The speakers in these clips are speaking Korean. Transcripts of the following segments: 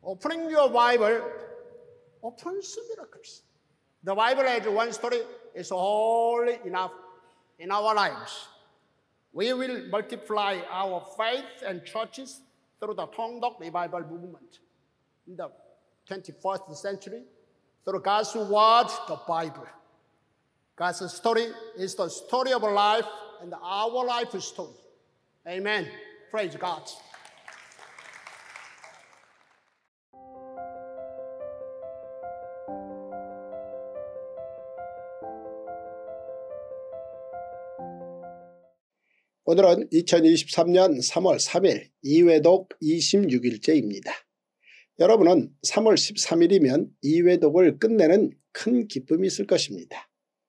Opening your Bible opens miracles. The Bible as one story is wholly enough in our lives. We will multiply our faith and churches through the Tongdok Revival movement in the 21st century through God's word, the Bible. God's story is the story of life and our life story. Amen. Praise God. 오늘은 2023년 3월 3일 이회독 26일째입니다. 여러분은 3월 13일이면 이회독을 끝내는 큰 기쁨이 있을 것입니다.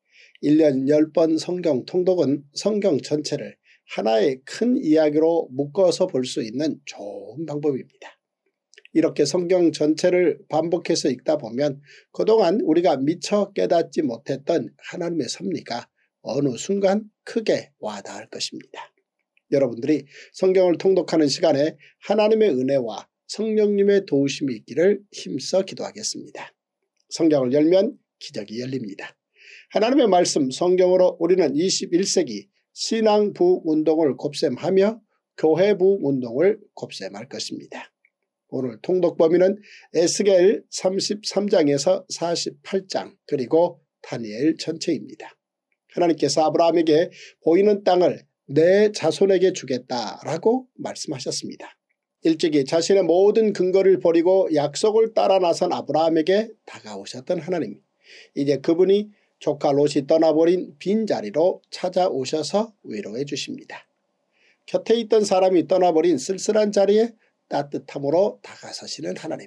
1년 10번 성경 통독은 성경 전체를 하나의 큰 이야기로 묶어서 볼 수 있는 좋은 방법입니다. 이렇게 성경 전체를 반복해서 읽다 보면 그동안 우리가 미처 깨닫지 못했던 하나님의 섭리가 어느 순간 크게 와닿을 것입니다. 여러분들이 성경을 통독하는 시간에 하나님의 은혜와 성령님의 도우심이 있기를 힘써 기도하겠습니다. 성경을 열면 기적이 열립니다. 하나님의 말씀 성경으로 우리는 21세기 신앙 부흥운동을 곱셈하며 교회 부흥운동을 곱셈할 것입니다. 오늘 통독 범위는 에스겔 33장에서 48장 그리고 다니엘 전체입니다. 하나님께서 아브라함에게 보이는 땅을 내 자손에게 주겠다라고 말씀하셨습니다. 일찍이 자신의 모든 근거를 버리고 약속을 따라 나선 아브라함에게 다가오셨던 하나님. 이제 그분이 조카 롯이 떠나버린 빈자리로 찾아오셔서 위로해 주십니다. 곁에 있던 사람이 떠나버린 쓸쓸한 자리에 따뜻함으로 다가서시는 하나님.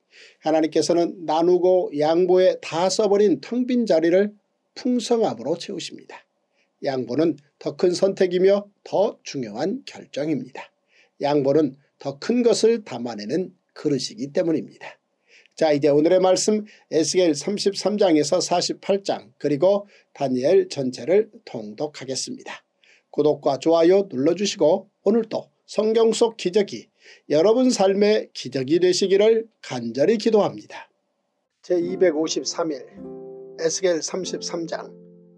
하나님께서는 나누고 양보에 다 써버린 텅 빈 자리를 풍성함으로 채우십니다. 양보는 더 큰 선택이며 더 중요한 결정입니다. 양보는 더 큰 것을 담아내는 그릇이기 때문입니다. 자, 이제 오늘의 말씀 에스겔 33장에서 48장 그리고 다니엘 전체를 통독하겠습니다. 구독과 좋아요 눌러주시고 오늘도 성경 속 기적이 여러분 삶의 기적이 되시기를 간절히 기도합니다. 제253일 에스겔 33장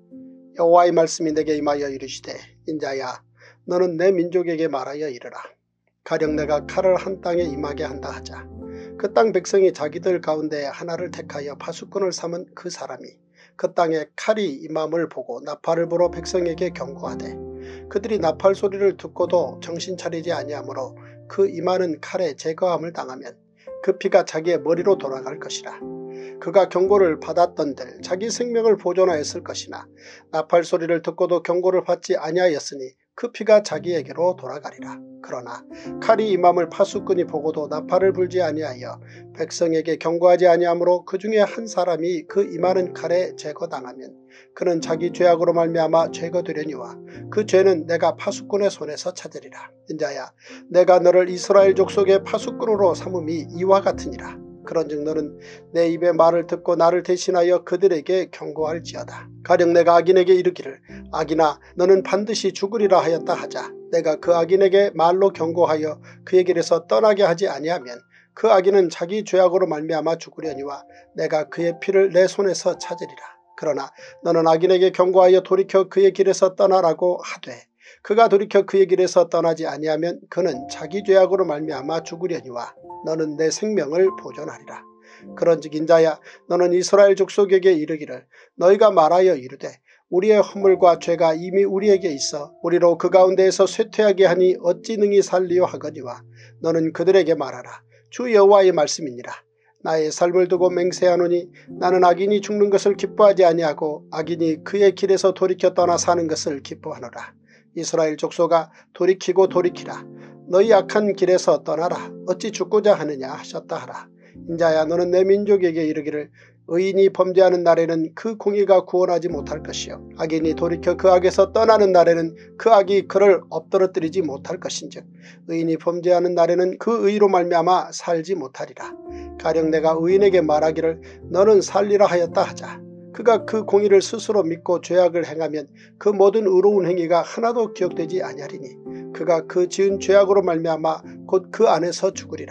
여호와의 말씀이 내게 임하여 이르시되 인자야 너는 내 민족에게 말하여 이르라. 가령 내가 칼을 한 땅에 임하게 한다 하자. 그 땅 백성이 자기들 가운데 하나를 택하여 파수꾼을 삼은 그 사람이 그 땅에 칼이 임함을 보고 나팔을 불어 백성에게 경고하되 그들이 나팔 소리를 듣고도 정신 차리지 아니하므로 그 임하는 칼에 제거함을 당하면 그 피가 자기의 머리로 돌아갈 것이라. 그가 경고를 받았던들 자기 생명을 보존하였을 것이나 나팔 소리를 듣고도 경고를 받지 아니하였으니 그 피가 자기에게로 돌아가리라. 그러나 칼이 임함을 파수꾼이 보고도 나팔을 불지 아니하여 백성에게 경고하지 아니하므로 그 중에 한 사람이 그 임하는 칼에 제거당하면 그는 자기 죄악으로 말미암아 제거되려니와 그 죄는 내가 파수꾼의 손에서 찾으리라. 인자야 내가 너를 이스라엘 족속의 파수꾼으로 삼음이 이와 같으니라. 그런즉 너는 내 입의 말을 듣고 나를 대신하여 그들에게 경고할지어다. 가령 내가 악인에게 이르기를 악인아 너는 반드시 죽으리라 하였다 하자. 내가 그 악인에게 말로 경고하여 그의 길에서 떠나게 하지 아니하면 그 악인은 자기 죄악으로 말미암아 죽으려니와 내가 그의 피를 내 손에서 찾으리라. 그러나 너는 악인에게 경고하여 돌이켜 그의 길에서 떠나라고 하되 그가 돌이켜 그의 길에서 떠나지 아니하면 그는 자기 죄악으로 말미암아 죽으려니와 너는 내 생명을 보존하리라. 그런즉 인자야 너는 이스라엘 족속에게 이르기를 너희가 말하여 이르되 우리의 허물과 죄가 이미 우리에게 있어 우리로 그 가운데에서 쇠퇴하게 하니 어찌 능히 살리요 하거니와 너는 그들에게 말하라. 주 여호와의 말씀이니라. 나의 삶을 두고 맹세하노니 나는 악인이 죽는 것을 기뻐하지 아니하고 악인이 그의 길에서 돌이켜 떠나 사는 것을 기뻐하노라. 이스라엘 족속아 돌이키고 돌이키라. 너희 악한 길에서 떠나라. 어찌 죽고자 하느냐 하셨다 하라. 인자야 너는 내 민족에게 이르기를 의인이 범죄하는 날에는 그 공의가 구원하지 못할 것이요 악인이 돌이켜 그 악에서 떠나는 날에는 그 악이 그를 엎드러뜨리지 못할 것인즉 의인이 범죄하는 날에는 그 의로 말미암아 살지 못하리라. 가령 내가 의인에게 말하기를 너는 살리라 하였다 하자. 그가 그 공의를 스스로 믿고 죄악을 행하면 그 모든 의로운 행위가 하나도 기억되지 아니하리니 그가 그 지은 죄악으로 말미암아 곧 그 안에서 죽으리라.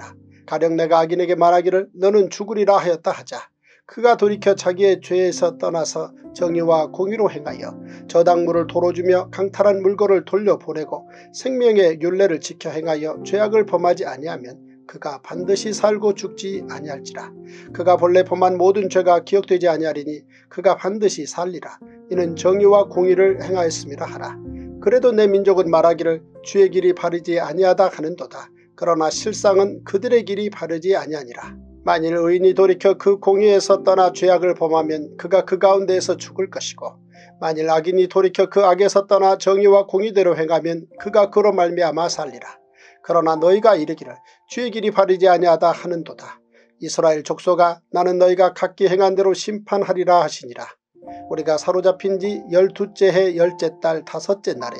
가령 내가 악인에게 말하기를 너는 죽으리라 하였다 하자 그가 돌이켜 자기의 죄에서 떠나서 정의와 공의로 행하여 저당물을 도로 주며 강탈한 물건을 돌려보내고 생명의 율례를 지켜 행하여 죄악을 범하지 아니하면 그가 반드시 살고 죽지 아니할지라. 그가 본래 범한 모든 죄가 기억되지 아니하리니 그가 반드시 살리라. 이는 정의와 공의를 행하였음이라 하라. 그래도 내 민족은 말하기를 주의 길이 바르지 아니하다 하는도다. 그러나 실상은 그들의 길이 바르지 아니하니라. 만일 의인이 돌이켜 그 공의에서 떠나 죄악을 범하면 그가 그 가운데에서 죽을 것이고 만일 악인이 돌이켜 그 악에서 떠나 정의와 공의대로 행하면 그가 그로 말미암아 살리라. 그러나 너희가 이르기를 주의 길이 바르지 아니하다 하는도다. 이스라엘 족속아 나는 너희가 각기 행한 대로 심판하리라 하시니라. 우리가 사로잡힌 지 12째 해 10째 달 5째 날에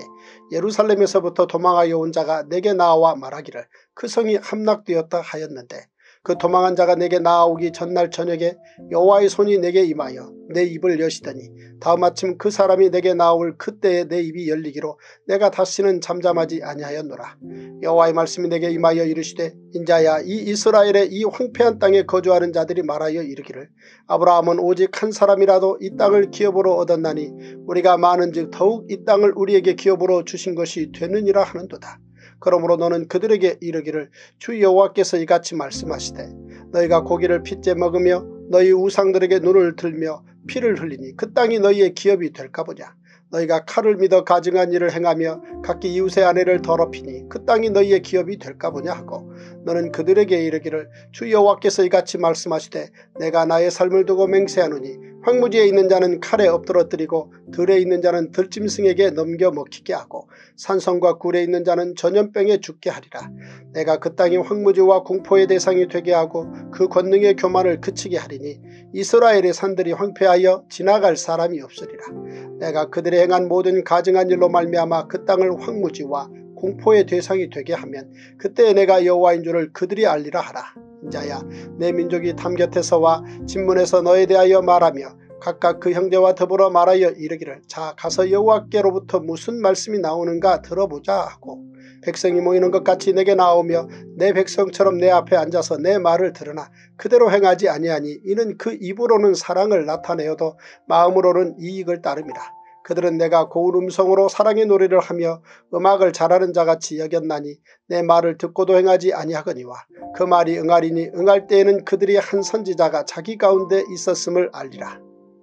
예루살렘에서부터 도망하여 온 자가 내게 나와 말하기를 그 성이 함락되었다 하였는데 그 도망한 자가 내게 나아오기 전날 저녁에 여호와의 손이 내게 임하여 내 입을 여시더니 다음 아침 그 사람이 내게 나올 그때에 내 입이 열리기로 내가 다시는 잠잠하지 아니하였노라. 여호와의 말씀이 내게 임하여 이르시되 인자야 이 이스라엘의 이 황폐한 땅에 거주하는 자들이 말하여 이르기를 아브라함은 오직 한 사람이라도 이 땅을 기업으로 얻었나니 우리가 많은즉 더욱 이 땅을 우리에게 기업으로 주신 것이 되느니라 하는도다. 그러므로 너는 그들에게 이르기를 주 여호와께서 이같이 말씀하시되 너희가 고기를 핏째 먹으며 너희 우상들에게 눈을 들며 피를 흘리니 그 땅이 너희의 기업이 될까 보냐. 너희가 칼을 믿어 가증한 일을 행하며 각기 이웃의 아내를 더럽히니 그 땅이 너희의 기업이 될까 보냐 하고 너는 그들에게 이르기를 주 여호와께서 이같이 말씀하시되 내가 나의 삶을 두고 맹세하노니 황무지에 있는 자는 칼에 엎드러뜨리고 들에 있는 자는 들짐승에게 넘겨 먹히게 하고 산성과 굴에 있는 자는 전염병에 죽게 하리라. 내가 그 땅이 황무지와 공포의 대상이 되게 하고 그 권능의 교만을 그치게 하리니 이스라엘의 산들이 황폐하여 지나갈 사람이 없으리라. 내가 그들이 행한 모든 가증한 일로 말미암아 그 땅을 황무지와 공포의 대상이 되게 하면 그때 내가 여호와인 줄을 그들이 알리라 하라. 인자야 내 민족이 담 곁에서와 진문에서 너에 대하여 말하며 각각 그 형제와 더불어 말하여 이르기를 자 가서 여호와께로부터 무슨 말씀이 나오는가 들어보자 하고 백성이 모이는 것 같이 내게 나오며 내 백성처럼 내 앞에 앉아서 내 말을 들으나 그대로 행하지 아니하니 이는 그 입으로는 사랑을 나타내어도 마음으로는 이익을 따름이라. 그들은 내가 고운 음성으로 사랑의 노래를 하며 음악을 잘하는 자같이 여겼나니 내 말을 듣고도 행하지 아니하거니와 그 말이 응하리니 응할 때에는 그들이 한 선지자가 자기 가운데 있었음을 알리라.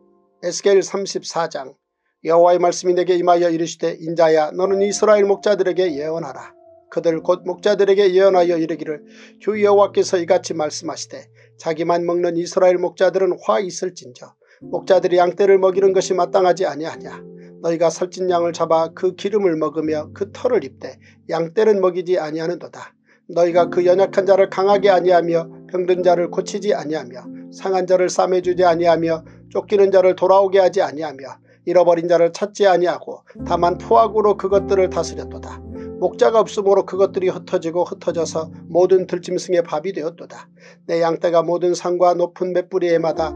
에스겔 34장 여호와의 말씀이 내게 임하여 이르시되 인자야 너는 이스라엘 목자들에게 예언하라. 그들 곧 목자들에게 예언하여 이르기를 주 여호와께서 이같이 말씀하시되 자기만 먹는 이스라엘 목자들은 화 있을진저 목자들이 양떼를 먹이는 것이 마땅하지 아니하냐. 너희가 살찐 양을 잡아 그 기름을 먹으며 그 털을 입되 양떼는 먹이지 아니하는도다. 너희가 그 연약한 자를 강하게 아니하며 병든 자를 고치지 아니하며 상한 자를 싸매주지 아니하며 쫓기는 자를 돌아오게 하지 아니하며 잃어버린 자를 찾지 아니하고 다만 포악으로 그것들을 다스렸도다. 목자가 없으므로 그것들이 흩어지고 흩어져서 모든 들짐승의 밥이 되었도다. 내 양떼가 모든 산과 높은 맷뿌리에마다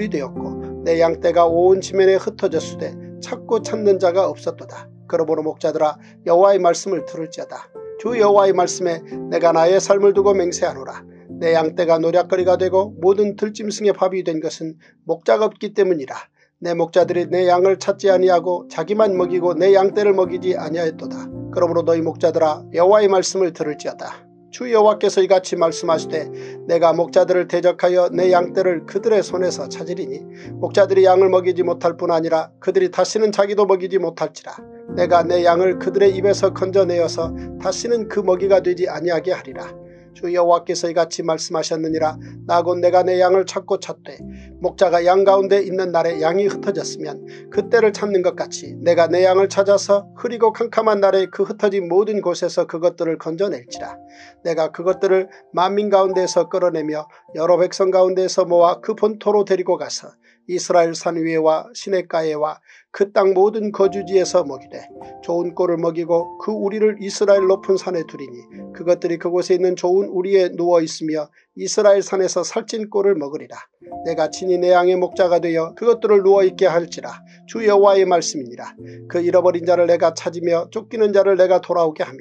유리되었고 내 양떼가 온 지면에 흩어졌으되 찾고 찾는 자가 없었도다. 그러므로 목자들아 여호와의 말씀을 들을지어다. 주 여호와의 말씀에 내가 나의 삶을 두고 맹세하노라. 내 양떼가 노략거리가 되고 모든 들짐승의 밥이 된 것은 목자가 없기 때문이라. 내 목자들이 내 양을 찾지 아니하고 자기만 먹이고 내 양떼를 먹이지 아니하였도다. 그러므로 너희 목자들아 여호와의 말씀을 들을지어다. 주 여호와께서 이같이 말씀하시되 내가 목자들을 대적하여 내 양떼를 그들의 손에서 찾으리니 목자들이 양을 먹이지 못할 뿐 아니라 그들이 다시는 자기도 먹이지 못할지라. 내가 내 양을 그들의 입에서 건져내어서 다시는 그 먹이가 되지 아니하게 하리라. 주 여호와께서 이같이 말씀하셨느니라. 나 곧 내가 내 양을 찾고 찾되 목자가 양 가운데 있는 날에 양이 흩어졌으면 그때를 찾는 것 같이 내가 내 양을 찾아서 흐리고 캄캄한 날에 그 흩어진 모든 곳에서 그것들을 건져낼지라. 내가 그것들을 만민 가운데에서 끌어내며 여러 백성 가운데에서 모아 그 본토로 데리고 가서 이스라엘 산 위에와 시냇가에와 그 땅 모든 거주지에서 먹이되 좋은 꼴을 먹이고 그 우리를 이스라엘 높은 산에 두리니 그것들이 그곳에 있는 좋은 우리에 누워있으며 이스라엘 산에서 살찐 꼴을 먹으리라. 내가 친히 내 양의 목자가 되어 그것들을 누워있게 할지라. 주 여호와의 말씀이니라. 그 잃어버린 자를 내가 찾으며 쫓기는 자를 내가 돌아오게 하며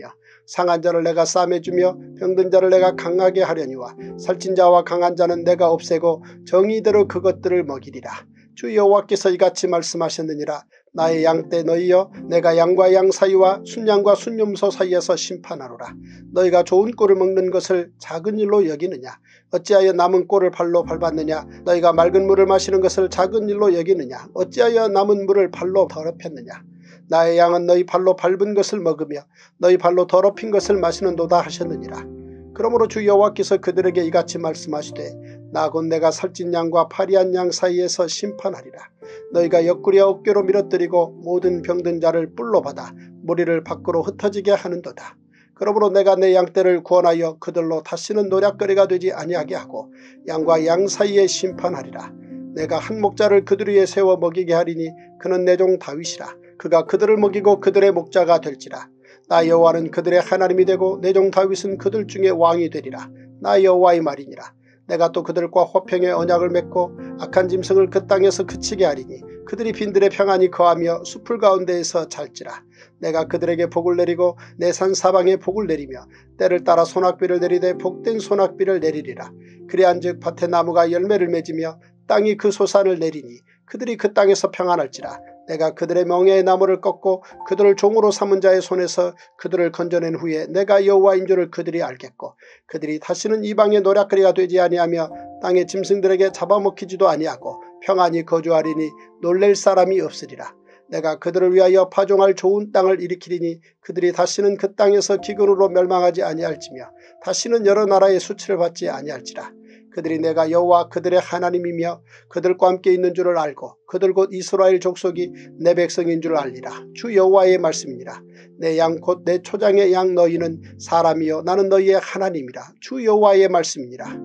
상한 자를 내가 싸매주며 병든 자를 내가 강하게 하려니와 살찐 자와 강한 자는 내가 없애고 정의대로 그것들을 먹이리라. 주 여호와께서 이같이 말씀하셨느니라. 나의 양 때 너희여 내가 양과 양 사이와 순양과 순염소 사이에서 심판하노라. 너희가 좋은 꼴을 먹는 것을 작은 일로 여기느냐. 어찌하여 남은 꼴을 발로 밟았느냐. 너희가 맑은 물을 마시는 것을 작은 일로 여기느냐. 어찌하여 남은 물을 발로 더럽혔느냐. 나의 양은 너희 발로 밟은 것을 먹으며 너희 발로 더럽힌 것을 마시는도다 하셨느니라. 그러므로 주 여호와께서 그들에게 이같이 말씀하시되 나 곧 내가 살찐 양과 파리한 양 사이에서 심판하리라. 너희가 옆구리와 어깨로 밀어뜨리고 모든 병든 자를 뿔로 받아 무리를 밖으로 흩어지게 하는도다. 그러므로 내가 내 양떼를 구원하여 그들로 다시는 노략거리가 되지 아니하게 하고 양과 양 사이에 심판하리라. 내가 한 목자를 그들 위에 세워 먹이게 하리니 그는 내 종 다윗이라. 그가 그들을 먹이고 그들의 목자가 될지라. 나 여호와는 그들의 하나님이 되고 내 종 다윗은 그들 중에 왕이 되리라. 나 여호와의 말이니라. 내가 또 그들과 화평의 언약을 맺고 악한 짐승을 그 땅에서 그치게 하리니 그들이 빈들에 평안히 거하며 숲을 가운데에서 잘지라. 내가 그들에게 복을 내리고 내 산 사방에 복을 내리며 때를 따라 소낙비를 내리되 복된 소낙비를 내리리라. 그리한즉 밭의 나무가 열매를 맺으며 땅이 그 소산을 내리니 그들이 그 땅에서 평안할지라. 내가 그들의 멍에의 나무를 꺾고 그들을 종으로 삼은 자의 손에서 그들을 건져낸 후에 내가 여호와인 줄을 그들이 알겠고 그들이 다시는 이방의 노략거리가 되지 아니하며 땅의 짐승들에게 잡아먹히지도 아니하고 평안히 거주하리니 놀랄 사람이 없으리라. 내가 그들을 위하여 파종할 좋은 땅을 일으키리니 그들이 다시는 그 땅에서 기근으로 멸망하지 아니할지며 다시는 여러 나라의 수치를 받지 아니할지라. 그들이 내가 여호와 그들의 하나님이며 그들과 함께 있는 줄을 알고 그들 곧 이스라엘 족속이 내 백성인 줄 알리라. 주 여호와의 말씀이니라. 내 양 곧 내 초장의 양 너희는 사람이요 나는 너희의 하나님이라. 주 여호와의 말씀이니라.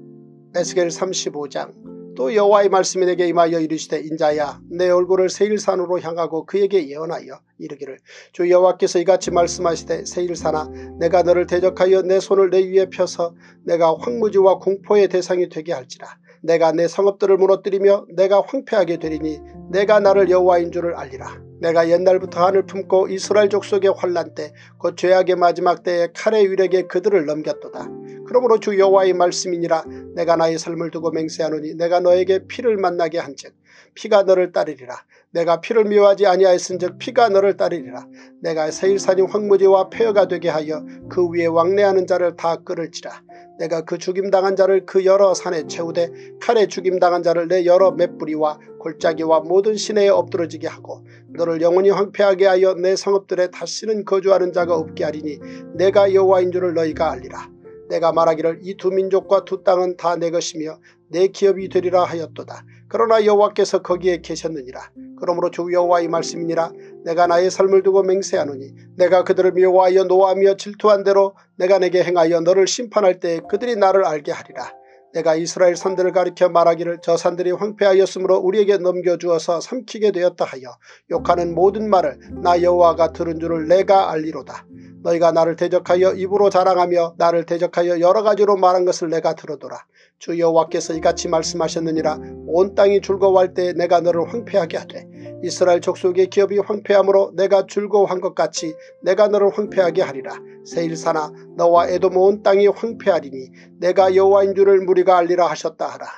에스겔 35장. 또 여호와의 말씀이 내게 임하여 이르시되 인자야 내 얼굴을 세일산으로 향하고 그에게 예언하여 이르기를 주 여호와께서 이같이 말씀하시되 세일산아 내가 너를 대적하여 내 손을 내 위에 펴서 내가 황무지와 공포의 대상이 되게 할지라. 내가 내 성읍들을 무너뜨리며 내가 황폐하게 되리니 내가 나를 여호와인 줄을 알리라. 내가 옛날부터 한을 품고 이스라엘 족속의 환난 때 곧 죄악의 마지막 때에 칼의 위력에 그들을 넘겼도다. 그러므로 주 여호와의 말씀이니라. 내가 나의 삶을 두고 맹세하노니 내가 너에게 피를 만나게 한즉 피가 너를 따르리라. 내가 피를 미워하지 아니하였은즉 피가 너를 따르리라. 내가 세일산이 황무지와 폐허가 되게 하여 그 위에 왕래하는 자를 다 끌을지라. 내가 그 죽임당한 자를 그 여러 산에 채우되 칼에 죽임당한 자를 내 여러 맷뿌리와 골짜기와 모든 시내에 엎드러지게 하고 너를 영원히 황폐하게 하여 내 성읍들에 다시는 거주하는 자가 없게 하리니 내가 여호와인 줄을 너희가 알리라. 내가 말하기를 이 두 민족과 두 땅은 다 내 것이며 내 기업이 되리라 하였도다. 그러나 여호와께서 거기에 계셨느니라. 그러므로 주 여호와의 말씀이니라. 내가 나의 삶을 두고 맹세하노니 내가 그들을 미워하여 노하며 질투한 대로 내가 내게 행하여 너를 심판할 때에 그들이 나를 알게 하리라. 내가 이스라엘 산들을 가리켜 말하기를 저 산들이 황폐하였으므로 우리에게 넘겨주어서 삼키게 되었다 하여 욕하는 모든 말을 나 여호와가 들은 줄을 내가 알리로다. 너희가 나를 대적하여 입으로 자랑하며 나를 대적하여 여러 가지로 말한 것을 내가 들어도라. 주 여호와께서 이같이 말씀하셨느니라. 온 땅이 즐거워할 때에 내가 너를 황폐하게 하되 이스라엘 족속의 기업이 황폐함으로 내가 즐거워한 것 같이 내가 너를 황폐하게 하리라. 세일산아 너와 에돔 온 땅이 황폐하리니 내가 여호와인 줄을 무리가 알리라 하셨다 하라.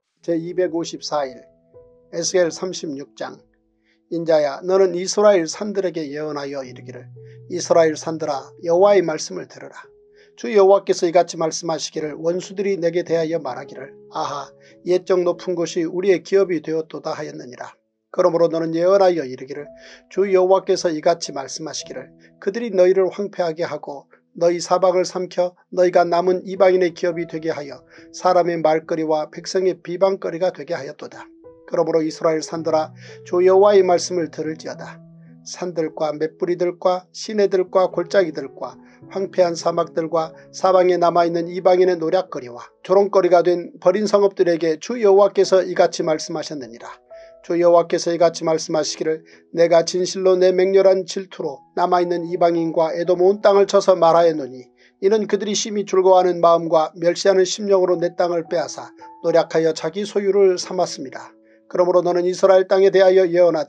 제254일 에스겔 36장. 인자야 너는 이스라엘 산들에게 예언하여 이르기를 이스라엘 산들아 여호와의 말씀을 들으라. 주 여호와께서 이같이 말씀하시기를 원수들이 내게 대하여 말하기를 아하 옛적 높은 곳이 우리의 기업이 되었도다 하였느니라. 그러므로 너는 예언하여 이르기를 주 여호와께서 이같이 말씀하시기를 그들이 너희를 황폐하게 하고 너희 사방을 삼켜 너희가 남은 이방인의 기업이 되게 하여 사람의 말거리와 백성의 비방거리가 되게 하였도다. 그러므로 이스라엘 산들아 주 여호와의 말씀을 들을지어다. 산들과 맷뿌리들과 시내들과 골짜기들과 황폐한 사막들과 사방에 남아있는 이방인의 노략거리와 조롱거리가 된 버린 성읍들에게 주 여호와께서 이같이 말씀하셨느니라. 주 여호와께서 이같이 말씀하시기를 내가 진실로 내 맹렬한 질투로 남아있는 이방인과 에돔 온 땅을 쳐서 말하였노니 이는 그들이 심히 즐거워하는 마음과 멸시하는 심령으로 내 땅을 빼앗아 노략하여 자기 소유를 삼았습니다. 그러므로 너는 이스라엘 땅에 대하여 예언하되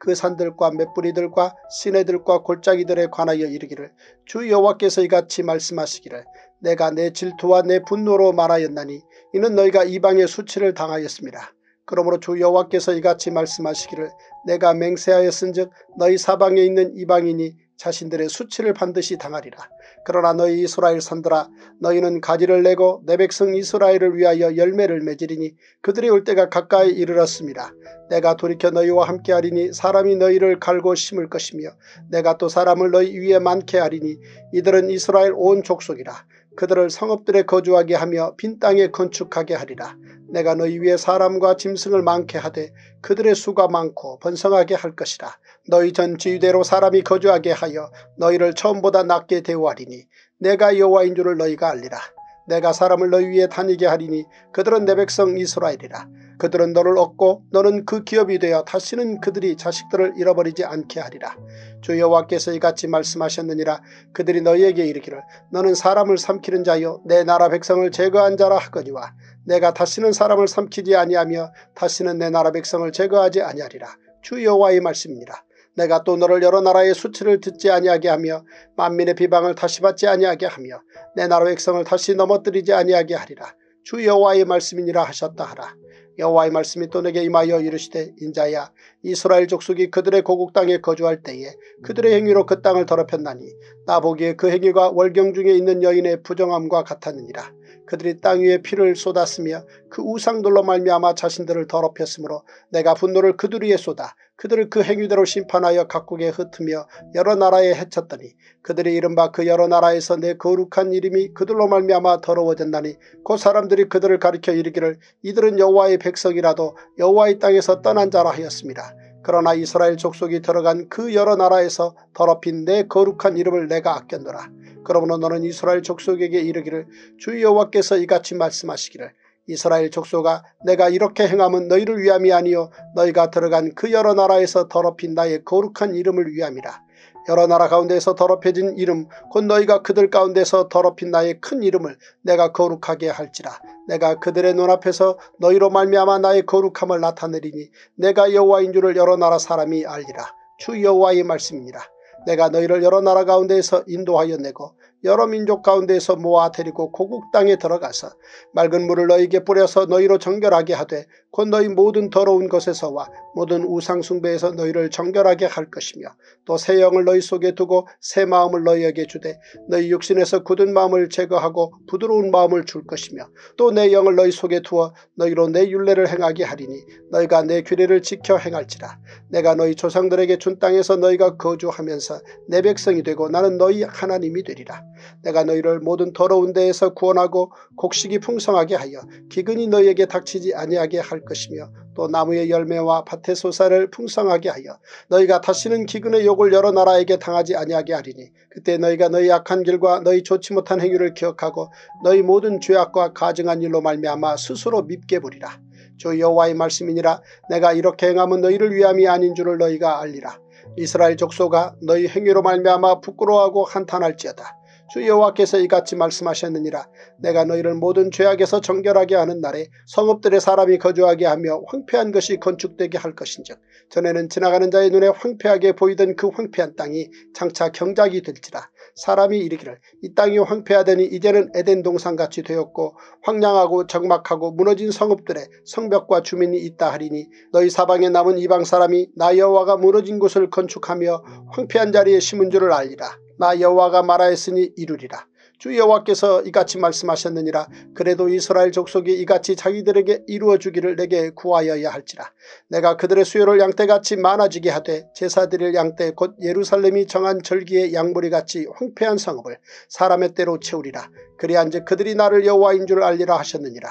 그 산들과 맷뿌리들과 시내들과 골짜기들에 관하여 이르기를 주 여호와께서 이같이 말씀하시기를 내가 내 질투와 내 분노로 말하였나니 이는 너희가 이방의 수치를 당하였습니다. 그러므로 주 여호와께서 이같이 말씀하시기를 내가 맹세하였은즉 너희 사방에 있는 이방인이 자신들의 수치를 반드시 당하리라. 그러나 너희 이스라엘 산들아 너희는 가지를 내고 내 백성 이스라엘을 위하여 열매를 맺으리니 그들이 올 때가 가까이 이르렀습니다. 내가 돌이켜 너희와 함께하리니 사람이 너희를 갈고 심을 것이며 내가 또 사람을 너희 위에 많게 하리니 이들은 이스라엘 온 족속이라. 그들을 성읍들에 거주하게 하며 빈 땅에 건축하게 하리라. 내가 너희 위에 사람과 짐승을 많게 하되 그들의 수가 많고 번성하게 할 것이라. 너희 전 지위대로 사람이 거주하게 하여 너희를 처음보다 낮게 대우하리니 내가 여호와인 줄을 너희가 알리라. 내가 사람을 너희 위에 다니게 하리니 그들은 내 백성 이스라엘이라. 그들은 너를 얻고 너는 그 기업이 되어 다시는 그들이 자식들을 잃어버리지 않게 하리라. 주 여호와께서 이같이 말씀하셨느니라. 그들이 너희에게 이르기를 너는 사람을 삼키는 자여 내 나라 백성을 제거한 자라 하거니와 내가 다시는 사람을 삼키지 아니하며 다시는 내 나라 백성을 제거하지 아니하리라. 주 여호와의 말씀이니라. 내가 또 너를 여러 나라의 수치를 듣지 아니하게 하며 만민의 비방을 다시 받지 아니하게 하며 내 나라 백성을 다시 넘어뜨리지 아니하게 하리라. 주 여호와의 말씀이니라 하셨다 하라. 여호와의 말씀이 또 내게 임하여 이르시되 인자야 이스라엘 족속이 그들의 고국 땅에 거주할 때에 그들의 행위로 그 땅을 더럽혔나니 나 보기에 그 행위가 월경 중에 있는 여인의 부정함과 같았느니라. 그들이 땅 위에 피를 쏟았으며 그 우상들로 말미암아 자신들을 더럽혔으므로 내가 분노를 그들 위에 쏟아 그들을 그 행위대로 심판하여 각국에 흩으며 여러 나라에 해쳤더니 그들이 이른바 그 여러 나라에서 내 거룩한 이름이 그들로 말미암아 더러워졌나니 그 사람들이 그들을 가리켜 이르기를 이들은 여호와의 백성이라도 여호와의 땅에서 떠난 자라 하였습니다. 그러나 이스라엘 족속이 들어간 그 여러 나라에서 더럽힌 내 거룩한 이름을 내가 아꼈노라. 그러므로 너는 이스라엘 족속에게 이르기를 주 여호와께서 이같이 말씀하시기를 이스라엘 족속아 내가 이렇게 행함은 너희를 위함이 아니요 너희가 들어간 그 여러 나라에서 더럽힌 나의 거룩한 이름을 위함이라. 여러 나라 가운데서 더럽혀진 이름 곧 너희가 그들 가운데서 더럽힌 나의 큰 이름을 내가 거룩하게 할지라. 내가 그들의 눈앞에서 너희로 말미암아 나의 거룩함을 나타내리니 내가 여호와인 줄을 여러 나라 사람이 알리라. 주 여호와의 말씀이니라. 내가 너희를 여러 나라 가운데에서 인도하여 내고 여러 민족 가운데에서 모아 데리고 고국 땅에 들어가서 맑은 물을 너희에게 뿌려서 너희로 정결하게 하되 곧 너희 모든 더러운 것에서와 모든 우상 숭배에서 너희를 정결하게 할 것이며 또 새 영을 너희 속에 두고 새 마음을 너희에게 주되 너희 육신에서 굳은 마음을 제거하고 부드러운 마음을 줄 것이며 또 내 영을 너희 속에 두어 너희로 내 율례를 행하게 하리니 너희가 내 규례를 지켜 행할지라. 내가 너희 조상들에게 준 땅에서 너희가 거주하면서 내 백성이 되고 나는 너희 하나님이 되리라. 내가 너희를 모든 더러운 데에서 구원하고 곡식이 풍성하게 하여 기근이 너희에게 닥치지 아니하게 할 것이며 또 나무의 열매와 밭의 소사를 풍성하게 하여 너희가 다시는 기근의 욕을 여러 나라에게 당하지 아니하게 하리니 그때 너희가 너희 악한 길과 너희 좋지 못한 행위를 기억하고 너희 모든 죄악과 가증한 일로 말미암아 스스로 밉게 보리라. 주 여호와의 말씀이니라. 내가 이렇게 행함은 너희를 위함이 아닌 줄을 너희가 알리라. 이스라엘 족속아 너희 행위로 말미암아 부끄러워하고 한탄할지어다. 주 여호와께서 이같이 말씀하셨느니라. 내가 너희를 모든 죄악에서 정결하게 하는 날에 성읍들의 사람이 거주하게 하며 황폐한 것이 건축되게 할 것인즉 전에는 지나가는 자의 눈에 황폐하게 보이던 그 황폐한 땅이 장차 경작이 될지라. 사람이 이르기를 이 땅이 황폐하더니 이제는 에덴 동산같이 되었고 황량하고 적막하고 무너진 성읍들에 성벽과 주민이 있다 하리니 너희 사방에 남은 이방 사람이 나 여호와가 무너진 곳을 건축하며 황폐한 자리에 심은 줄을 알리라. 나 여호와가 말하였으니 이루리라. 주 여호와께서 이같이 말씀하셨느니라. 그래도 이스라엘 족속이 이같이 자기들에게 이루어주기를 내게 구하여야 할지라. 내가 그들의 수요를 양떼같이 많아지게 하되 제사드릴 양떼 곧 예루살렘이 정한 절기의 양무리같이 황폐한 성읍을 사람의 때로 채우리라. 그리한즉 그들이 나를 여호와인 줄 알리라 하셨느니라.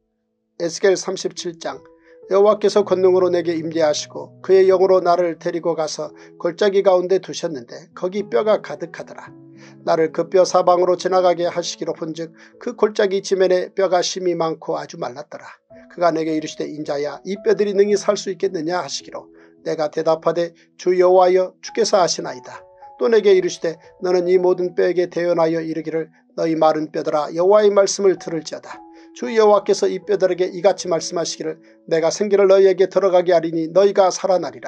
에스겔 37장. 여호와께서 권능으로 내게 임재하시고 그의 영으로 나를 데리고 가서 골짜기 가운데 두셨는데 거기 뼈가 가득하더라. 나를 그 뼈 사방으로 지나가게 하시기로 본즉 그 골짜기 지면에 뼈가 심이 많고 아주 말랐더라. 그가 내게 이르시되 인자야 이 뼈들이 능히 살 수 있겠느냐 하시기로 내가 대답하되 주 여호와여 주께서 아시나이다. 또 내게 이르시되 너는 이 모든 뼈에게 대언하여 이르기를 너희 마른 뼈들아 여호와의 말씀을 들을지어다. 주 여호와께서 이 뼈들에게 이같이 말씀하시기를 내가 생기를 너희에게 들어가게 하리니 너희가 살아나리라.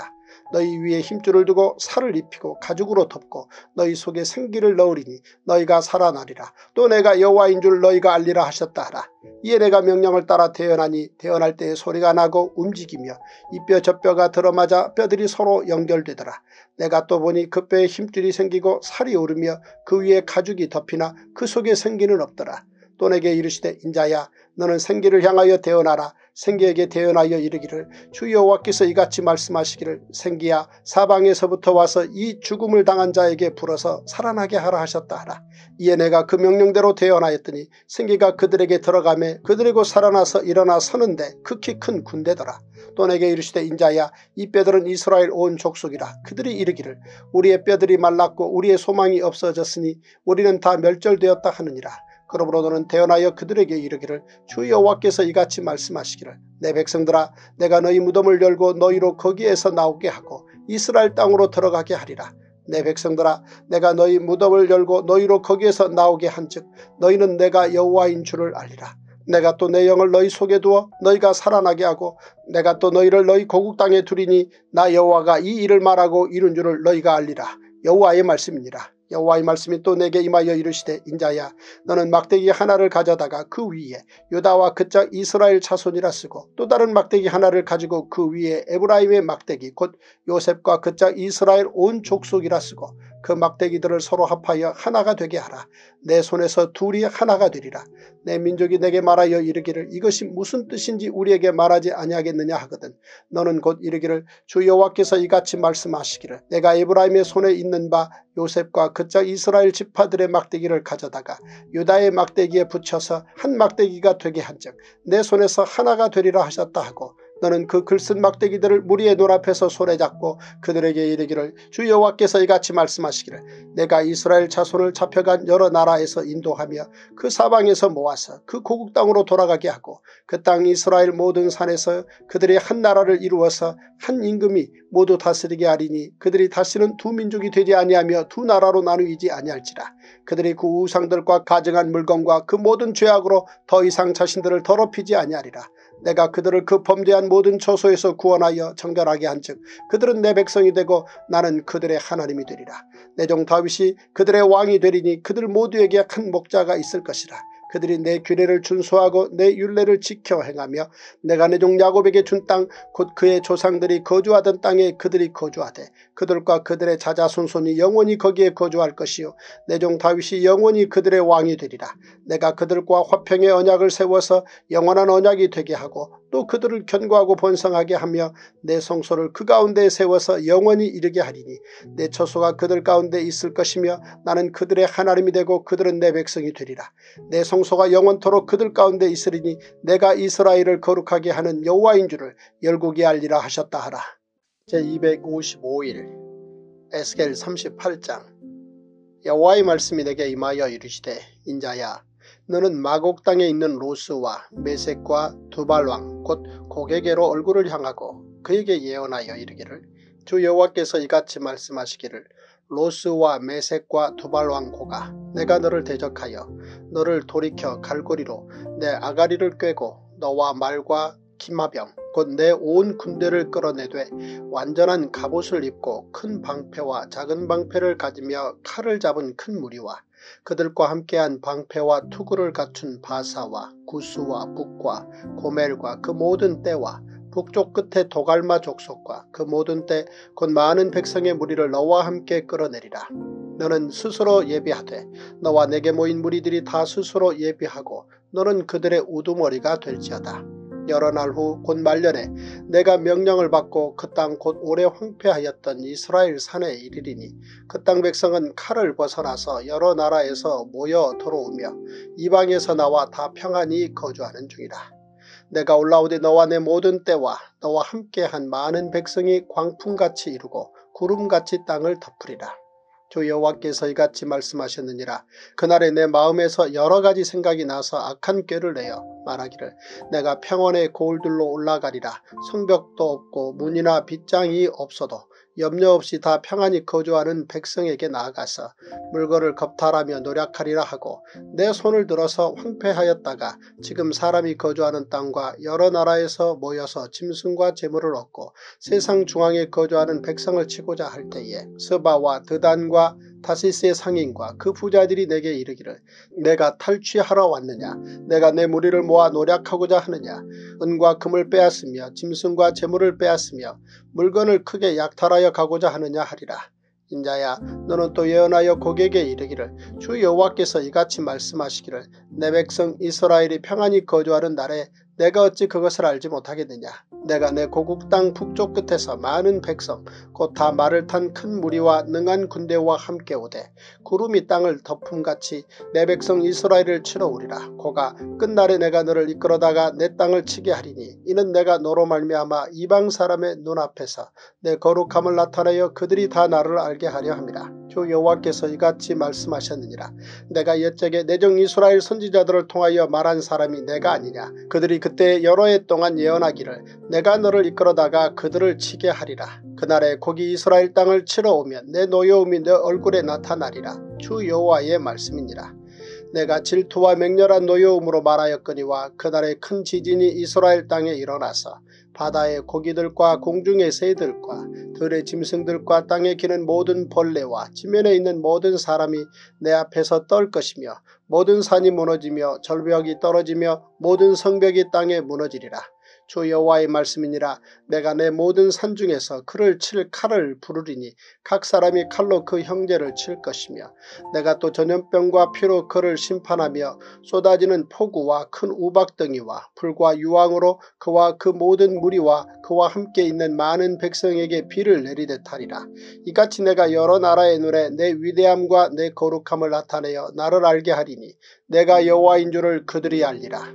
너희 위에 힘줄을 두고 살을 입히고 가죽으로 덮고 너희 속에 생기를 넣으리니 너희가 살아나리라. 또 내가 여호와인 줄 너희가 알리라 하셨다 하라. 이에 내가 명령을 따라 태어나니 태어날 때에 소리가 나고 움직이며 이 뼈 저 뼈가 들어맞아 뼈들이 서로 연결되더라. 내가 또 보니 그 뼈에 힘줄이 생기고 살이 오르며 그 위에 가죽이 덮이나 그 속에 생기는 없더라. 또 내게 이르시되 인자야 너는 생기를 향하여 태어나라. 생기에게 태어나여 이르기를 주 여호와께서 이같이 말씀하시기를 생기야 사방에서부터 와서 이 죽음을 당한 자에게 불어서 살아나게 하라 하셨다 하라. 이에 내가 그 명령대로 태어나였더니 생기가 그들에게 들어가매 그들이 곧 살아나서 일어나 서는데 극히 큰 군대더라. 또 내게 이르시되 인자야 이 뼈들은 이스라엘 온 족속이라. 그들이 이르기를 우리의 뼈들이 말랐고 우리의 소망이 없어졌으니 우리는 다 멸절되었다 하느니라. 그러므로 너는 태어나여 그들에게 이르기를 주 여호와께서 이같이 말씀하시기를 내 백성들아 내가 너희 무덤을 열고 너희로 거기에서 나오게 하고 이스라엘 땅으로 들어가게 하리라. 내 백성들아 내가 너희 무덤을 열고 너희로 거기에서 나오게 한즉 너희는 내가 여호와인 줄을 알리라. 내가 또 내 영을 너희 속에 두어 너희가 살아나게 하고 내가 또 너희를 너희 고국 땅에 두리니 나 여호와가 이 일을 말하고 이룬 줄을 너희가 알리라. 여호와의 말씀이니라. 여호와의 말씀이 또 내게 임하여 이르시되 인자야 너는 막대기 하나를 가져다가 그 위에 유다와 그 짝 이스라엘 자손이라 쓰고 또 다른 막대기 하나를 가지고 그 위에 에브라임의 막대기 곧 요셉과 그 짝 이스라엘 온 족속이라 쓰고 그 막대기들을 서로 합하여 하나가 되게 하라. 내 손에서 둘이 하나가 되리라. 내 민족이 내게 말하여 이르기를 이것이 무슨 뜻인지 우리에게 말하지 아니하겠느냐 하거든 너는 곧 이르기를 주 여호와께서 이같이 말씀하시기를 내가 에브라임의 손에 있는 바 요셉과 그 짝 이스라엘 지파들의 막대기를 가져다가 유다의 막대기에 붙여서 한 막대기가 되게 한즉 내 손에서 하나가 되리라 하셨다 하고 너는 그 글쓴 막대기들을 무리의 눈앞에서 손에 잡고 그들에게 이르기를 주 여호와께서 이같이 말씀하시기를 내가 이스라엘 자손을 잡혀간 여러 나라에서 인도하며 그 사방에서 모아서 그 고국 땅으로 돌아가게 하고 그 땅 이스라엘 모든 산에서 그들이 한 나라를 이루어서 한 임금이 모두 다스리게 하리니 그들이 다시는 두 민족이 되지 아니하며 두 나라로 나누이지 아니할지라. 그들이 그 우상들과 가증한 물건과 그 모든 죄악으로 더 이상 자신들을 더럽히지 아니하리라. 내가 그들을 그 범죄한 모든 처소에서 구원하여 정결하게 한즉 그들은 내 백성이 되고 나는 그들의 하나님이 되리라. 내 종 다윗이 그들의 왕이 되리니 그들 모두에게 한 목자가 있을 것이라. 그들이 내 규례를 준수하고 내 율례를 지켜 행하며 내가 내 종 야곱에게 준 땅 곧 그의 조상들이 거주하던 땅에 그들이 거주하되 그들과 그들의 자자손손이 영원히 거기에 거주할 것이요 내 종 다윗이 영원히 그들의 왕이 되리라. 내가 그들과 화평의 언약을 세워서 영원한 언약이 되게 하고 또 그들을 견고하고 번성하게 하며 내 성소를 그 가운데에 세워서 영원히 이르게 하리니 내 처소가 그들 가운데 있을 것이며 나는 그들의 하나님이 되고 그들은 내 백성이 되리라. 내 성소가 영원토록 그들 가운데 있으리니 내가 이스라엘을 거룩하게 하는 여호와인 줄을 열국이 알리라 하셨다 하라. 제255일 에스겔 38장 여호와의 말씀이 내게 임하여 이르시되 인자야 너는 마곡 땅에 있는 로스와 메섹과 두발왕 곧 고게게로 얼굴을 향하고 그에게 예언하여 이르기를 주 여호와께서 이같이 말씀하시기를 로스와 메섹과 두발왕 고가 내가 너를 대적하여 너를 돌이켜 갈고리로 내 아가리를 꿰고 너와 말과 기마병 곧 내 온 군대를 끌어내되 완전한 갑옷을 입고 큰 방패와 작은 방패를 가지며 칼을 잡은 큰 무리와 그들과 함께한 방패와 투구를 갖춘 바사와 구스와 북과 고멜과 그 모든 떼와 북쪽 끝에 도갈마 족속과 그 모든 때 곧 많은 백성의 무리를 너와 함께 끌어내리라. 너는 스스로 예비하되 너와 내게 모인 무리들이 다 스스로 예비하고 너는 그들의 우두머리가 될지어다. 여러 날 후 곧 말년에 내가 명령을 받고 그 땅 곧 오래 황폐하였던 이스라엘 산에 이르리니 그 땅 백성은 칼을 벗어나서 여러 나라에서 모여 들어오며 이방에서 나와 다 평안히 거주하는 중이라. 내가 올라오되 너와 내 모든 때와 너와 함께한 많은 백성이 광풍같이 이루고 구름같이 땅을 덮으리라. 주 여호와께서 이같이 말씀하셨느니라. 그날에 내 마음에서 여러가지 생각이 나서 악한 꾀를 내어 말하기를 내가 평원의 고울들로 올라가리라. 성벽도 없고 문이나 빗장이 없어도 염려 없이 다 평안히 거주하는 백성에게 나아가서 물건을 겁탈하며 노력하리라 하고 내 손을 들어서 황폐하였다가 지금 사람이 거주하는 땅과 여러 나라에서 모여서 짐승과 재물을 얻고 세상 중앙에 거주하는 백성을 치고자 할 때에 스바와 드단과 다시스의 상인과 그 부자들이 내게 이르기를 내가 탈취하러 왔느냐, 내가 내 무리를 모아 노력하고자 하느냐, 은과 금을 빼앗으며 짐승과 재물을 빼앗으며 물건을 크게 약탈하여 가고자 하느냐 하리라. 인자야, 너는 또 예언하여 고객에게 이르기를 주 여호와께서 이같이 말씀하시기를 내 백성 이스라엘이 평안히 거주하는 날에 내가 어찌 그것을 알지 못하겠느냐. 내가 내 고국 땅 북쪽 끝에서 많은 백성 곧 다 말을 탄 큰 무리와 능한 군대와 함께 오되 구름이 땅을 덮음같이 내 백성 이스라엘을 치러 오리라. 고가 끝날에 내가 너를 이끌어다가 내 땅을 치게 하리니 이는 내가 너로 말미암아 이방 사람의 눈앞에서 내 거룩함을 나타내어 그들이 다 나를 알게 하려 함이라. 주 여호와께서 이같이 말씀하셨느니라. 내가 옛적에 내 종 이스라엘 선지자들을 통하여 말한 사람이 내가 아니냐. 그들이 그때 여러 해 동안 예언하기를 내가 너를 이끌어다가 그들을 치게 하리라. 그날에 고기 이스라엘 땅을 치러 오면 내 노여움이 내 얼굴에 나타나리라. 주 여호와의 말씀이니라. 내가 질투와 맹렬한 노여움으로 말하였거니와 그날에 큰 지진이 이스라엘 땅에 일어나서 바다의 고기들과 공중의 새들과 들의 짐승들과 땅에 기는 모든 벌레와 지면에 있는 모든 사람이 내 앞에서 떨 것이며 모든 산이 무너지며 절벽이 떨어지며 모든 성벽이 땅에 무너지리라. 주 여호와의 말씀이니라. 내가 내 모든 산 중에서 그를 칠 칼을 부르리니 각 사람이 칼로 그 형제를 칠 것이며 내가 또 전염병과 피로 그를 심판하며 쏟아지는 폭우와 큰 우박덩이와 불과 유황으로 그와 그 모든 무리와 그와 함께 있는 많은 백성에게 비를 내리듯 하리라. 이같이 내가 여러 나라의 눈에 내 위대함과 내 거룩함을 나타내어 나를 알게 하리니 내가 여호와인 줄을 그들이 알리라.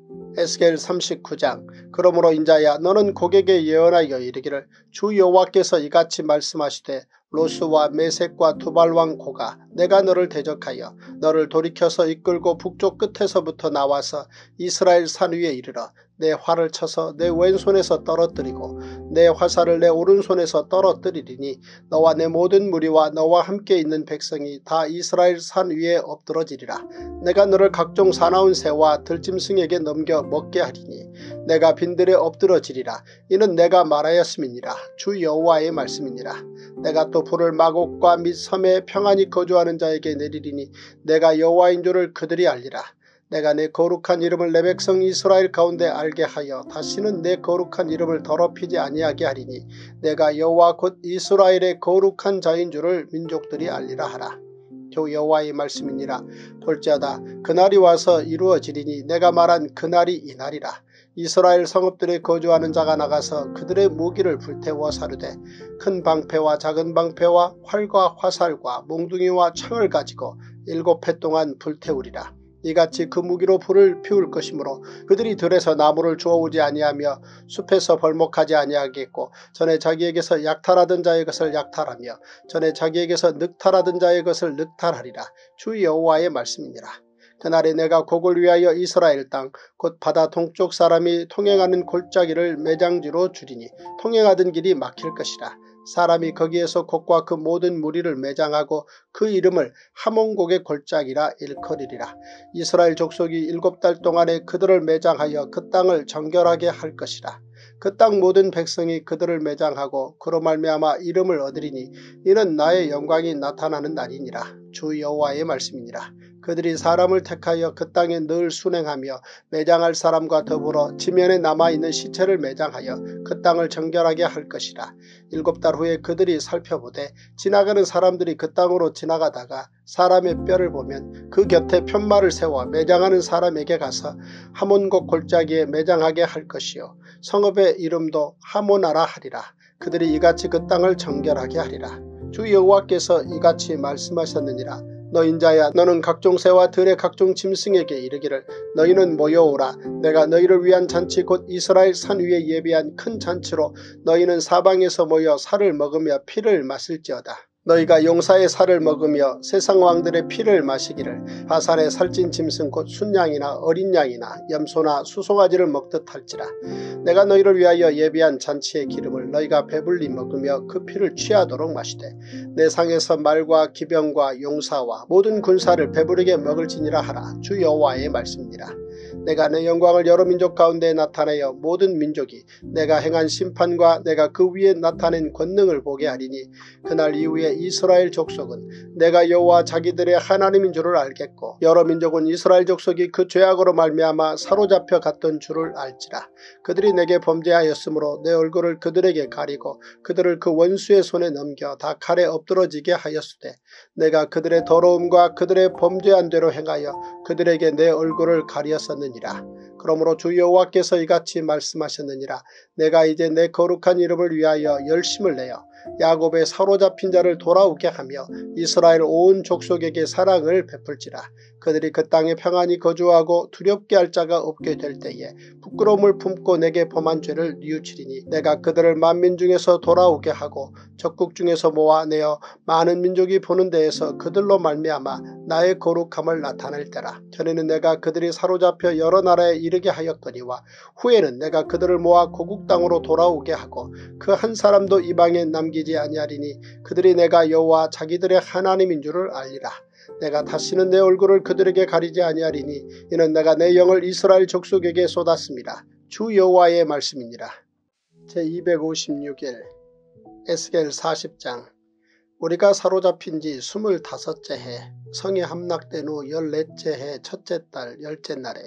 에스겔 39장. 그러므로 인자야, 너는 고객에 예언하여 이르기를 주 여호와께서 이같이 말씀하시되 로스와 메섹과 두발왕 고가 내가 너를 대적하여 너를 돌이켜서 이끌고 북쪽 끝에서부터 나와서 이스라엘 산 위에 이르러 내 활을 쳐서 내 왼손에서 떨어뜨리고 내 화살을 내 오른손에서 떨어뜨리리니 너와 내 모든 무리와 너와 함께 있는 백성이 다 이스라엘 산 위에 엎드러지리라. 내가 너를 각종 사나운 새와 들짐승에게 넘겨 먹게 하리니 내가 빈들에 엎드러지리라. 이는 내가 말하였음이니라. 주 여호와의 말씀이니라. 내가 또 불을 마곡과 및 섬에 평안히 거주하는 자에게 내리리니 내가 여호와인 줄을 그들이 알리라. 내가 내 거룩한 이름을 내 백성 이스라엘 가운데 알게 하여 다시는 내 거룩한 이름을 더럽히지 아니하게 하리니 내가 여호와 곧 이스라엘의 거룩한 자인 줄을 민족들이 알리라 하라. 주 여호와의 말씀이니라. 볼지어다 그날이 와서 이루어지리니 내가 말한 그날이 이날이라. 이스라엘 성읍들에 거주하는 자가 나가서 그들의 무기를 불태워 사르되 큰 방패와 작은 방패와 활과 화살과 몽둥이와 창을 가지고 7해 동안 불태우리라. 이같이 그 무기로 불을 피울 것이므로 그들이 들에서 나무를 주워오지 아니하며 숲에서 벌목하지 아니하겠고 전에 자기에게서 약탈하던 자의 것을 약탈하며 전에 자기에게서 늑탈하던 자의 것을 늑탈하리라. 주 여호와의 말씀이니라. 그날에 내가 곡을 위하여 이스라엘 땅 곧 바다 동쪽 사람이 통행하는 골짜기를 매장지로 주리니 통행하던 길이 막힐 것이라. 사람이 거기에서 곡과 그 모든 무리를 매장하고 그 이름을 하몬곡의 골짜기라 일컬으리라. 이스라엘 족속이 7달 동안에 그들을 매장하여 그 땅을 정결하게 할 것이라. 그 땅 모든 백성이 그들을 매장하고 그로 말미암아 이름을 얻으리니 이는 나의 영광이 나타나는 날이니라. 주 여호와의 말씀이니라. 그들이 사람을 택하여 그 땅에 늘 순행하며 매장할 사람과 더불어 지면에 남아있는 시체를 매장하여 그 땅을 정결하게 할 것이라. 7달 후에 그들이 살펴보되 지나가는 사람들이 그 땅으로 지나가다가 사람의 뼈를 보면 그 곁에 편말을 세워 매장하는 사람에게 가서 하몬곡 골짜기에 매장하게 할 것이요 성읍의 이름도 하모나라 하리라. 그들이 이같이 그 땅을 정결하게 하리라. 주 여호와께서 이같이 말씀하셨느니라. 너 인자야, 너는 각종 새와 들의 각종 짐승에게 이르기를 너희는 모여오라. 내가 너희를 위한 잔치 곧 이스라엘 산 위에 예비한 큰 잔치로 너희는 사방에서 모여 살을 먹으며 피를 마실지어다. 너희가 용사의 살을 먹으며 세상 왕들의 피를 마시기를 바산의 살찐 짐승 곧 순양이나 어린 양이나 염소나 수송아지를 먹듯 할지라. 내가 너희를 위하여 예비한 잔치의 기름을 너희가 배불리 먹으며 그 피를 취하도록 마시되 내 상에서 말과 기병과 용사와 모든 군사를 배부르게 먹을지니라 하라. 주 여호와의 말씀이니라. 내가 내 영광을 여러 민족 가운데 나타내어 모든 민족이 내가 행한 심판과 내가 그 위에 나타낸 권능을 보게 하리니 그날 이후에 이스라엘 족속은 내가 여호와 자기들의 하나님인 줄을 알겠고 여러 민족은 이스라엘 족속이 그 죄악으로 말미암아 사로잡혀 갔던 줄을 알지라. 그들이 내게 범죄하였으므로 내 얼굴을 그들에게 가리고 그들을 그 원수의 손에 넘겨 다 칼에 엎드러지게 하였으되 내가 그들의 더러움과 그들의 범죄한 대로 행하여 그들에게 내 얼굴을 가리었었느니라. 그러므로 주 여호와께서 이같이 말씀하셨느니라. 내가 이제 내 거룩한 이름을 위하여 열심을 내어 야곱의 사로잡힌 자를 돌아오게 하며 이스라엘 온 족속에게 사랑을 베풀지라. 그들이 그 땅에 평안히 거주하고 두렵게 할 자가 없게 될 때에 부끄러움을 품고 내게 범한 죄를 뉘우치리니 내가 그들을 만민 중에서 돌아오게 하고 적국 중에서 모아내어 많은 민족이 보는 데에서 그들로 말미암아 나의 거룩함을 나타낼 때라. 전에는 내가 그들이 사로잡혀 여러 나라에 이르게 하였거니와 후에는 내가 그들을 모아 고국 땅으로 돌아오게 하고 그 한 사람도 이방에 남기지 아니하리니 그들이 내가 여호와 자기들의 하나님인 줄을 알리라. 내가 다시는 내 얼굴을 그들에게 가리지 아니하리니 이는 내가 내 영을 이스라엘 족속에게 쏟았습니다. 주 여호와의 말씀이니라. 제256일 에스겔 40장. 우리가 사로잡힌 지 25째 해 성이 함락된 후 14째 해 첫째 달 10째 날에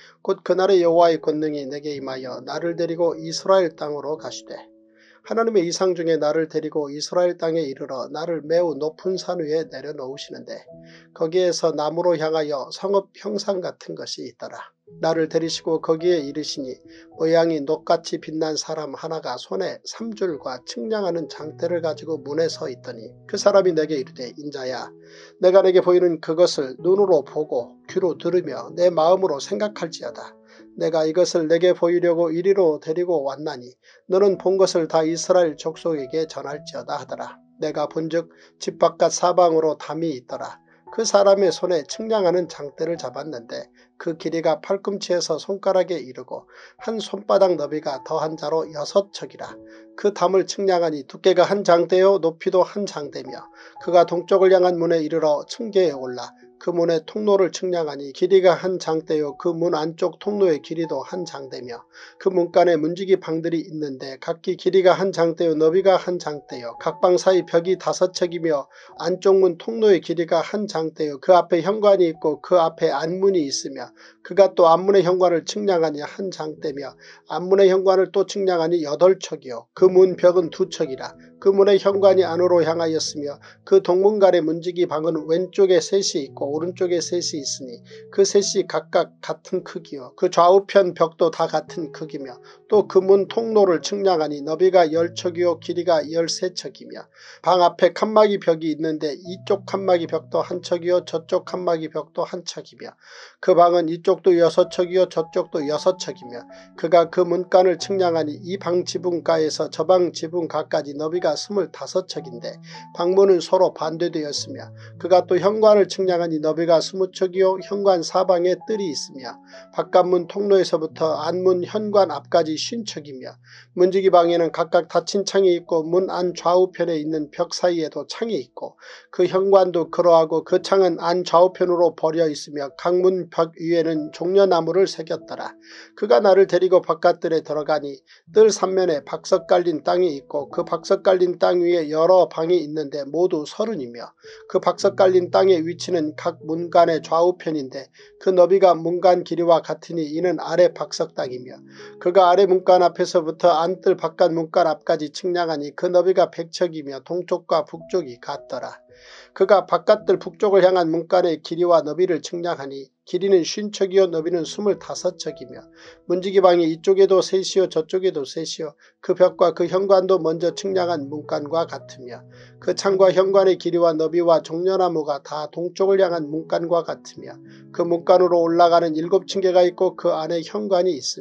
곧 그날에 여호와의 권능이 내게 임하여 나를 데리고 이스라엘 땅으로 가시되 하나님의 이상 중에 나를 데리고 이스라엘 땅에 이르러 나를 매우 높은 산 위에 내려놓으시는데 거기에서 나무로 향하여 성읍 형상 같은 것이 있더라. 나를 데리시고 거기에 이르시니 모양이 녹같이 빛난 사람 하나가 손에 3줄과 측량하는 장대를 가지고 문에 서 있더니 그 사람이 내게 이르되 인자야 내가 내게 보이는 그것을 눈으로 보고 귀로 들으며 내 마음으로 생각할지어다. 내가 이것을 내게 보이려고 이리로 데리고 왔나니 너는 본 것을 다 이스라엘 족속에게 전할지어다 하더라. 내가 본즉 집 바깥 사방으로 담이 있더라. 그 사람의 손에 측량하는 장대를 잡았는데 그 길이가 팔꿈치에서 손가락에 이르고 한 손바닥 너비가 더한 자로 6척이라. 그 담을 측량하니 두께가 한 장대요 높이도 한 장대며 그가 동쪽을 향한 문에 이르러 층계에 올라 그 문의 통로를 측량하니 길이가 한 장대요 그 문 안쪽 통로의 길이도 한 장대며 그 문간에 문지기 방들이 있는데 각기 길이가 한 장대요 너비가 한 장대요 각 방 사이 벽이 5척이며 안쪽 문 통로의 길이가 한 장대요 그 앞에 현관이 있고 그 앞에 안문이 있으며 그가 또 안문의 현관을 측량하니 한 장대며 안문의 현관을 또 측량하니 8척이요 그 문 벽은 2척이라. 그 문의 현관이 안으로 향하였으며 그 동문간의 문지기 방은 왼쪽에 셋이 있고 오른쪽에 셋이 있으니 그 셋이 각각 같은 크기요 그 좌우편 벽도 다 같은 크기며 또 그 문 통로를 측량하니 너비가 10척이요 길이가 13척이며 방 앞에 칸막이 벽이 있는데 이쪽 칸막이 벽도 한 척이요 저쪽 칸막이 벽도 한 척이며 그 방은 이쪽도 6척이요 저쪽도 6척이며 그가 그 문간을 측량하니 이 방 지붕가에서 저 방 지붕가까지 너비가 25척인데 방문은 서로 반대되었으며 그가 또 현관을 측량하니 너비가 20척이요 현관 사방에 뜰이 있으며 바깥문 통로에서부터 안문 현관 앞까지 50척이며 문지기 방에는 각각 닫힌 창이 있고 문 안 좌우편에 있는 벽 사이에도 창이 있고 그 현관도 그러하고 그 창은 안 좌우편으로 벌여 있으며 각 문 벽 위에는 종려나무를 새겼더라. 그가 나를 데리고 바깥들에 들어가니 뜰 삼면에 박석 깔린 땅이 있고 그 박석 깔린 땅 위에 여러 방이 있는데 모두 30이며 그 박석 깔린 땅의 위치는 각 문간의 좌우편인데 그 너비가 문간 길이와 같으니 이는 아래 박석 땅이며 그가 아래 문간 앞에서부터 안뜰 바깥 문간 앞까지 측량하니 그 너비가 100척이며 동쪽과 북쪽이 같더라. 그가 바깥들 북쪽을 향한 문간의 길이와 너비를 측량하니 길이는 50척이요 너비는 25척이며 문지기방이 이쪽에도 셋이요 저쪽에도 셋이요 그 벽과 그 현관도 먼저 측량한 문간과 같으며 그 창과 현관의 길이와 너비와 종려나무가 다 동쪽을 향한 문간과 같으며 그 문간으로 올라가는 7층계가 있고 그 안에 현관이 있으며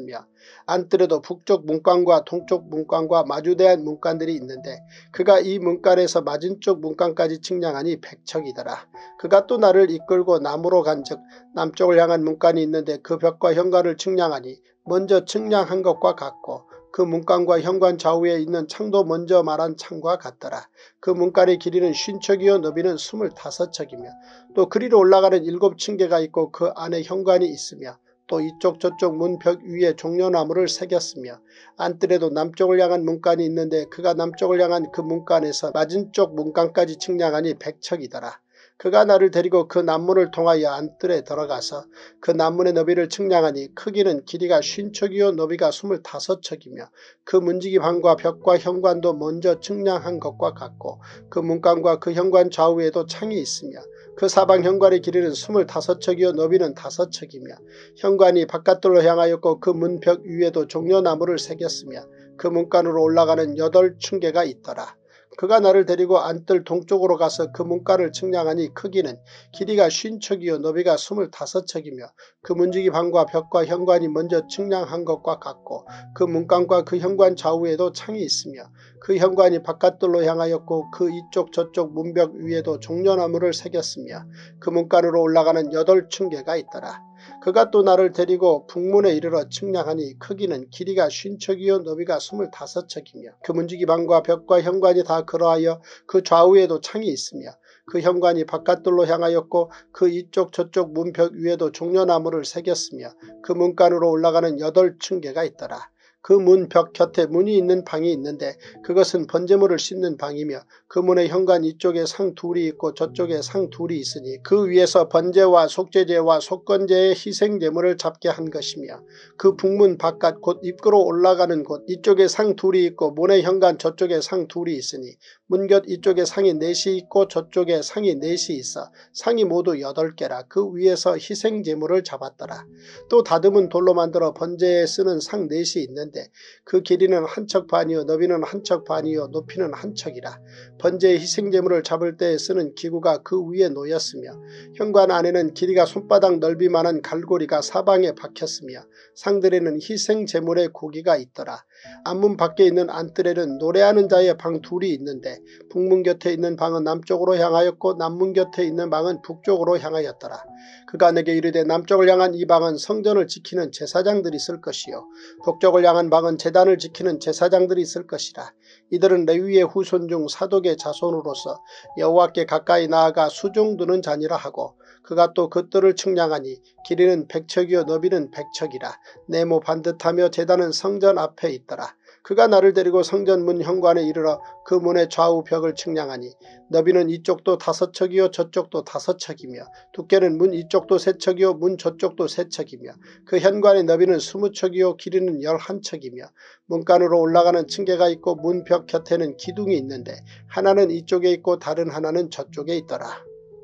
안뜰에도 북쪽 문간과 동쪽 문간과 마주대한 문간들이 있는데 그가 이 문간에서 맞은쪽 문간까지 측량하니 100척이더라. 그가 또 나를 이끌고 남으로 간즉 남쪽을 향한 문간이 있는데 그 벽과 현관을 측량하니 먼저 측량한 것과 같고 그 문간과 현관 좌우에 있는 창도 먼저 말한 창과 같더라. 그 문간의 길이는 50척이요 너비는 25척이며 또 그리로 올라가는 7층계가 있고 그 안에 현관이 있으며 또 이쪽 저쪽 문벽 위에 종려나무를 새겼으며 안뜰에도 남쪽을 향한 문간이 있는데 그가 남쪽을 향한 그 문간에서 맞은쪽 문간까지 측량하니 100척이더라. 그가 나를 데리고 그 난문을 통하여 안뜰에 들어가서 그 난문의 너비를 측량하니 크기는 길이가 50척이요 너비가 25척이며 그 문지기 방과 벽과 현관도 먼저 측량한 것과 같고 그 문간과 그 현관 좌우에도 창이 있으며 그 사방 현관의 길이는 25척이요 너비는 5척이며 현관이 바깥돌로 향하였고 그 문벽 위에도 종려나무를 새겼으며 그 문간으로 올라가는 8층계가 있더라. 그가 나를 데리고 안뜰 동쪽으로 가서 그 문간을 측량하니 크기는 길이가 50척이요 너비가 25척이며 그 문지기 방과 벽과 현관이 먼저 측량한 것과 같고 그 문간과 그 현관 좌우에도 창이 있으며 그 현관이 바깥돌로 향하였고 그 이쪽 저쪽 문벽 위에도 종려나무를 새겼으며 그 문간으로 올라가는 8층계가 있더라. 그가 또 나를 데리고 북문에 이르러 측량하니 크기는 길이가 50척이요 너비가 25척이며 그 문지기 방과 벽과 현관이 다 그러하여 그 좌우에도 창이 있으며 그 현관이 바깥돌로 향하였고 그 이쪽 저쪽 문벽 위에도 종려나무를 새겼으며 그 문간으로 올라가는 8층계가 있더라. 그 문벽 곁에 문이 있는 방이 있는데 그것은 번제물을 씻는 방이며 그 문의 현관 이쪽에 상 둘이 있고 저쪽에 상 둘이 있으니 그 위에서 번제와 속죄제와 속건제의 희생제물을 잡게 한 것이며 그 북문 바깥 곧 입구로 올라가는 곳 이쪽에 상 둘이 있고 문의 현관 저쪽에 상 둘이 있으니 문곁 이쪽에 상이 4시 있고 저쪽에 상이 4시 있어 상이 모두 8개라. 그 위에서 희생제물을 잡았더라. 또 다듬은 돌로 만들어 번제에 쓰는 상 4시 있는데 그 길이는 1척 반이요 너비는 1척 반이요 높이는 1척이라. 번제의 희생제물을 잡을 때에 쓰는 기구가 그 위에 놓였으며 현관 안에는 길이가 손바닥 넓이만한 갈고리가 사방에 박혔으며 상들에는 희생제물의 고기가 있더라. 안문 밖에 있는 안뜰에는 노래하는 자의 방 둘이 있는데 북문 곁에 있는 방은 남쪽으로 향하였고 남문 곁에 있는 방은 북쪽으로 향하였더라. 그가 내게 이르되 남쪽을 향한 이 방은 성전을 지키는 제사장들이 쓸 것이요 북쪽을 향한 방은 제단을 지키는 제사장들이 쓸 것이라. 이들은 레위의 후손 중 사독의 자손으로서 여호와께 가까이 나아가 수종드는 자니라 하고 그가 또 그 뜰을 측량하니 길이는 100척이요 너비는 100척이라. 네모 반듯하며 제단은 성전 앞에 있더라. 그가 나를 데리고 성전 문 현관에 이르러 그 문의 좌우 벽을 측량하니 너비는 이쪽도 5척이요 저쪽도 5척이며 두께는 문 이쪽도 3척이요 문 저쪽도 3척이며 그 현관의 너비는 20척이요 길이는 11척이며 문간으로 올라가는 층계가 있고 문벽 곁에는 기둥이 있는데 하나는 이쪽에 있고 다른 하나는 저쪽에 있더라.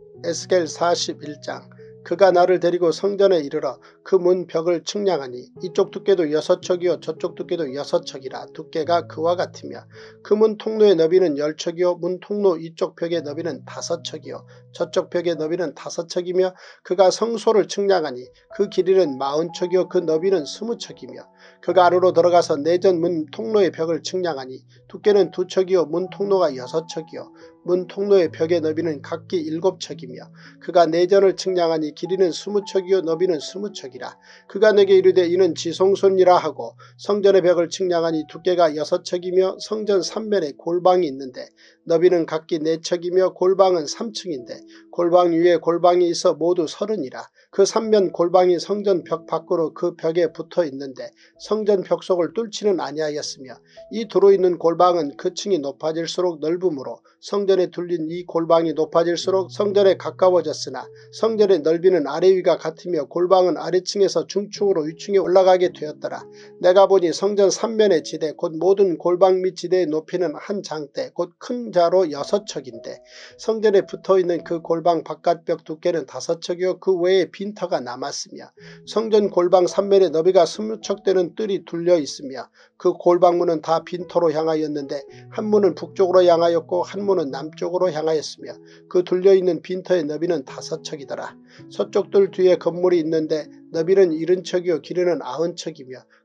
에스겔 41장. 그가 나를 데리고 성전에 이르러 그 문 벽을 측량하니 이쪽 두께도 6척이요 저쪽 두께도 6척이라. 두께가 그와 같으며 그 문 통로의 너비는 10척이요 문 통로 이쪽 벽의 너비는 5척이요 저쪽 벽의 너비는 5척이며 그가 성소를 측량하니 그 길이는 40척이요 그 너비는 20척이며 그가 안으로 들어가서 내전 문 통로의 벽을 측량하니 두께는 2척이요 문 통로가 6척이요 문 통로의 벽의 너비는 각기 7척이며 그가 내전을 측량하니 길이는 20척이요 너비는 20척이라. 그가 내게 이르되 이는 지성소니라 하고 성전의 벽을 측량하니 두께가 6척이며 성전 3면에 골방이 있는데 너비는 각기 4척이며 골방은 3층인데 골방 위에 골방이 있어 모두 30이라. 그 3면 골방이 성전 벽 밖으로 그 벽에 붙어 있는데 성전 벽 속을 뚫지는 아니하였으며 이 두루 있는 골방은 그 층이 높아질수록 넓음으로 성전에 둘린 이 골방이 높아질수록 성전에 가까워졌으나 성전의 넓이는 아래 위가 같으며 골방은 아래층에서 중층으로 위층에 올라가게 되었더라. 내가 보니 성전 3면의 지대 곧 모든 골방 및 지대의 높이는 한 장대 곧 큰 자로 6척인데 성전에 붙어있는 그 골방 바깥벽 두께는 5척이요 그 외에 빈터가 남았으며 성전 골방 3면의 너비가 20척 되는 뜰이 둘려 있으며 그 골방문은 다 빈터로 향하였는데 한 문은 북쪽으로 향하였고 한 문은 남쪽으로 향하였으며 그 둘려있는 빈터의 너비는 5척이더라. 서쪽 뜰 뒤에 건물이 있는데 너비는 70척이요 길이는 90척이며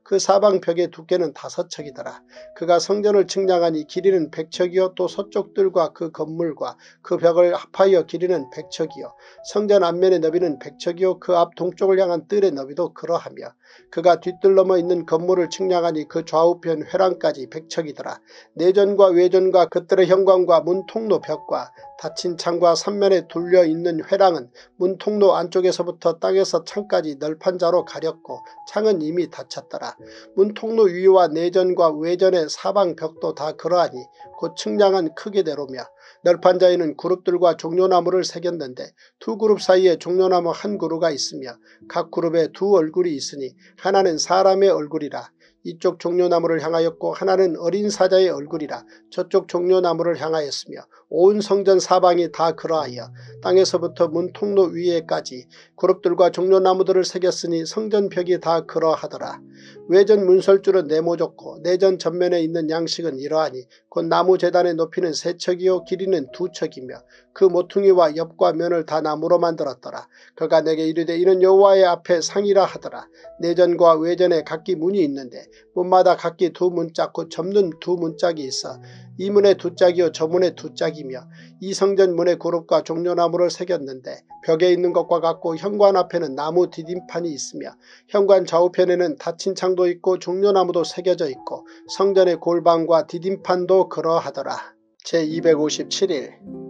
그 사방 벽의 두께는 5척이더라. 그가 성전을 측량하니 길이는 100척이요 또 서쪽 뜰과 그 건물과 그 벽을 합하여 길이는 100척이요 성전 앞면의 너비는 100척이요 그 앞 동쪽을 향한 뜰의 너비도 그러하며 그가 뒷뜰 넘어 있는 건물을 측량하니 그 좌우편 회랑까지 100척이더라. 내전과 외전과 그 뜰의 현관과 문 통로 벽과 닫힌 창과 삼면에 둘려 있는 회랑은 문 통로 안쪽에서부터 땅에서 창까지 널판 자로 가렸고 창은 이미 닫혔더라. 문 통로 위와 내전과 외전의 사방 벽도 다 그러하니 곧 측량한 크기대로며 널판 자에는 그룹들과 종려나무를 새겼는데 두 그룹 사이에 종려나무 한 그루가 있으며 각 그룹에 두 얼굴이 있으니 하나는 사람의 얼굴이라. 이쪽 종려나무를 향하였고 하나는 어린 사자의 얼굴이라 저쪽 종려나무를 향하였으며 온 성전 사방이 다 그러하여 땅에서부터 문 통로 위에까지 그룹들과 종려나무들을 새겼으니 성전 벽이 다 그러하더라. 외전 문설줄은 네모졌고 내전 전면에 있는 양식은 이러하니 곧 나무 제단의 높이는 3척이요 길이는 2척이며 그 모퉁이와 옆과 면을 다 나무로 만들었더라. 그가 내게 이르되 이는 여호와의 앞에 상이라 하더라. 내전과 외전에 각기 문이 있는데 문마다 각기 두 문짝 곧 접는 두 문짝이 있어 이 문에 두 짝이요 저 문에 두 짝이며 이 성전 문의 그룹과 종려나무를 새겼는데 벽에 있는 것과 같고 현관 앞에는 나무 디딤판이 있으며 현관 좌우편에는 닫힌 창도 있고 종려나무도 새겨져 있고 성전의 골방과 디딤판도 그러하더라. 제257일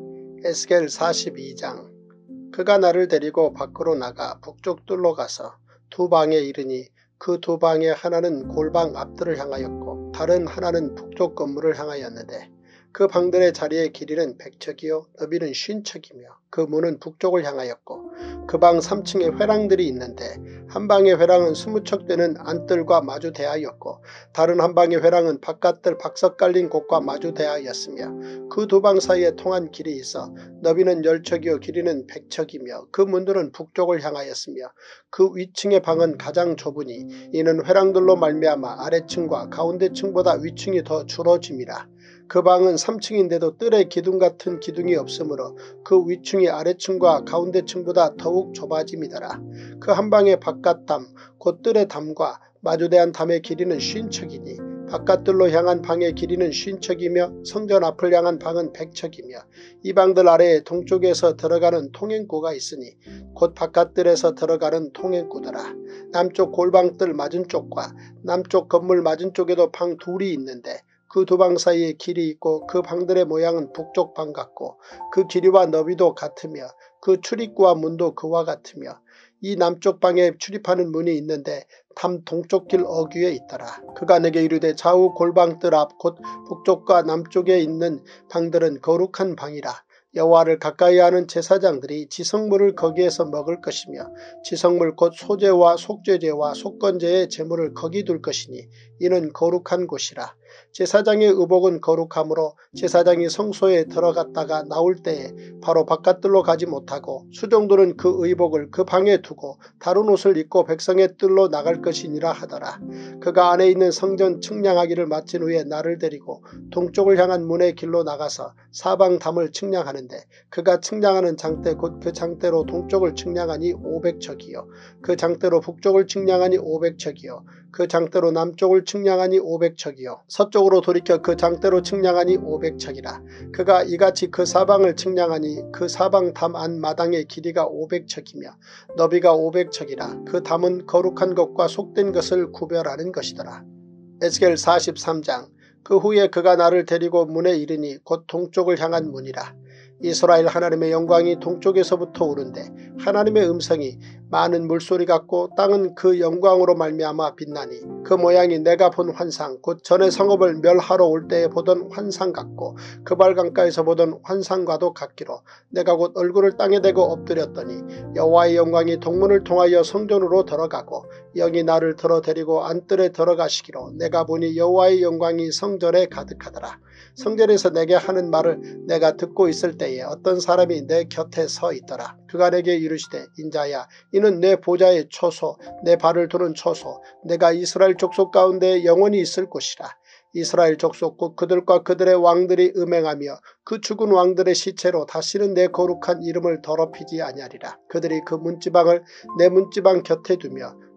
에스겔 42장. 그가 나를 데리고 밖으로 나가 북쪽 뜰로 가서 두 방에 이르니 그 두 방의 하나는 골방 앞뜰을 향하였고 다른 하나는 북쪽 건물을 향하였는데 그 방들의 자리의 길이는 100척이요 너비는 50척이며 그 문은 북쪽을 향하였고 그 방 3층에 회랑들이 있는데 한 방의 회랑은 20척 되는 안뜰과 마주 대하였고 다른 한 방의 회랑은 바깥뜰 박석 깔린 곳과 마주 대하였으며 그 두 방 사이에 통한 길이 있어 너비는 10척이요 길이는 100척이며 그 문들은 북쪽을 향하였으며 그 위층의 방은 가장 좁으니 이는 회랑들로 말미암아 아래층과 가운데층보다 위층이 더 줄어짐이라. 그 방은 3층인데도 뜰에 기둥 같은 기둥이 없으므로 그 위층이 아래층과 가운데층보다 더욱 좁아짐이더라. 그 한 방의 바깥담 곧 뜰의 담과 마주대한 담의 길이는 50척이니 바깥뜰로 향한 방의 길이는 50척이며 성전 앞을 향한 방은 100척이며 이 방들 아래에 동쪽에서 들어가는 통행구가 있으니 곧 바깥뜰에서 들어가는 통행구더라. 남쪽 골방뜰 맞은쪽과 남쪽 건물 맞은쪽에도 방 둘이 있는데 그 두 방 사이에 길이 있고 그 방들의 모양은 북쪽 방 같고 그 길이와 너비도 같으며 그 출입구와 문도 그와 같으며 이 남쪽 방에 출입하는 문이 있는데 담 동쪽 길 어귀에 있더라. 그가 내게 이르되 좌우 골방뜰 앞 곧 북쪽과 남쪽에 있는 방들은 거룩한 방이라. 여호와를 가까이 하는 제사장들이 지성물을 거기에서 먹을 것이며 지성물 곧 소제와 속죄제와 속건제의 제물을 거기 둘 것이니 이는 거룩한 곳이라. 제사장의 의복은 거룩하므로 제사장이 성소에 들어갔다가 나올 때에 바로 바깥뜰로 가지 못하고 수종들은 그 의복을 그 방에 두고 다른 옷을 입고 백성의 뜰로 나갈 것이니라 하더라. 그가 안에 있는 성전 측량하기를 마친 후에 나를 데리고 동쪽을 향한 문의 길로 나가서 사방 담을 측량하는데 그가 측량하는 장대 곧 그 장대로 동쪽을 측량하니 500척이요 그 장대로 북쪽을 측량하니 500척이요 그 장대로 남쪽을 측량하니 500척이요 서쪽으로 돌이켜 그 장대로 측량하니 500척이라. 그가 이같이 그 사방을 측량하니 그 사방 담 안 마당의 길이가 500척이며 너비가 500척이라. 그 담은 거룩한 것과 속된 것을 구별하는 것이더라. 에스겔 43장. 그 후에 그가 나를 데리고 문에 이르니 곧 동쪽을 향한 문이라. 이스라엘 하나님의 영광이 동쪽에서부터 오는데 하나님의 음성이 많은 물소리 같고 땅은 그 영광으로 말미암아 빛나니 그 모양이 내가 본 환상 곧 전에 성읍을 멸하러 올 때에 보던 환상 같고 그발강가에서 보던 환상과도 같기로 내가 곧 얼굴을 땅에 대고 엎드렸더니 여호와의 영광이 동문을 통하여 성전으로 들어가고 영이 나를 들어 데리고 안뜰에 들어가시기로 내가 보니 여호와의 영광이 성전에 가득하더라. 성전에서 내게 하는 말을 내가 듣고 있을 때에 어떤 사람이 내 곁에 서 있더라. 그가 내게 이르시되 인자야 이는 내 보좌의 초소 내 발을 두는 초소 내가 이스라엘 족속 가운데 영원히 있을 곳이라. 이스라엘 족속 곧 그들과 그들의 왕들이 음행하며 그 죽은 왕들의 시체로 다시는 내 거룩한 이름을 더럽히지 아니하리라. 그들이 그 문지방을 내 문지방 곁에 두며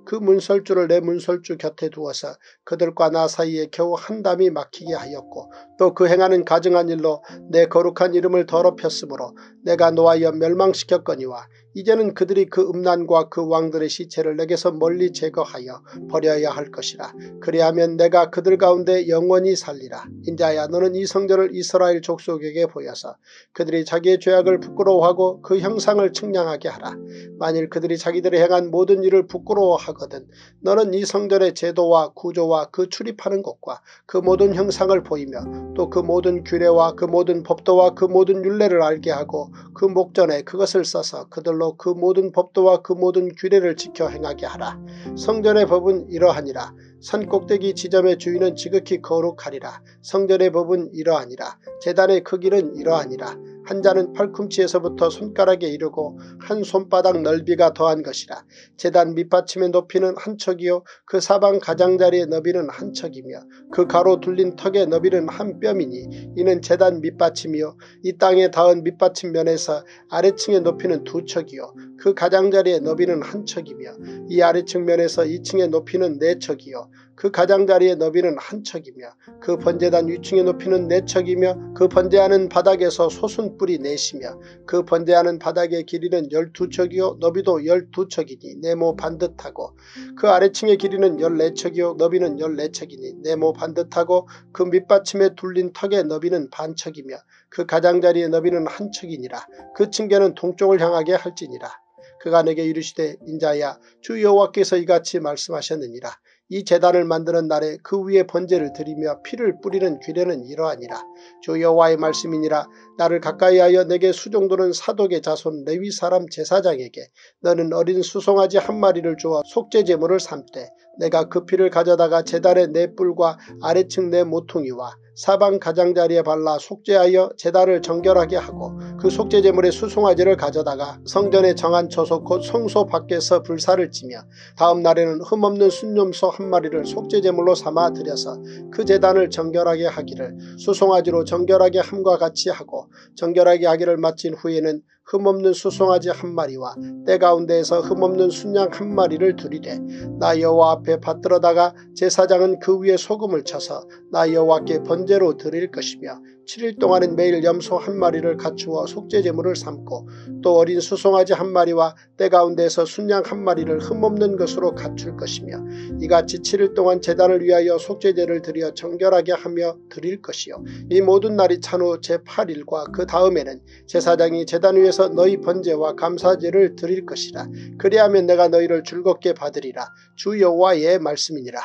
그 문설주를 내 문설주 곁에 두어서 그들과 나 사이에 겨우 한 담이 막히게 하였고 또 그 행하는 가증한 일로 내 거룩한 이름을 더럽혔으므로 내가 노하여 멸망시켰거니와 이제는 그들이 그 음란과 그 왕들의 시체를 내게서 멀리 제거하여 버려야 할 것이라. 그리하면 내가 그들 가운데 영원히 살리라. 인자야 너는 이 성전을 이스라엘 족속에게 보여서 그들이 자기의 죄악을 부끄러워하고 그 형상을 측량하게 하라. 만일 그들이 자기들이 행한 모든 일을 부끄러워하거든 너는 이 성전의 제도와 구조와 그 출입하는 곳과 그 모든 형상을 보이며 또 그 모든 규례와 그 모든 법도와 그 모든 율례를 알게 하고 그 목전에 그것을 써서 그들로 그 모든 법도와 그 모든 규례를 지켜 행하게 하라. 성전의 법은 이러하니라. 산꼭대기 지점의 주인은 지극히 거룩하리라. 성전의 법은 이러하니라. 제단의 크기는 이러하니라. 한 자는 팔꿈치에서부터 손가락에 이르고 한 손바닥 넓이가 더한 것이라. 제단 밑받침의 높이는 한 척이요 그 사방 가장자리의 너비는 한 척이며 그 가로 둘린 턱의 너비는 한 뼘이니 이는 제단 밑받침이요 이 땅에 닿은 밑받침 면에서 아래층의 높이는 두 척이요 그 가장자리의 너비는 한 척이며 이 아래층 면에서 2층의 높이는 4척이요 그 가장자리의 너비는 한 척이며 그 번제단 위층의 높이는 4척이며 그 번제하는 바닥에서 솟은뿔이 4시며 그 번제하는 바닥의 길이는 12척이요 너비도 12척이니 네모 반듯하고 그 아래층의 길이는 14척이요 너비는 14척이니 네모 반듯하고 그 밑받침에 둘린 턱의 너비는 반척이며 그 가장자리의 너비는 한 척이니라. 그 층계는 동쪽을 향하게 할지니라. 그가 내게 이르시되 인자야 주 여호와께서 이같이 말씀하셨느니라. 이 제단을 만드는 날에 그 위에 번제를 드리며 피를 뿌리는 규례는 이러하니라. 주 여호와의 말씀이니라. 나를 가까이하여 내게 수종도는 사독의 자손 레위 사람 제사장에게 너는 어린 수송아지 한 마리를 주어 속죄 제물을 삼되 내가 그 피를 가져다가 제단의 네 뿔과 아래층 네 모퉁이와 사방 가장자리에 발라 속죄하여 제단을 정결하게 하고 그 속죄제물의 수송아지를 가져다가 성전의 정한 처소 곧 성소 밖에서 불사를 지며 다음 날에는 흠없는 순염소 한 마리를 속죄제물로 삼아 드려서 그 제단을 정결하게 하기를 수송아지로 정결하게 함과 같이 하고 정결하게 하기를 마친 후에는 흠없는 수송아지 한 마리와 때 가운데에서 흠없는 순양 한 마리를 드리되 나 여호와 앞에 받들어다가 제사장은 그 위에 소금을 쳐서 나 여호와께 번제로 드릴 것이며 7일 동안은 매일 염소 한 마리를 갖추어 속죄제물을 삼고 또 어린 수송아지 한 마리와 때 가운데에서 순양 한 마리를 흠없는 것으로 갖출 것이며 이같이 7일 동안 제단을 위하여 속죄제를 드려 정결하게 하며 드릴 것이요 이 모든 날이 찬 후 제8일과 그 다음에는 제사장이 제단 위에서 너희 번제와 감사제를 드릴 것이라. 그리하면 내가 너희를 즐겁게 받으리라. 주 여호와의 말씀이니라.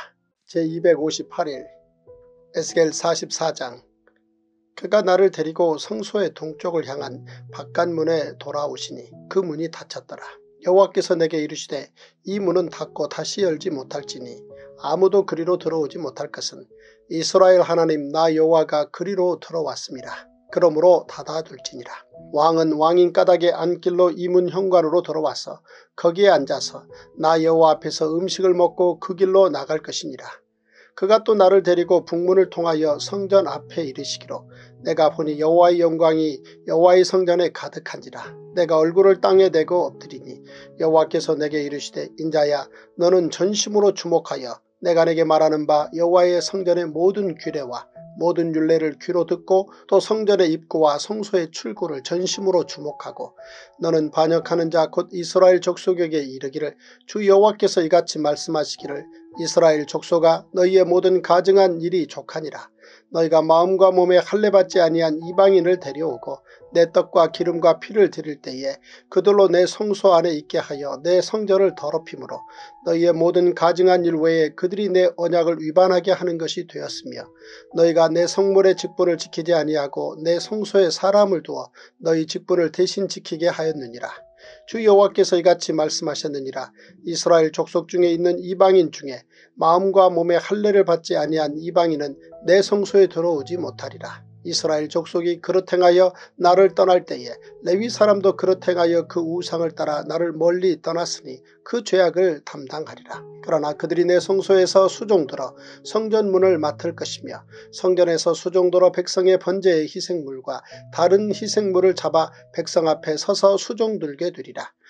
제258일 에스겔 44장. 그가 나를 데리고 성소의 동쪽을 향한 바깥문에 돌아오시니 그 문이 닫혔더라. 여호와께서 내게 이르시되 이 문은 닫고 다시 열지 못할지니 아무도 그리로 들어오지 못할 것은 이스라엘 하나님 나 여호와가 그리로 들어왔습니다. 그러므로 닫아둘지니라. 왕은 왕인 까닭의 안길로 이 문 현관으로 들어와서 거기에 앉아서 나 여호와 앞에서 음식을 먹고 그 길로 나갈 것이니라. 그가 또 나를 데리고 북문을 통하여 성전 앞에 이르시기로 내가 보니 여호와의 영광이 여호와의 성전에 가득한지라. 내가 얼굴을 땅에 대고 엎드리니 여호와께서 내게 이르시되 인자야 너는 전심으로 주목하여 내가 내게 말하는 바 여호와의 성전의 모든 규례와 모든 율례를 귀로 듣고 또 성전의 입구와 성소의 출구를 전심으로 주목하고 너는 반역하는 자 곧 이스라엘 족속에게 이르기를 주 여호와께서 이같이 말씀하시기를 이스라엘 족속아 너희의 모든 가증한 일이 족하니라. 너희가 마음과 몸에 할례받지 아니한 이방인을 데려오고 내 떡과 기름과 피를 드릴 때에 그들로 내 성소 안에 있게 하여 내 성전을 더럽힘으로 너희의 모든 가증한 일 외에 그들이 내 언약을 위반하게 하는 것이 되었으며 너희가 내 성물의 직분을 지키지 아니하고 내 성소에 사람을 두어 너희 직분을 대신 지키게 하였느니라. 주 여호와께서 이같이 말씀하셨느니라. 이스라엘 족속 중에 있는 이방인 중에 마음과 몸에 할례를 받지 아니한 이방인은 내 성소에 들어오지 못하리라. 이스라엘 족속이 그릇 행하여 나를 떠날 때에 레위 사람도 그릇 행하여 그 우상을 따라 나를 멀리 떠났으니 그 죄악을 담당하리라. 그러나 그들이 내 성소에서 수종들어 성전문을 맡을 것이며 성전에서 수종들어 백성의 번제의 희생물과 다른 희생물을 잡아 백성 앞에 서서 수종들게 되리라.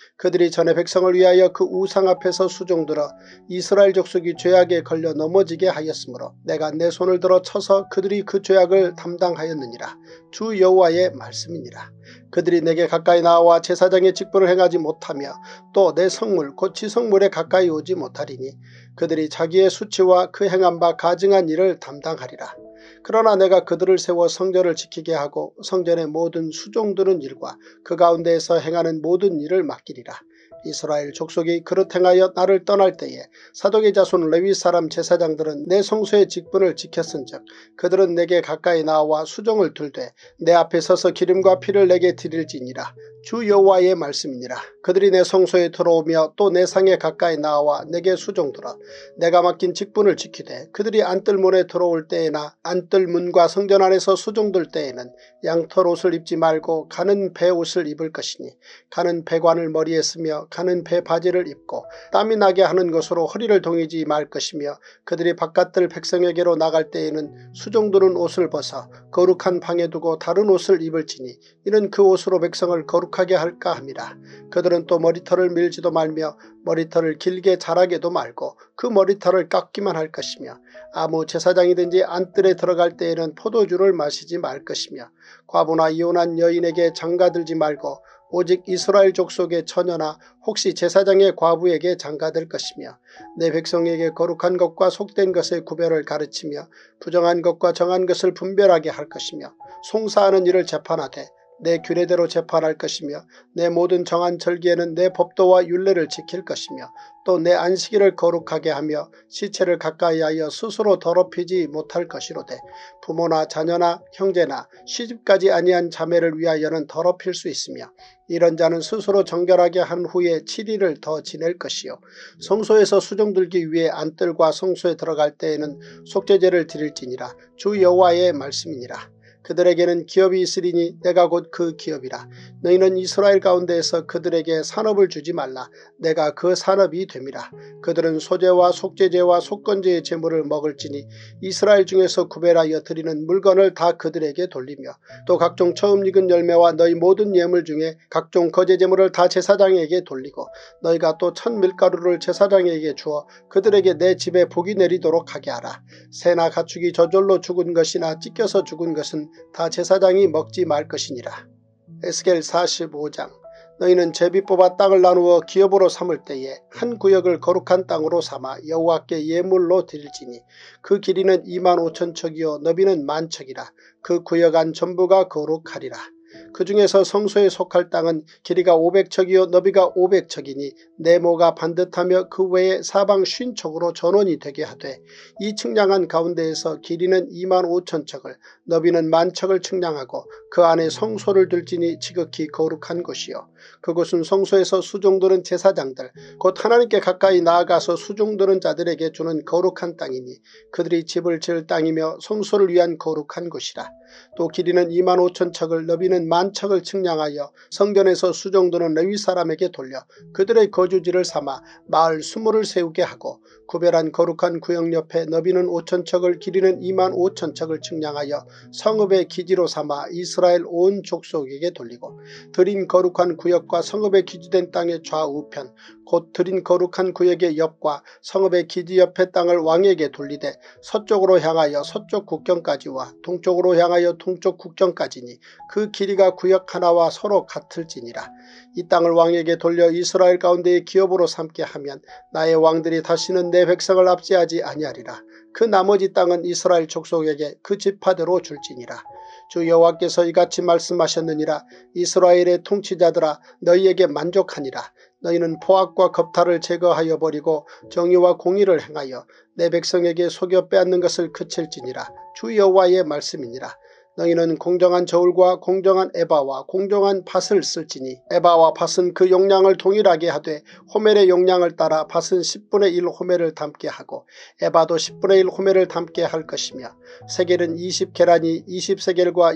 그들이 전에 백성을 위하여 그 우상 앞에서 수종들어 이스라엘 족속이 죄악에 걸려 넘어지게 하였으므로 내가 내 손을 들어 쳐서 그들이 그 죄악을 담당하였느니라. 주 여호와의 말씀이니라. 그들이 내게 가까이 나와 제사장의 직분을 행하지 못하며 또 내 성물 곧 지성물에 가까이 오지 못하리니 그들이 자기의 수치와 그 행한 바 가증한 일을 담당하리라. 그러나 내가 그들을 세워 성전을 지키게 하고 성전의 모든 수종드는 일과 그 가운데에서 행하는 모든 일을 맡기리라. 이스라엘 족속이 그릇 행하여 나를 떠날 때에 사독의 자손 레위 사람 제사장들은 내 성소의 직분을 지켰은즉 그들은 내게 가까이 나와 수종을 들되 내 앞에 서서 기름과 피를 내게 드릴지니라. 주 여호와의 말씀이니라. 그들이 내 성소에 들어오며 또 내 상에 가까이 나와 내게 수종들어 내가 맡긴 직분을 지키되 그들이 안뜰문에 들어올 때에나 안뜰문과 성전 안에서 수종들 때에는 양털 옷을 입지 말고 가는 배 옷을 입을 것이니 가는 배관을 머리에 쓰며 가는 배 바지를 입고 땀이 나게 하는 것으로 허리를 동이지 말 것이며 그들이 바깥들 백성에게로 나갈 때에는 수종드는 옷을 벗어 거룩한 방에 두고 다른 옷을 입을지니 이는 그 옷으로 백성을 거룩하게 할까 함이라. 그들은 또 머리털을 밀지도 말며 머리털을 길게 자라게도 말고 그 머리털을 깎기만 할 것이며 아무 제사장이든지 안뜰에 들어갈 때에는 포도주를 마시지 말 것이며 과부나 이혼한 여인에게 장가들지 말고 오직 이스라엘 족속의 처녀나 혹시 제사장의 과부에게 장가들 것이며 내 백성에게 거룩한 것과 속된 것의 구별을 가르치며 부정한 것과 정한 것을 분별하게 할 것이며 송사하는 일을 재판하되 내 규례대로 재판할 것이며 내 모든 정한 절기에는 내 법도와 율례를 지킬 것이며 또 내 안식일을 거룩하게 하며 시체를 가까이하여 스스로 더럽히지 못할 것이로되 부모나 자녀나 형제나 시집가지 아니한 자매를 위하여는 더럽힐 수 있으며 이런 자는 스스로 정결하게 한 후에 7일을 더 지낼 것이요 성소에서 수종들기 위해 안뜰과 성소에 들어갈 때에는 속죄제를 드릴지니라. 주 여호와의 말씀이니라. 그들에게는 기업이 있으리니 내가 곧 그 기업이라. 너희는 이스라엘 가운데에서 그들에게 산업을 주지 말라. 내가 그 산업이 됨이라. 그들은 소제와 속죄제와 속건제의 제물을 먹을지니 이스라엘 중에서 구별하여 드리는 물건을 다 그들에게 돌리며 또 각종 처음 익은 열매와 너희 모든 예물 중에 각종 거제 제물을 다 제사장에게 돌리고 너희가 또 천 밀가루를 제사장에게 주어 그들에게 내 집에 복이 내리도록 하게 하라. 새나 가축이 저절로 죽은 것이나 찢겨서 죽은 것은 다 제사장이 먹지 말 것이니라. 에스겔 45장. 너희는 제비 뽑아 땅을 나누어 기업으로 삼을 때에 한 구역을 거룩한 땅으로 삼아 여호와께 예물로 드릴지니 그 길이는 25,000척이요 너비는 10,000척이라. 그 구역 안 전부가 거룩하리라. 그 중에서 성소에 속할 땅은 길이가 500척이요 너비가 500척이니 네모가 반듯하며 그 외에 사방 50척으로 전원이 되게 하되 이 측량한 가운데에서 길이는 25,000척을 너비는 10,000척을 측량하고 그 안에 성소를 둘지니 지극히 거룩한 곳이요 그곳은 성소에서 수종드는 제사장들 곧 하나님께 가까이 나아가서 수종드는 자들에게 주는 거룩한 땅이니 그들이 집을 지을 땅이며 성소를 위한 거룩한 곳이라. 또 길이는 25,000척을 너비는 10,000척을 측량하여 성전에서 수종드는 레위 사람에게 돌려 그들의 거주지를 삼아 마을 20을 세우게 하고 구별한 거룩한 구역 옆에 너비는 5,000척을 길이는 25,000척을 측량하여 성읍의 기지로 삼아 이스라엘 온 족속에게 돌리고 드린 거룩한 구역과 성읍의 기지된 땅의 좌우편 곧 드린 거룩한 구역의 옆과 성읍의 기지 옆의 땅을 왕에게 돌리되 서쪽으로 향하여 서쪽 국경까지와 동쪽으로 향하여 동쪽 국경까지니 그 길이가 구역 하나와 서로 같을지니라. 이 땅을 왕에게 돌려 이스라엘 가운데의 기업으로 삼게 하면 나의 왕들이 다시는 내 백성을 압제하지 아니하리라. 그 나머지 땅은 이스라엘 족속에게 그 지파대로 줄지니라. 주 여호와께서 이같이 말씀하셨느니라. 이스라엘의 통치자들아 너희에게 만족하니라. 너희는 포악과 겁탈을 제거하여 버리고 정의와 공의를 행하여 내 백성에게 속여 빼앗는 것을 그칠지니라. 주 여호와의 말씀이니라. 너희는 공정한 저울과 공정한 에바와 공정한 밭을 쓸지니 에바와 밭은 그 용량을 동일하게 하되 호멜의 용량을 따라 밭은 10분의 1 호멜을 담게 하고 에바도 10분의 1 호멜을 담게 할 것이며 세겔은 20계란이 20세겔과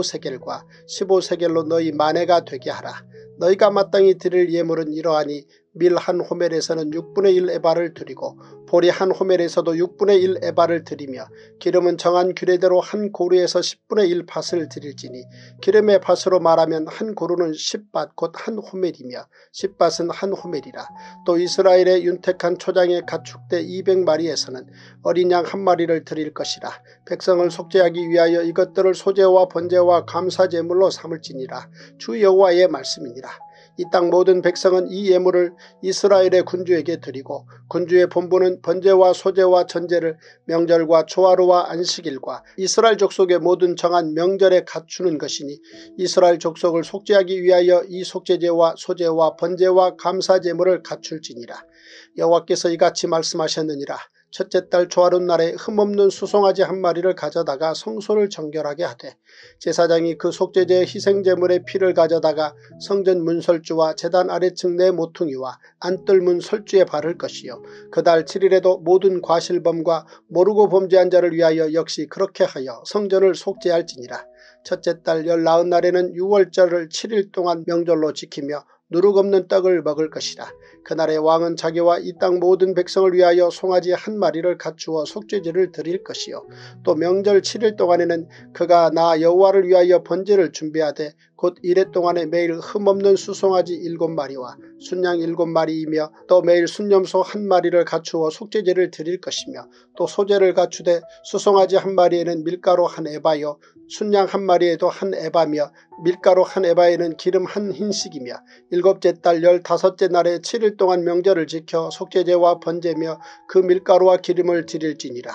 25세겔과 15세겔로 너희 만회가 되게 하라. 너희가 마땅히 드릴 예물은 이러하니 밀 한 호멜에서는 6분의 1 에바를 드리고 보리 한 호멜에서도 6분의 1 에바를 드리며 기름은 정한 규례대로 한 고루에서 10분의 1 밭을 드릴지니 기름의 밭으로 말하면 한 고루는 10밭 곧 한 호멜이며 10밭은 한 호멜이라. 또 이스라엘의 윤택한 초장의 가축대 200마리에서는 어린 양 한 마리를 드릴 것이라. 백성을 속죄하기 위하여 이것들을 소제와 번제와 감사제물로 삼을지니라. 주 여호와의 말씀이니라. 이 땅 모든 백성은 이 예물을 이스라엘의 군주에게 드리고 군주의 본부는 번제와 소제와 전제를 명절과 초하루와 안식일과 이스라엘 족속의 모든 정한 명절에 갖추는 것이니 이스라엘 족속을 속죄하기 위하여 이 속죄제와 소제와 번제와 감사제물을 갖출지니라. 여호와께서 이같이 말씀하셨느니라. 첫째 달 초하룻 날에 흠없는 수송아지 한 마리를 가져다가 성소를 정결하게 하되 제사장이 그 속죄제의 희생제물의 피를 가져다가 성전 문설주와 제단 아래층 내 모퉁이와 안뜰문 설주에 바를 것이요 그달 7일에도 모든 과실범과 모르고 범죄한 자를 위하여 역시 그렇게 하여 성전을 속죄할지니라. 첫째 달 19날에는 6월절을 7일 동안 명절로 지키며 누룩 없는 떡을 먹을 것이라. 그날에 왕은 자기와 이 땅 모든 백성을 위하여 송아지 한 마리를 갖추어 속죄제를 드릴 것이요 또 명절 7일 동안에는 그가 나 여호와를 위하여 번제를 준비하되 곧 이래 동안에 매일 흠없는 수송아지 7마리와 순양 7마리이며 또 매일 순염소 한 마리를 갖추어 속죄제를 드릴 것이며 또 소제를 갖추되 수송아지 한 마리에는 밀가루 한 에바요 순양 한 마리에도 한 에바며 밀가루 한 에바에는 기름 한 흰씩이며 일곱째 달 15째 날에 7일 동안 명절을 지켜 속죄제와 번제며 그 밀가루와 기름을 드릴지니라.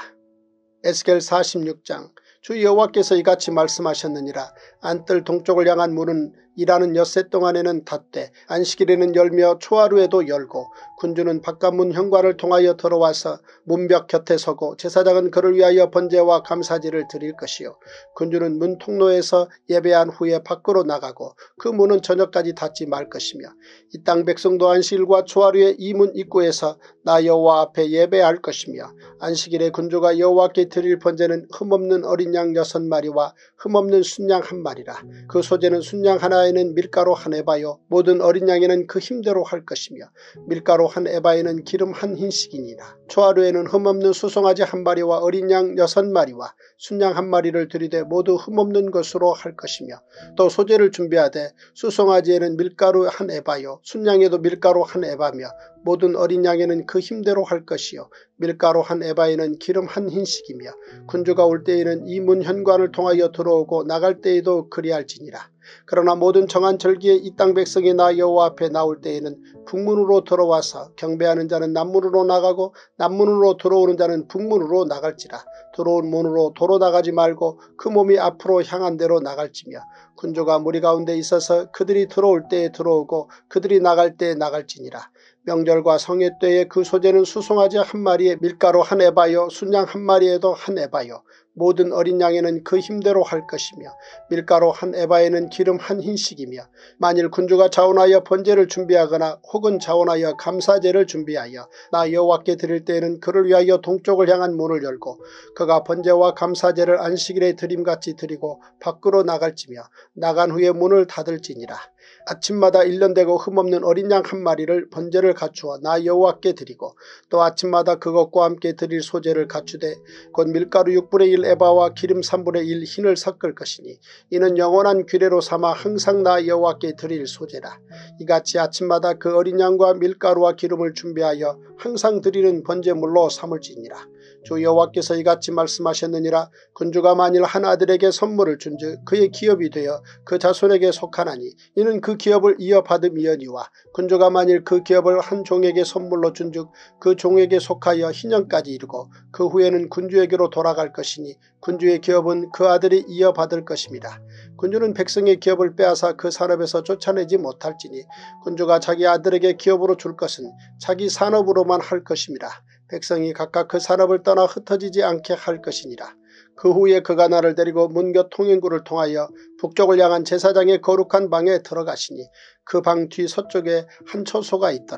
에스겔 46장. 주 여호와께서 이같이 말씀하셨느니라. 안뜰 동쪽을 향한 문은 일하는 엿새 동안에는 닫되 안식일에는 열며 초하루에도 열고 군주는 바깥문 현관을 통하여 들어와서 문벽 곁에 서고 제사장은 그를 위하여 번제와 감사제를 드릴 것이요 군주는 문 통로에서 예배한 후에 밖으로 나가고 그 문은 저녁까지 닫지 말 것이며 이 땅 백성도 안식일과 초하루에 이 문 입구에서 나 여호와 앞에 예배할 것이며 안식일에 군주가 여호와께 드릴 번제는 흠없는 어린 양 6마리와 흠없는 순양 한 마리라. 그 소제는 순양 하나에는 밀가루 한 에바요 모든 어린 양에는 그 힘대로 할 것이며 밀가루 한 에바에는 기름 한 흰씩이니라. 초하루에는 흠없는 수송아지 한 마리와 어린 양 6마리와 순양 한 마리를 드리되 모두 흠없는 것으로 할 것이며 또 소제를 준비하되 수송아지에는 밀가루 한 에바요 순양에도 밀가루 한 에바며 모든 어린 양에는 그 힘대로 할 것이요 밀가루 한 에바에는 기름 한 흰씩이며 군주가 올 때에는 이 문 현관을 통하여 들어오고 나갈 때에도 그리할지니라. 그러나 모든 정한 절기에 이 땅 백성이 나 여호와 앞에 나올 때에는 북문으로 들어와서 경배하는 자는 남문으로 나가고 남문으로 들어오는 자는 북문으로 나갈지라. 들어온 문으로 도로 나가지 말고 그 몸이 앞으로 향한 대로 나갈지며 군주가 무리 가운데 있어서 그들이 들어올 때에 들어오고 그들이 나갈 때에 나갈지니라. 명절과 성회 때에 그 소제는 수송아지 한 마리에 밀가루 한 에바요 순양 한 마리에도 한 에바요 모든 어린 양에는 그 힘대로 할 것이며 밀가루 한 에바에는 기름 한 흰씩이며 만일 군주가 자원하여 번제를 준비하거나 혹은 자원하여 감사제를 준비하여 나 여호와께 드릴 때에는 그를 위하여 동쪽을 향한 문을 열고 그가 번제와 감사제를 안식일에 드림같이 드리고 밖으로 나갈지며 나간 후에 문을 닫을지니라. 아침마다 1년되고 흠없는 어린 양 한 마리를 번제를 갖추어 나 여호와께 드리고 또 아침마다 그것과 함께 드릴 소제를 갖추되 곧 밀가루 6분의 1 에바와 기름 3분의 1 흰을 섞을 것이니 이는 영원한 규례로 삼아 항상 나 여호와께 드릴 소제라. 이같이 아침마다 그 어린 양과 밀가루와 기름을 준비하여 항상 드리는 번제물로 삼을지니라. 주 여호와께서 이같이 말씀하셨느니라. 군주가 만일 한 아들에게 선물을 준즉 그의 기업이 되어 그 자손에게 속하나니 이는 그 기업을 이어받음이여니와 군주가 만일 그 기업을 한 종에게 선물로 준즉 그 종에게 속하여 희년까지 이르고 그 후에는 군주에게로 돌아갈 것이니 군주의 기업은 그 아들이 이어받을 것입니다. 군주는 백성의 기업을 빼앗아 그 산업에서 쫓아내지 못할지니 군주가 자기 아들에게 기업으로 줄 것은 자기 산업으로만 할 것입니다. 백성이 각각 그 산업을 떠나 흩어지지 않게 할 것이니라. 그 후에 그가 나를 데리고 문곁 통행구를 통하여 북쪽을 향한 제사장의 거룩한 방에 들어가시니 그 방 뒤 서쪽에 한 처소가 있더라.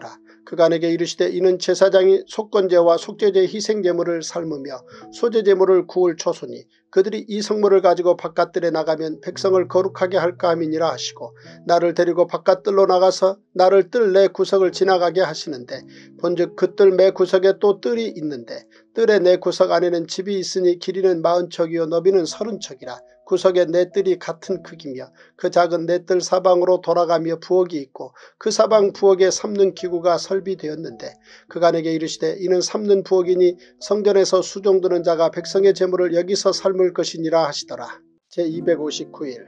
그가 내게 이르시되 이는 제사장이 속건제와 속죄제 희생제물을 삶으며 소제제물을 구울 초소니 그들이 이 성물을 가지고 바깥들에 나가면 백성을 거룩하게 할까 함이니라 하시고 나를 데리고 바깥들로 나가서 나를 뜰 내 구석을 지나가게 하시는데 본즉 그 뜰 매 구석에 또 뜰이 있는데 뜰의 내 구석 안에는 집이 있으니 길이는 40척이요 너비는 30척이라 구석에 네 뜰이 같은 크기며 그 작은 네 뜰 사방으로 돌아가며 부엌이 있고 그 사방 부엌에 삶는 기구가 설비되었는데 그가 내게 이르시되 이는 삶는 부엌이니 성전에서 수종드는 자가 백성의 재물을 여기서 삶을 것이니라 하시더라. 제259일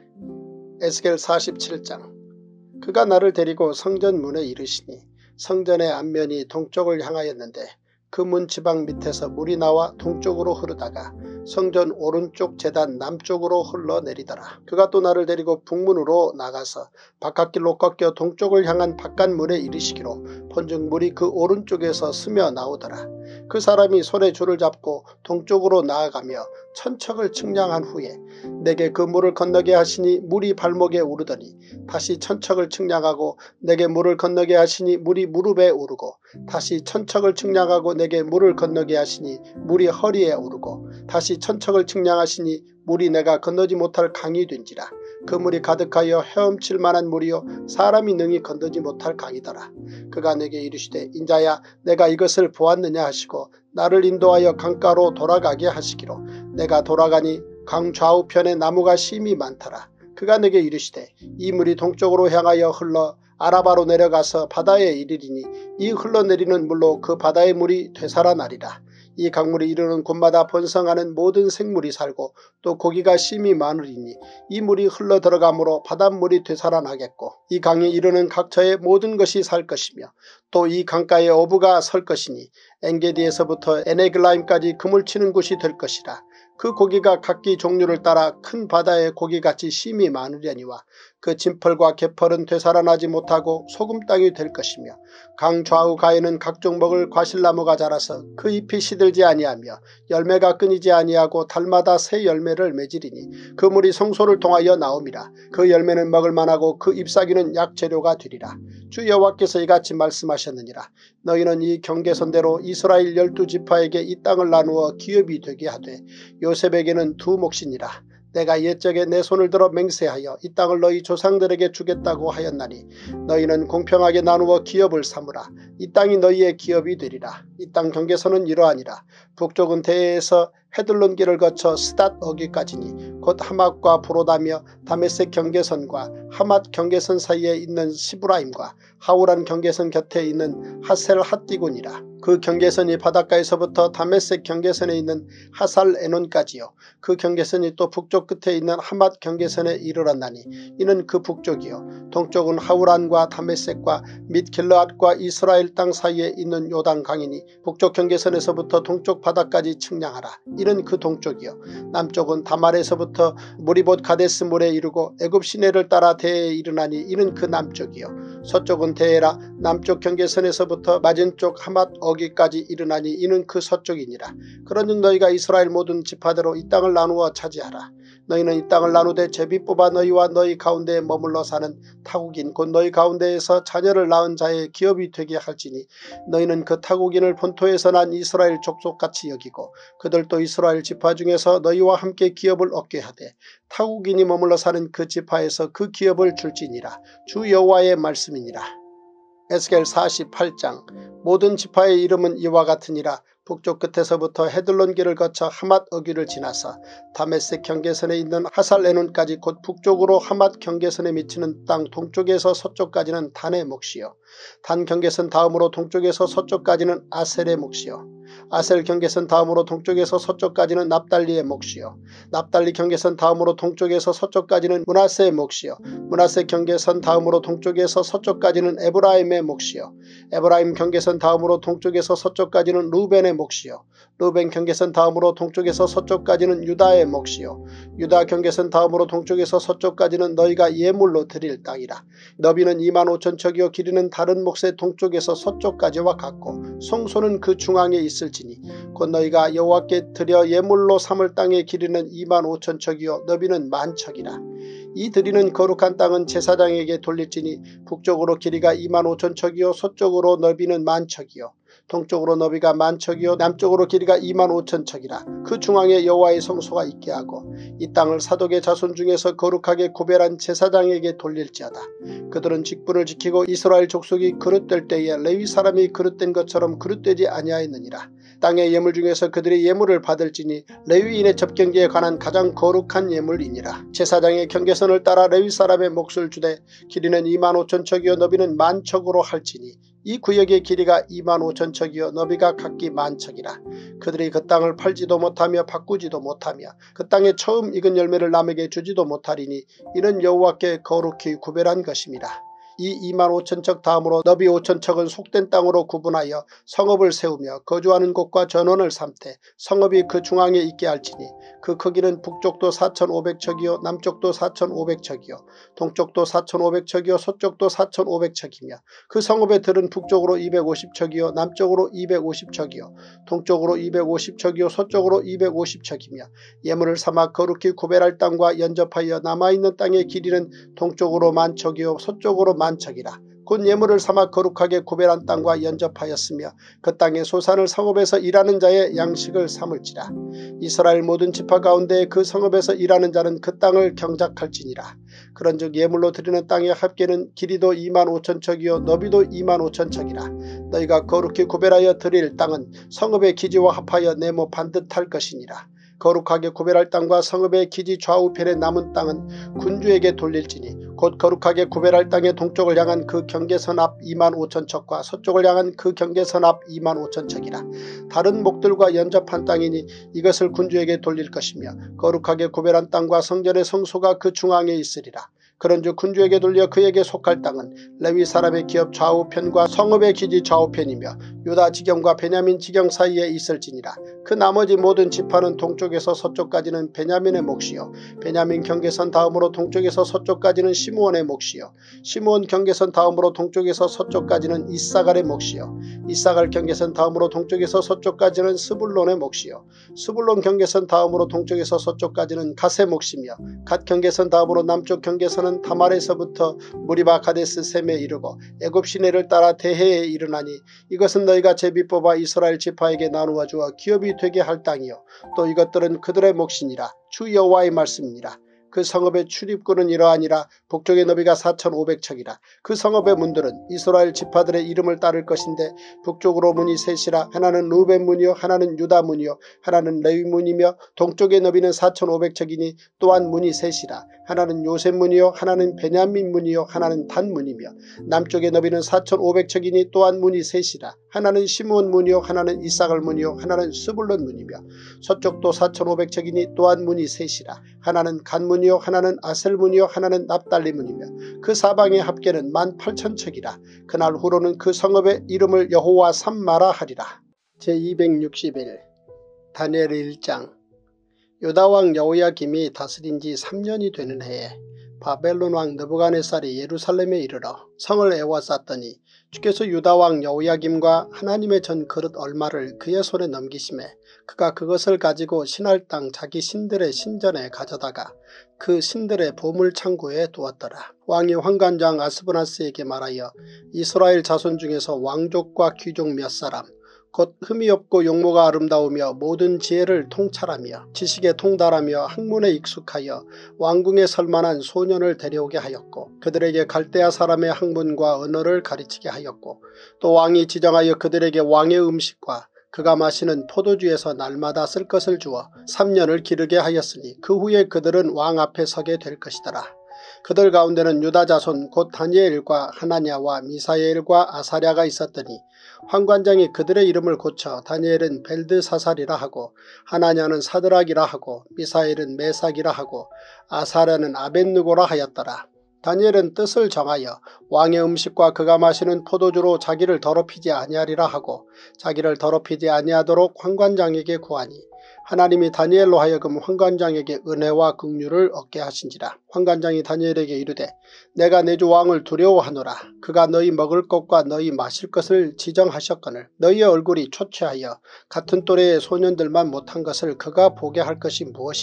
에스겔 47장. 그가 나를 데리고 성전 문에 이르시니 성전의 앞면이 동쪽을 향하였는데 그 문 지방 밑에서 물이 나와 동쪽으로 흐르다가 성전 오른쪽 제단 남쪽으로 흘러내리더라. 그가 또 나를 데리고 북문으로 나가서 바깥길로 꺾여 동쪽을 향한 바깥문에 이르시기로 본즉 물이 그 오른쪽에서 스며 나오더라. 그 사람이 손에 줄을 잡고 동쪽으로 나아가며 천척을 측량한 후에 내게 그 물을 건너게 하시니 물이 발목에 오르더니 다시 천척을 측량하고 내게 물을 건너게 하시니 물이 무릎에 오르고 다시 천척을 측량하고 내게 물을 건너게 하시니 물이 허리에 오르고 다시 천척을 측량하시니 물이 내가 건너지 못할 강이 된지라. 그 물이 가득하여 헤엄칠 만한 물이요 사람이 능히 건너지 못할 강이더라. 그가 내게 이르시되 인자야 내가 이것을 보았느냐 하시고 나를 인도하여 강가로 돌아가게 하시기로 내가 돌아가니 강 좌우편에 나무가 심이 많더라. 그가 내게 이르시되 이 물이 동쪽으로 향하여 흘러 아라바로 내려가서 바다에 이르리니 이 흘러내리는 물로 그 바다의 물이 되살아나리라. 이 강물이 이르는 곳마다 번성하는 모든 생물이 살고 또 고기가 심이 많으리니 이 물이 흘러 들어가므로 바닷물이 되살아나겠고 이 강이 이르는 각처에 모든 것이 살 것이며 또 이 강가에 어부가 설 것이니 엔게디에서부터 에네글라임까지 그물 치는 곳이 될 것이라. 그 고기가 각기 종류를 따라 큰 바다의 고기같이 심이 많으려니와 그 진펄과 개펄은 되살아나지 못하고 소금 땅이 될 것이며 강 좌우 가에는 각종 먹을 과실나무가 자라서 그 잎이 시들지 아니하며 열매가 끊이지 아니하고 달마다 새 열매를 맺으리니 그 물이 성소를 통하여 나옴이라. 그 열매는 먹을 만하고 그 잎사귀는 약재료가 되리라. 주 여호와께서 이같이 말씀하셨느니라. 너희는 이 경계선대로 이스라엘 12지파에게 이 땅을 나누어 기업이 되게 하되 요셉에게는 두 몫이니라. 내가 옛적에 내 손을 들어 맹세하여 이 땅을 너희 조상들에게 주겠다고 하였나니 너희는 공평하게 나누어 기업을 삼으라. 이 땅이 너희의 기업이 되리라. 이 땅 경계선은 이러하니라. 북쪽은 대해에서 헤들론 길을 거쳐 스닷 어기까지니 곧 하맛과 브로다며 다메섹 경계선과 하맛 경계선 사이에 있는 시브라임과 하우란 경계선 곁에 있는 하셀 핫디곤이라. 그 경계선이 바닷가에서부터 다메섹 경계선에 있는 하살 에논까지요. 그 경계선이 또 북쪽 끝에 있는 하맛 경계선에 이르렀나니 이는 그 북쪽이요. 동쪽은 하우란과 다메섹과 및 길르앗과 이스라엘 땅 사이에 있는 요단 강이니 북쪽 경계선에서부터 동쪽 바다까지 측량하라. 이는 그 동쪽이요. 남쪽은 다말에서부터 무리봇 가데스 물에 이르고 애굽 시내를 따라 대해에 이르나니 이는 그 남쪽이요. 서쪽은 대해라. 남쪽 경계선에서부터 맞은쪽 하맛 어기까지 이르나니 이는 그 서쪽이니라. 그런즉 너희가 이스라엘 모든 지파대로 이 땅을 나누어 차지하라. 너희는 이 땅을 나누되 제비 뽑아 너희와 너희 가운데에 머물러 사는 타국인 곧 너희 가운데에서 자녀를 낳은 자의 기업이 되게 할지니 너희는 그 타국인을 본토에서 난 이스라엘 족속같이 여기고 그들도 이스라엘 지파 중에서 너희와 함께 기업을 얻게 하되 타국인이 머물러 사는 그 지파에서 그 기업을 줄지니라. 주 여호와의 말씀이니라. 에스겔 48장. 모든 지파의 이름은 이와 같으니라. 북쪽 끝에서부터 헤들론 길을 거쳐 하맛 어귀를 지나서 다메섹 경계선에 있는 하살 에논까지 곧 북쪽으로 하맛 경계선에 미치는 땅 동쪽에서 서쪽까지는 단의 몫이요. 단 경계선 다음으로 동쪽에서 서쪽까지는 아셀의 몫이요. 아셀 경계선 다음으로 동쪽에서 서쪽까지는 납달리의 몫이요. 납달리 경계선 다음으로 동쪽에서 서쪽까지는 므낫세의 몫이요. 므낫세 경계선 다음으로 동쪽에서 서쪽까지는 에브라임의 몫이요. 에브라임 경계선 다음으로 동쪽에서 서쪽까지는 루벤의 몫이요. 루벤 경계선 다음으로 동쪽에서 서쪽까지는 유다의 몫이요. 유다 경계선 다음으로 동쪽에서 서쪽까지는 너희가 예물로 드릴 땅이라. 너비는 25,000척이요 길이는 다른 몫의 동쪽에서 서쪽까지와 같고 성소는 그 중앙에 있을지니 곧 너희가 여호와께 드려 예물로 삼을 땅의 길이는 25,000척이요 너비는 10,000척이라. 이 드리는 거룩한 땅은 제사장에게 돌릴지니 북쪽으로 길이가 25,000척이요 서쪽으로 너비는 10,000척이요 동쪽으로 너비가 10,000척이요 남쪽으로 길이가 25,000척이라. 그 중앙에 여호와의 성소가 있게 하고 이 땅을 사독의 자손 중에서 거룩하게 구별한 제사장에게 돌릴지어다. 그들은 직분을 지키고 이스라엘 족속이 그릇될 때에 레위 사람이 그릇된 것처럼 그릇되지 아니하였느니라. 땅의 예물 중에서 그들이 예물을 받을지니 레위인의 접경기에 관한 가장 거룩한 예물이니라. 제사장의 경계선을 따라 레위 사람의 몫을 주되 길이는 25,000척이요 너비는 10,000척으로 할지니 이 구역의 길이가 25,000척이요 너비가 각기 10,000척이라. 그들이 그 땅을 팔지도 못하며 바꾸지도 못하며 그 땅에 처음 익은 열매를 남에게 주지도 못하리니 이는 여호와께 거룩히 구별한 것입니다. 이 25,000척 다음으로 너비 5,000척은 속된 땅으로 구분하여 성읍을 세우며 거주하는 곳과 전원을 삼되 성읍이 그 중앙에 있게 할지니 그 크기는 북쪽도 4,500척이요 남쪽도 4,500척이요 동쪽도 4,500척이요 서쪽도 4,500척이며 그 성읍의 들은 북쪽으로 250척이요 남쪽으로 250척이요 동쪽으로 250척이요 서쪽으로 250척이며 예물을 삼아 거룩히 구별할 땅과 연접하여 남아있는 땅의 길이는 동쪽으로 10,000척이요 서쪽으로 10,000척이라. 곧 예물을 삼아 거룩하게 구별한 땅과 연접하였으며 그 땅의 소산을 성읍에서 일하는 자의 양식을 삼을지라. 이스라엘 모든 지파 가운데 그 성읍에서 일하는 자는 그 땅을 경작할지니라. 그런즉 예물로 드리는 땅의 합계는 길이도 25,000척이요 너비도 25,000척이라. 너희가 거룩히 구별하여 드릴 땅은 성읍의 기지와 합하여 네모 반듯할 것이니라. 거룩하게 구별할 땅과 성읍의 기지 좌우편에 남은 땅은 군주에게 돌릴지니 곧 거룩하게 구별할 땅의 동쪽을 향한 그 경계선 앞 25,000척과 서쪽을 향한 그 경계선 앞 25,000척이라. 다른 목들과 연접한 땅이니 이것을 군주에게 돌릴 것이며 거룩하게 구별한 땅과 성전의 성소가 그 중앙에 있으리라. 그런즉 군주에게 돌려 그에게 속할 땅은 레위 사람의 기업 좌우편과 성읍의 기지 좌우편이며 유다 지경과 베냐민 지경 사이에 있을지니라. 그 나머지 모든 지파는 동쪽에서 서쪽까지는 베냐민의 몫이요 베냐민 경계선 다음으로 동쪽에서 서쪽까지는 시므온의 몫이요 시므온 경계선 다음으로 동쪽에서 서쪽까지는 이사갈의 몫이요 이사갈 경계선 다음으로 동쪽에서 서쪽까지는 스불론의 몫이요 스불론 경계선 다음으로 동쪽에서 서쪽까지는 갓의 몫이며 갓 경계선 다음으로 남쪽 경계선은 다말에서부터 무리바 가데스 셈에 이르고 애굽 시내를 따라 대해에 이르나니 이것은 너희가 제비 뽑아 이스라엘 지파에게 나누어 주어 기업이 되게 할 땅이요 또 이것들은 그들의 몫이니라. 주 여호와의 말씀이니라. 그 성읍의 출입구는 이러하니라. 북쪽의 너비가 4,500척이라. 그 성읍의 문들은 이스라엘 지파들의 이름을 따를 것인데 북쪽으로 문이 셋이라. 하나는 르우벤 문이요 하나는 유다 문이요 하나는 레위 문이며 동쪽의 너비는 4,500척이니 또한 문이 셋이라. 하나는 요셉 문이요 하나는 베냐민 문이요 하나는 단 문이며 남쪽의 너비는 4,500척이니 또한 문이 셋이라. 하나는 시므온 문이요 하나는 이사갈 문이요 하나는 스불론 문이며 서쪽도 4,500척이니 또한 문이 셋이라. 하나는 간 문이요 하나는 아셀 문이요 하나는 납달리 문이며 그 사방의 합계는 18,000척이라. 그날 후로는 그 성읍의 이름을 여호와 삼마라 하리라. 제261 다니엘 1장. 유다왕 여호야김이 다스린 지 3년이 되는 해에 바벨론 왕 느부갓네살이 예루살렘에 이르러 성을 에워쌌더니 주께서 유다왕 여호야김과 하나님의 전 그릇 얼마를 그의 손에 넘기심에 그가 그것을 가지고 신할 땅 자기 신들의 신전에 가져다가 그 신들의 보물창고에 두었더라. 왕이 환관장 아스브나스에게 말하여 이스라엘 자손 중에서 왕족과 귀족 몇 사람 곧 흠이 없고 용모가 아름다우며 모든 지혜를 통찰하며 지식에 통달하며 학문에 익숙하여 왕궁에 설만한 소년을 데려오게 하였고 그들에게 갈대아 사람의 학문과 언어를 가르치게 하였고 또 왕이 지정하여 그들에게 왕의 음식과 그가 마시는 포도주에서 날마다 쓸 것을 주어 3년을 기르게 하였으니 그 후에 그들은 왕 앞에 서게 될 것이더라. 그들 가운데는 유다 자손 곧 다니엘과 하나냐와 미사엘과 아사랴가 있었더니 환관장이 그들의 이름을 고쳐 다니엘은 벨드사살이라 하고 하나냐는 사드락이라 하고 미사엘은 메삭이라 하고 아사랴는 아벳느고라 하였더라. 다니엘은 뜻을 정하여 왕의 음식과 그가 마시는 포도주로 자기를 더럽히지 아니하리라 하고 자기를 더럽히지 아니하도록 환관장에게 구하니 하나님이 다니엘로 하여금 환관장에게 은혜와 긍휼을 얻게 하신지라. 환관장이 다니엘에게 이르되 내가 내 주 왕을 두려워하노라. 그가 너희 먹을 것과 너희 마실 것을 지정하셨거늘 너희의 얼굴이 초췌하여 같은 또래의 소년들만 못한 것을 그가 보게 할 것이 무엇이냐.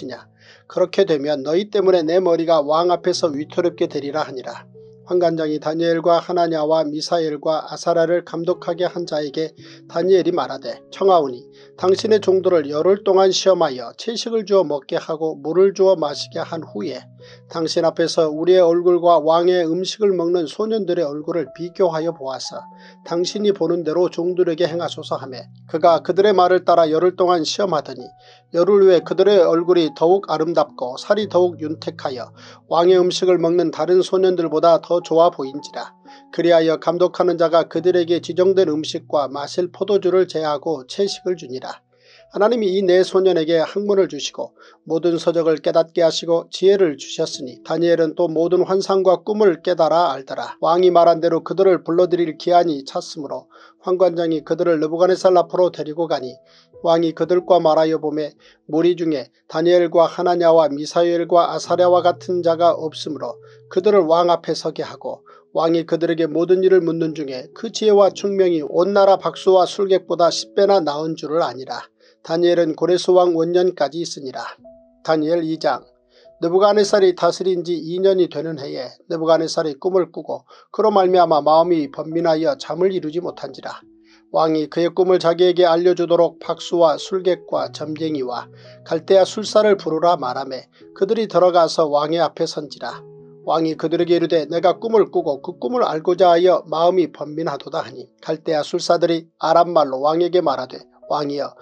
그렇게 되면 너희 때문에 내 머리가 왕 앞에서 위태롭게 되리라 하니라. 환관장이 다니엘과 하나냐와 미사엘과 아사랴를 감독하게 한 자에게 다니엘이 말하되 청하오니 당신의 종들을 열흘 동안 시험하여 채식을 주어 먹게 하고 물을 주어 마시게 한 후에 당신 앞에서 우리의 얼굴과 왕의 음식을 먹는 소년들의 얼굴을 비교하여 보아서 당신이 보는 대로 종들에게 행하소서 하며 그가 그들의 말을 따라 열흘 동안 시험하더니 열흘 후에 그들의 얼굴이 더욱 아름답고 살이 더욱 윤택하여 왕의 음식을 먹는 다른 소년들보다 더 좋아 보인지라. 그리하여 감독하는 자가 그들에게 지정된 음식과 마실 포도주를 제하고 채식을 주니라. 하나님이 이 네 소년에게 학문을 주시고 모든 서적을 깨닫게 하시고 지혜를 주셨으니 다니엘은 또 모든 환상과 꿈을 깨달아 알더라. 왕이 말한 대로 그들을 불러들일 기한이 찼으므로 환관장이 그들을 느부갓네살 앞으로 데리고 가니 왕이 그들과 말하여 보매 무리 중에 다니엘과 하나냐와 미사엘과 아사랴와 같은 자가 없으므로 그들을 왕 앞에 서게 하고 왕이 그들에게 모든 일을 묻는 중에 그 지혜와 총명이 온 나라 박수와 술객보다 10배나 나은 줄을 아니라. 다니엘은 고레스 왕 원년까지 있으니라. 다니엘 2장. 느부갓네살이 다스린 지 2년이 되는 해에 느부갓네살이 꿈을 꾸고 그로 말미암아 마음이 번민하여 잠을 이루지 못한지라. 왕이 그의 꿈을 자기에게 알려주도록 박수와 술객과 점쟁이와 갈대아 술사를 부르라 말하매 그들이 들어가서 왕의 앞에 선지라. 왕이 그들에게 이르되 내가 꿈을 꾸고 그 꿈을 알고자 하여 마음이 번민하도다 하니 갈대아 술사들이 아람말로 왕에게 말하되 왕이여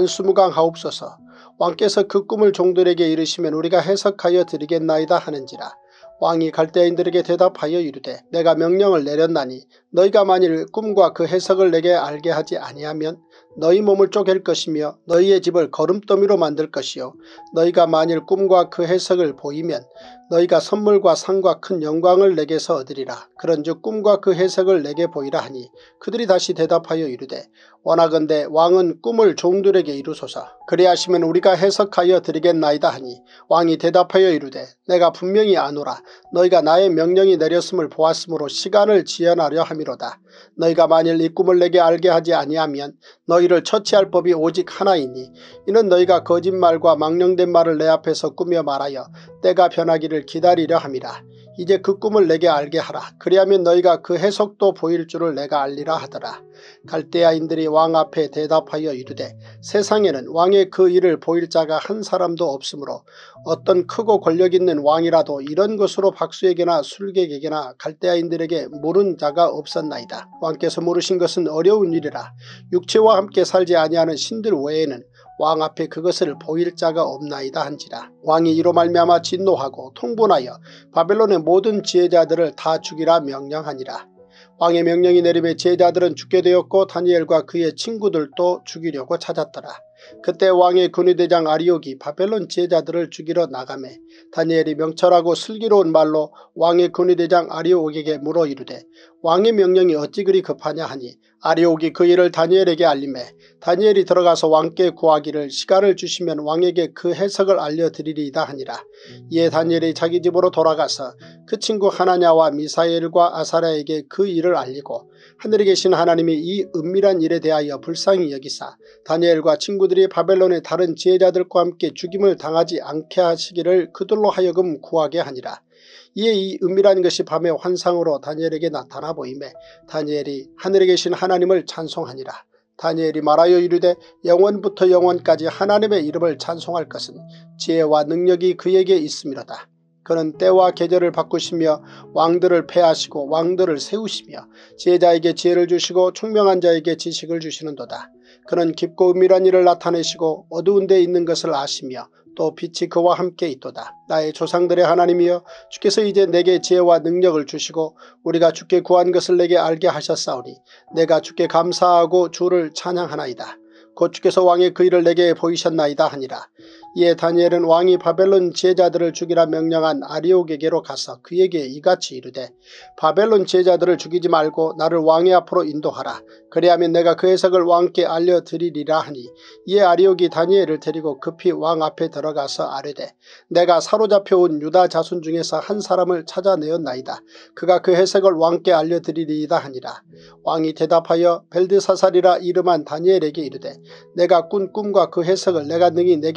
만수무강하옵소서. 왕께서 그 꿈을 종들에게 이르시면 우리가 해석하여 드리겠나이다 하는지라. 왕이 갈대아인들에게 대답하여 이르되 내가 명령을 내렸나니 너희가 만일 꿈과 그 해석을 내게 알게 하지 아니하면 너희 몸을 쪼갤 것이며 너희의 집을 거름더미로 만들 것이요 너희가 만일 꿈과 그 해석을 보이면 너희가 선물과 상과 큰 영광을 내게서 얻으리라. 그런즉 꿈과 그 해석을 내게 보이라 하니 그들이 다시 대답하여 이르되 원하건대 왕은 꿈을 종들에게 이루소서. 그리하시면 우리가 해석하여 드리겠나이다 하니 왕이 대답하여 이르되 내가 분명히 아노라. 너희가 나의 명령이 내렸음을 보았으므로 시간을 지연하려 함이로다. 너희가 만일 이 꿈을 내게 알게 하지 아니하면 너희를 처치할 법이 오직 하나이니 이는 너희가 거짓말과 망령된 말을 내 앞에서 꾸며 말하여 때가 변하기를 기다리려 함이라. 이제 그 꿈을 내게 알게 하라. 그리하면 너희가 그 해석도 보일 줄을 내가 알리라 하더라. 갈대아인들이 왕 앞에 대답하여 이르되 세상에는 왕의 그 일을 보일 자가 한 사람도 없으므로 어떤 크고 권력 있는 왕이라도 이런 것으로 박수에게나 술객에게나 갈대아인들에게 물은 자가 없었나이다. 왕께서 물으신 것은 어려운 일이라. 육체와 함께 살지 아니하는 신들 외에는 왕 앞에 그것을 보일 자가 없나이다 한지라. 왕이 이로 말미암아 진노하고 통분하여 바벨론의 모든 지혜자들을 다 죽이라 명령하니라. 왕의 명령이 내림에 지혜자들은 죽게 되었고 다니엘과 그의 친구들도 죽이려고 찾았더라. 그때 왕의 군의대장 아리옥이 바벨론 지혜자들을 죽이러 나가매 다니엘이 명철하고 슬기로운 말로 왕의 군의대장 아리옥에게 물어 이르되 왕의 명령이 어찌 그리 급하냐 하니 아리옥이 그 일을 다니엘에게 알림해 다니엘이 들어가서 왕께 구하기를 시간을 주시면 왕에게 그 해석을 알려드리리이다 하니라. 이에 다니엘이 자기 집으로 돌아가서 그 친구 하나냐와 미사엘과 아사랴에게 그 일을 알리고 하늘에 계신 하나님이 이 은밀한 일에 대하여 불쌍히 여기사 다니엘과 친구들이 바벨론의 다른 지혜자들과 함께 죽임을 당하지 않게 하시기를 그들로 하여금 구하게 하니라. 이에 이 은밀한 것이 밤의 환상으로 다니엘에게 나타나 보이매 다니엘이 하늘에 계신 하나님을 찬송하니라. 다니엘이 말하여 이르되 영원부터 영원까지 하나님의 이름을 찬송할 것은 지혜와 능력이 그에게 있음이로다. 그는 때와 계절을 바꾸시며 왕들을 패하시고 왕들을 세우시며 지혜자에게 지혜를 주시고 총명한 자에게 지식을 주시는도다. 그는 깊고 은밀한 일을 나타내시고 어두운 데 있는 것을 아시며 또 빛이 그와 함께 있도다. 나의 조상들의 하나님이여 주께서 이제 내게 지혜와 능력을 주시고 우리가 주께 구한 것을 내게 알게 하셨사오니 내가 주께 감사하고 주를 찬양하나이다. 곧 주께서 왕의 그 일을 내게 보이셨나이다 하니라. 이에 다니엘은 왕이 바벨론 지혜자들을 죽이라 명령한 아리옥에게로 가서 그에게 이같이 이르되 바벨론 지혜자들을 죽이지 말고 나를 왕의 앞으로 인도하라. 그리하면 내가 그 해석을 왕께 알려드리리라 하니 이에 아리옥이 다니엘을 데리고 급히 왕 앞에 들어가서 아뢰되 내가 사로잡혀온 유다 자손 중에서 한 사람을 찾아내었나이다. 그가 그 해석을 왕께 알려드리리이다 하니라. 왕이 대답하여 벨드사살이라 이름한 다니엘에게 이르되 내가 꾼 꿈과 그 해석을 내가 능히 내게 알게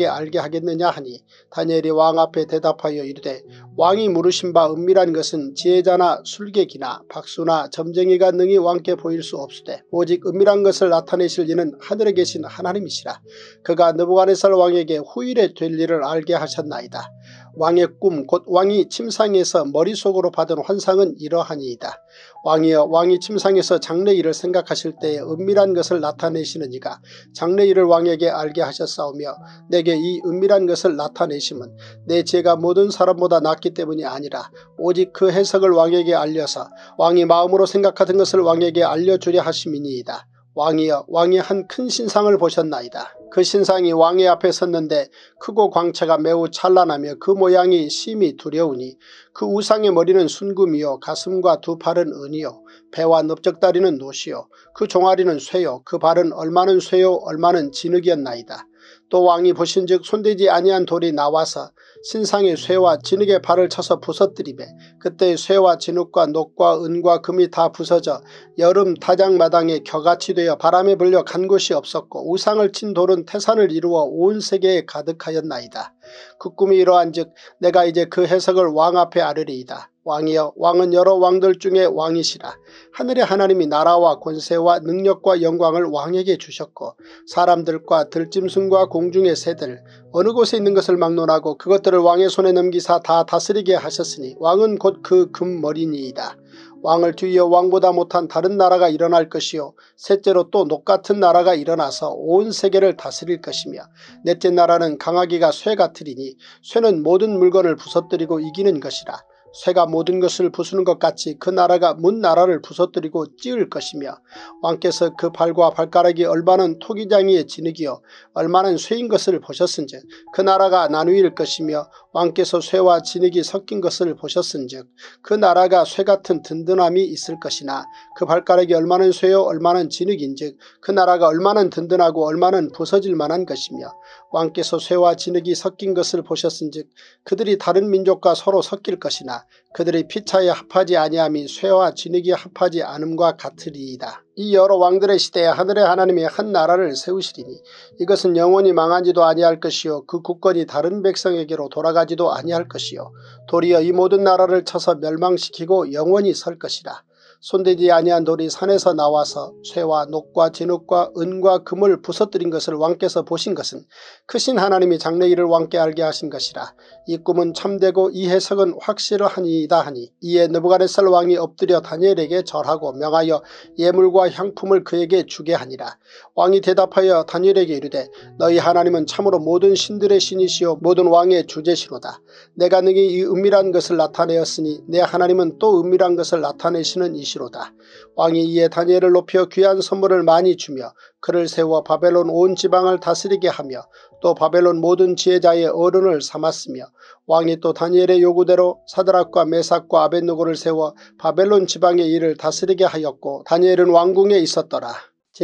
하겠느냐 하니 다니엘이 왕 앞에 대답하여 이르되 왕이 물으신 바 은밀한 것은 지혜자나 술객이나 박수나 점쟁이가 능히 왕께 보일 수 없으되 오직 은밀한 것을 나타내실 이는 하늘에 계신 하나님이시라. 그가 느부갓네살 왕에게 후일에 될 일을 알게 하셨나이다. 왕의 꿈 곧 왕이 침상에서 머릿속으로 받은 환상은 이러하니이다. 왕이여 왕이 침상에서 장래일을 생각하실 때에 은밀한 것을 나타내시는 이가 장래일을 왕에게 알게 하셨사오며 내게 이 은밀한 것을 나타내심은 내 죄가 모든 사람보다 낫기 때문이 아니라 오직 그 해석을 왕에게 알려서 왕이 마음으로 생각하던 것을 왕에게 알려주려 하심이니이다. 왕이여 왕이 한 큰 신상을 보셨나이다. 그 신상이 왕의 앞에 섰는데 크고 광채가 매우 찬란하며 그 모양이 심히 두려우니 그 우상의 머리는 순금이요 가슴과 두 팔은 은이요 배와 넓적다리는 노시요 그 종아리는 쇠요 그 발은 얼마는 쇠요 얼마는 진흙이었나이다. 또 왕이 보신즉 손대지 아니한 돌이 나와서 신상의 쇠와 진흙의 발을 쳐서 부서뜨리매 그때 쇠와 진흙과 녹과 은과 금이 다 부서져 여름 타작마당에 겨같이 되어 바람에 불려 간 곳이 없었고 우상을 친 돌은 태산을 이루어 온 세계에 가득하였나이다. 그 꿈이 이러한즉 내가 이제 그 해석을 왕 앞에 아뢰리이다. 왕이여 왕은 여러 왕들 중에 왕이시라. 하늘의 하나님이 나라와 권세와 능력과 영광을 왕에게 주셨고 사람들과 들짐승과 공중의 새들 어느 곳에 있는 것을 막론하고 그것들을 왕의 손에 넘기사 다 다스리게 하셨으니 왕은 곧 그 금머리니이다. 왕을 뒤이어 왕보다 못한 다른 나라가 일어날 것이요 셋째로 또 녹같은 나라가 일어나서 온 세계를 다스릴 것이며 넷째 나라는 강하기가 쇠 같으리니 쇠는 모든 물건을 부서뜨리고 이기는 것이라. 쇠가 모든 것을 부수는 것 같이 그 나라가 문 나라를 부서뜨리고 찌을 것이며 왕께서 그 발과 발가락이 얼마는 토기장이의 진흙이요 얼마는 쇠인 것을 보셨은즉 그 나라가 나누일 것이며 왕께서 쇠와 진흙이 섞인 것을 보셨은즉 그 나라가 쇠같은 든든함이 있을 것이나 그 발가락이 얼마는 쇠요 얼마는 진흙인즉 그 나라가 얼마는 든든하고 얼마는 부서질 만한 것이며 왕께서 쇠와 진흙이 섞인 것을 보셨은즉 그들이 다른 민족과 서로 섞일 것이나 그들의 피차에 합하지 아니함이 쇠와 진흙이 합하지 않음과 같으리이다. 이 여러 왕들의 시대에 하늘의 하나님이 한 나라를 세우시리니 이것은 영원히 망하지도 아니할 것이요 그 국권이 다른 백성에게로 돌아가지도 아니할 것이요 도리어 이 모든 나라를 쳐서 멸망시키고 영원히 설 것이라. 손대지 아니한 돌이 산에서 나와서 쇠와 녹과 진흙과 은과 금을 부서뜨린 것을 왕께서 보신 것은 크신 하나님이 장래일을 왕께 알게 하신 것이라. 이 꿈은 참되고 이 해석은 확실하니이다 하니 이에 느부갓네살 왕이 엎드려 다니엘에게 절하고 명하여 예물과 향품을 그에게 주게 하니라. 왕이 대답하여 다니엘에게 이르되 너희 하나님은 참으로 모든 신들의 신이시요 모든 왕의 주제시로다. 내가 능히 이 은밀한 것을 나타내었으니 내 하나님은 또 은밀한 것을 나타내시는 이시로다. 왕이 이에 다니엘을 높여 귀한 선물을 많이 주며 그를 세워 바벨론 온 지방을 다스리게 하며 또 바벨론 모든 지혜자의 어른을 삼았으며 왕이 또 다니엘의 요구대로 사드락과 메삭과 아벳느고를 세워 바벨론 지방의 일을 다스리게 하였고 다니엘은 왕궁에 있었더라.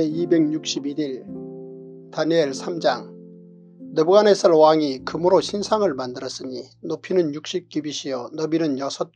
제261일 다니엘 3장. 느부갓네살 왕이 금으로 신상을 만들었으니 높이는 60규빗이요 너비는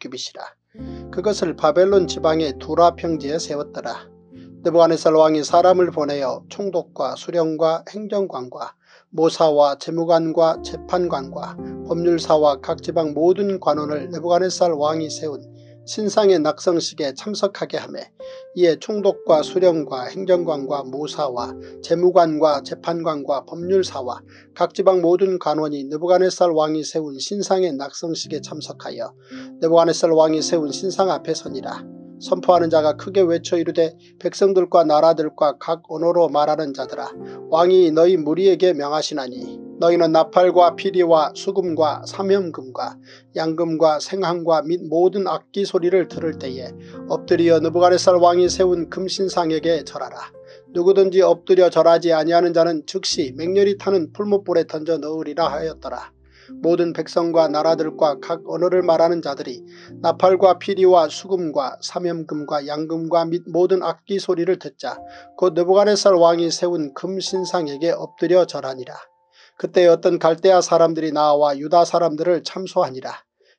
6규빗이라. 그것을 바벨론 지방의 두라 평지에 세웠더라. 느부갓네살 왕이 사람을 보내어 총독과 수령과 행정관과 모사와 재무관과 재판관과 법률사와 각 지방 모든 관원을 느부갓네살 왕이 세운 신상의 낙성식에 참석하게 하며 이에 총독과 수령과 행정관과 모사와 재무관과 재판관과 법률사와 각 지방 모든 관원이 느부갓네살 왕이 세운 신상의 낙성식에 참석하여 느부갓네살 왕이 세운 신상 앞에 서니라. 선포하는 자가 크게 외쳐 이르되 백성들과 나라들과 각 언어로 말하는 자들아 왕이 너희 무리에게 명하시나니 너희는 나팔과 피리와 수금과 사면금과 양금과 생항과 및 모든 악기 소리를 들을 때에 엎드려 느부갓네살 왕이 세운 금신상에게 절하라. 누구든지 엎드려 절하지 아니하는 자는 즉시 맹렬히 타는 풀무불에 던져 넣으리라 하였더라. 모든 백성과 나라들과 각 언어를 말하는 자들이 나팔과 피리와 수금과 사면금과 양금과 및 모든 악기 소리를 듣자 곧 느부갓네살 왕이 세운 금신상에게 엎드려 절하니라. 그때 어떤 갈대아 사람들이 나와 유다 사람들을 참소하니라.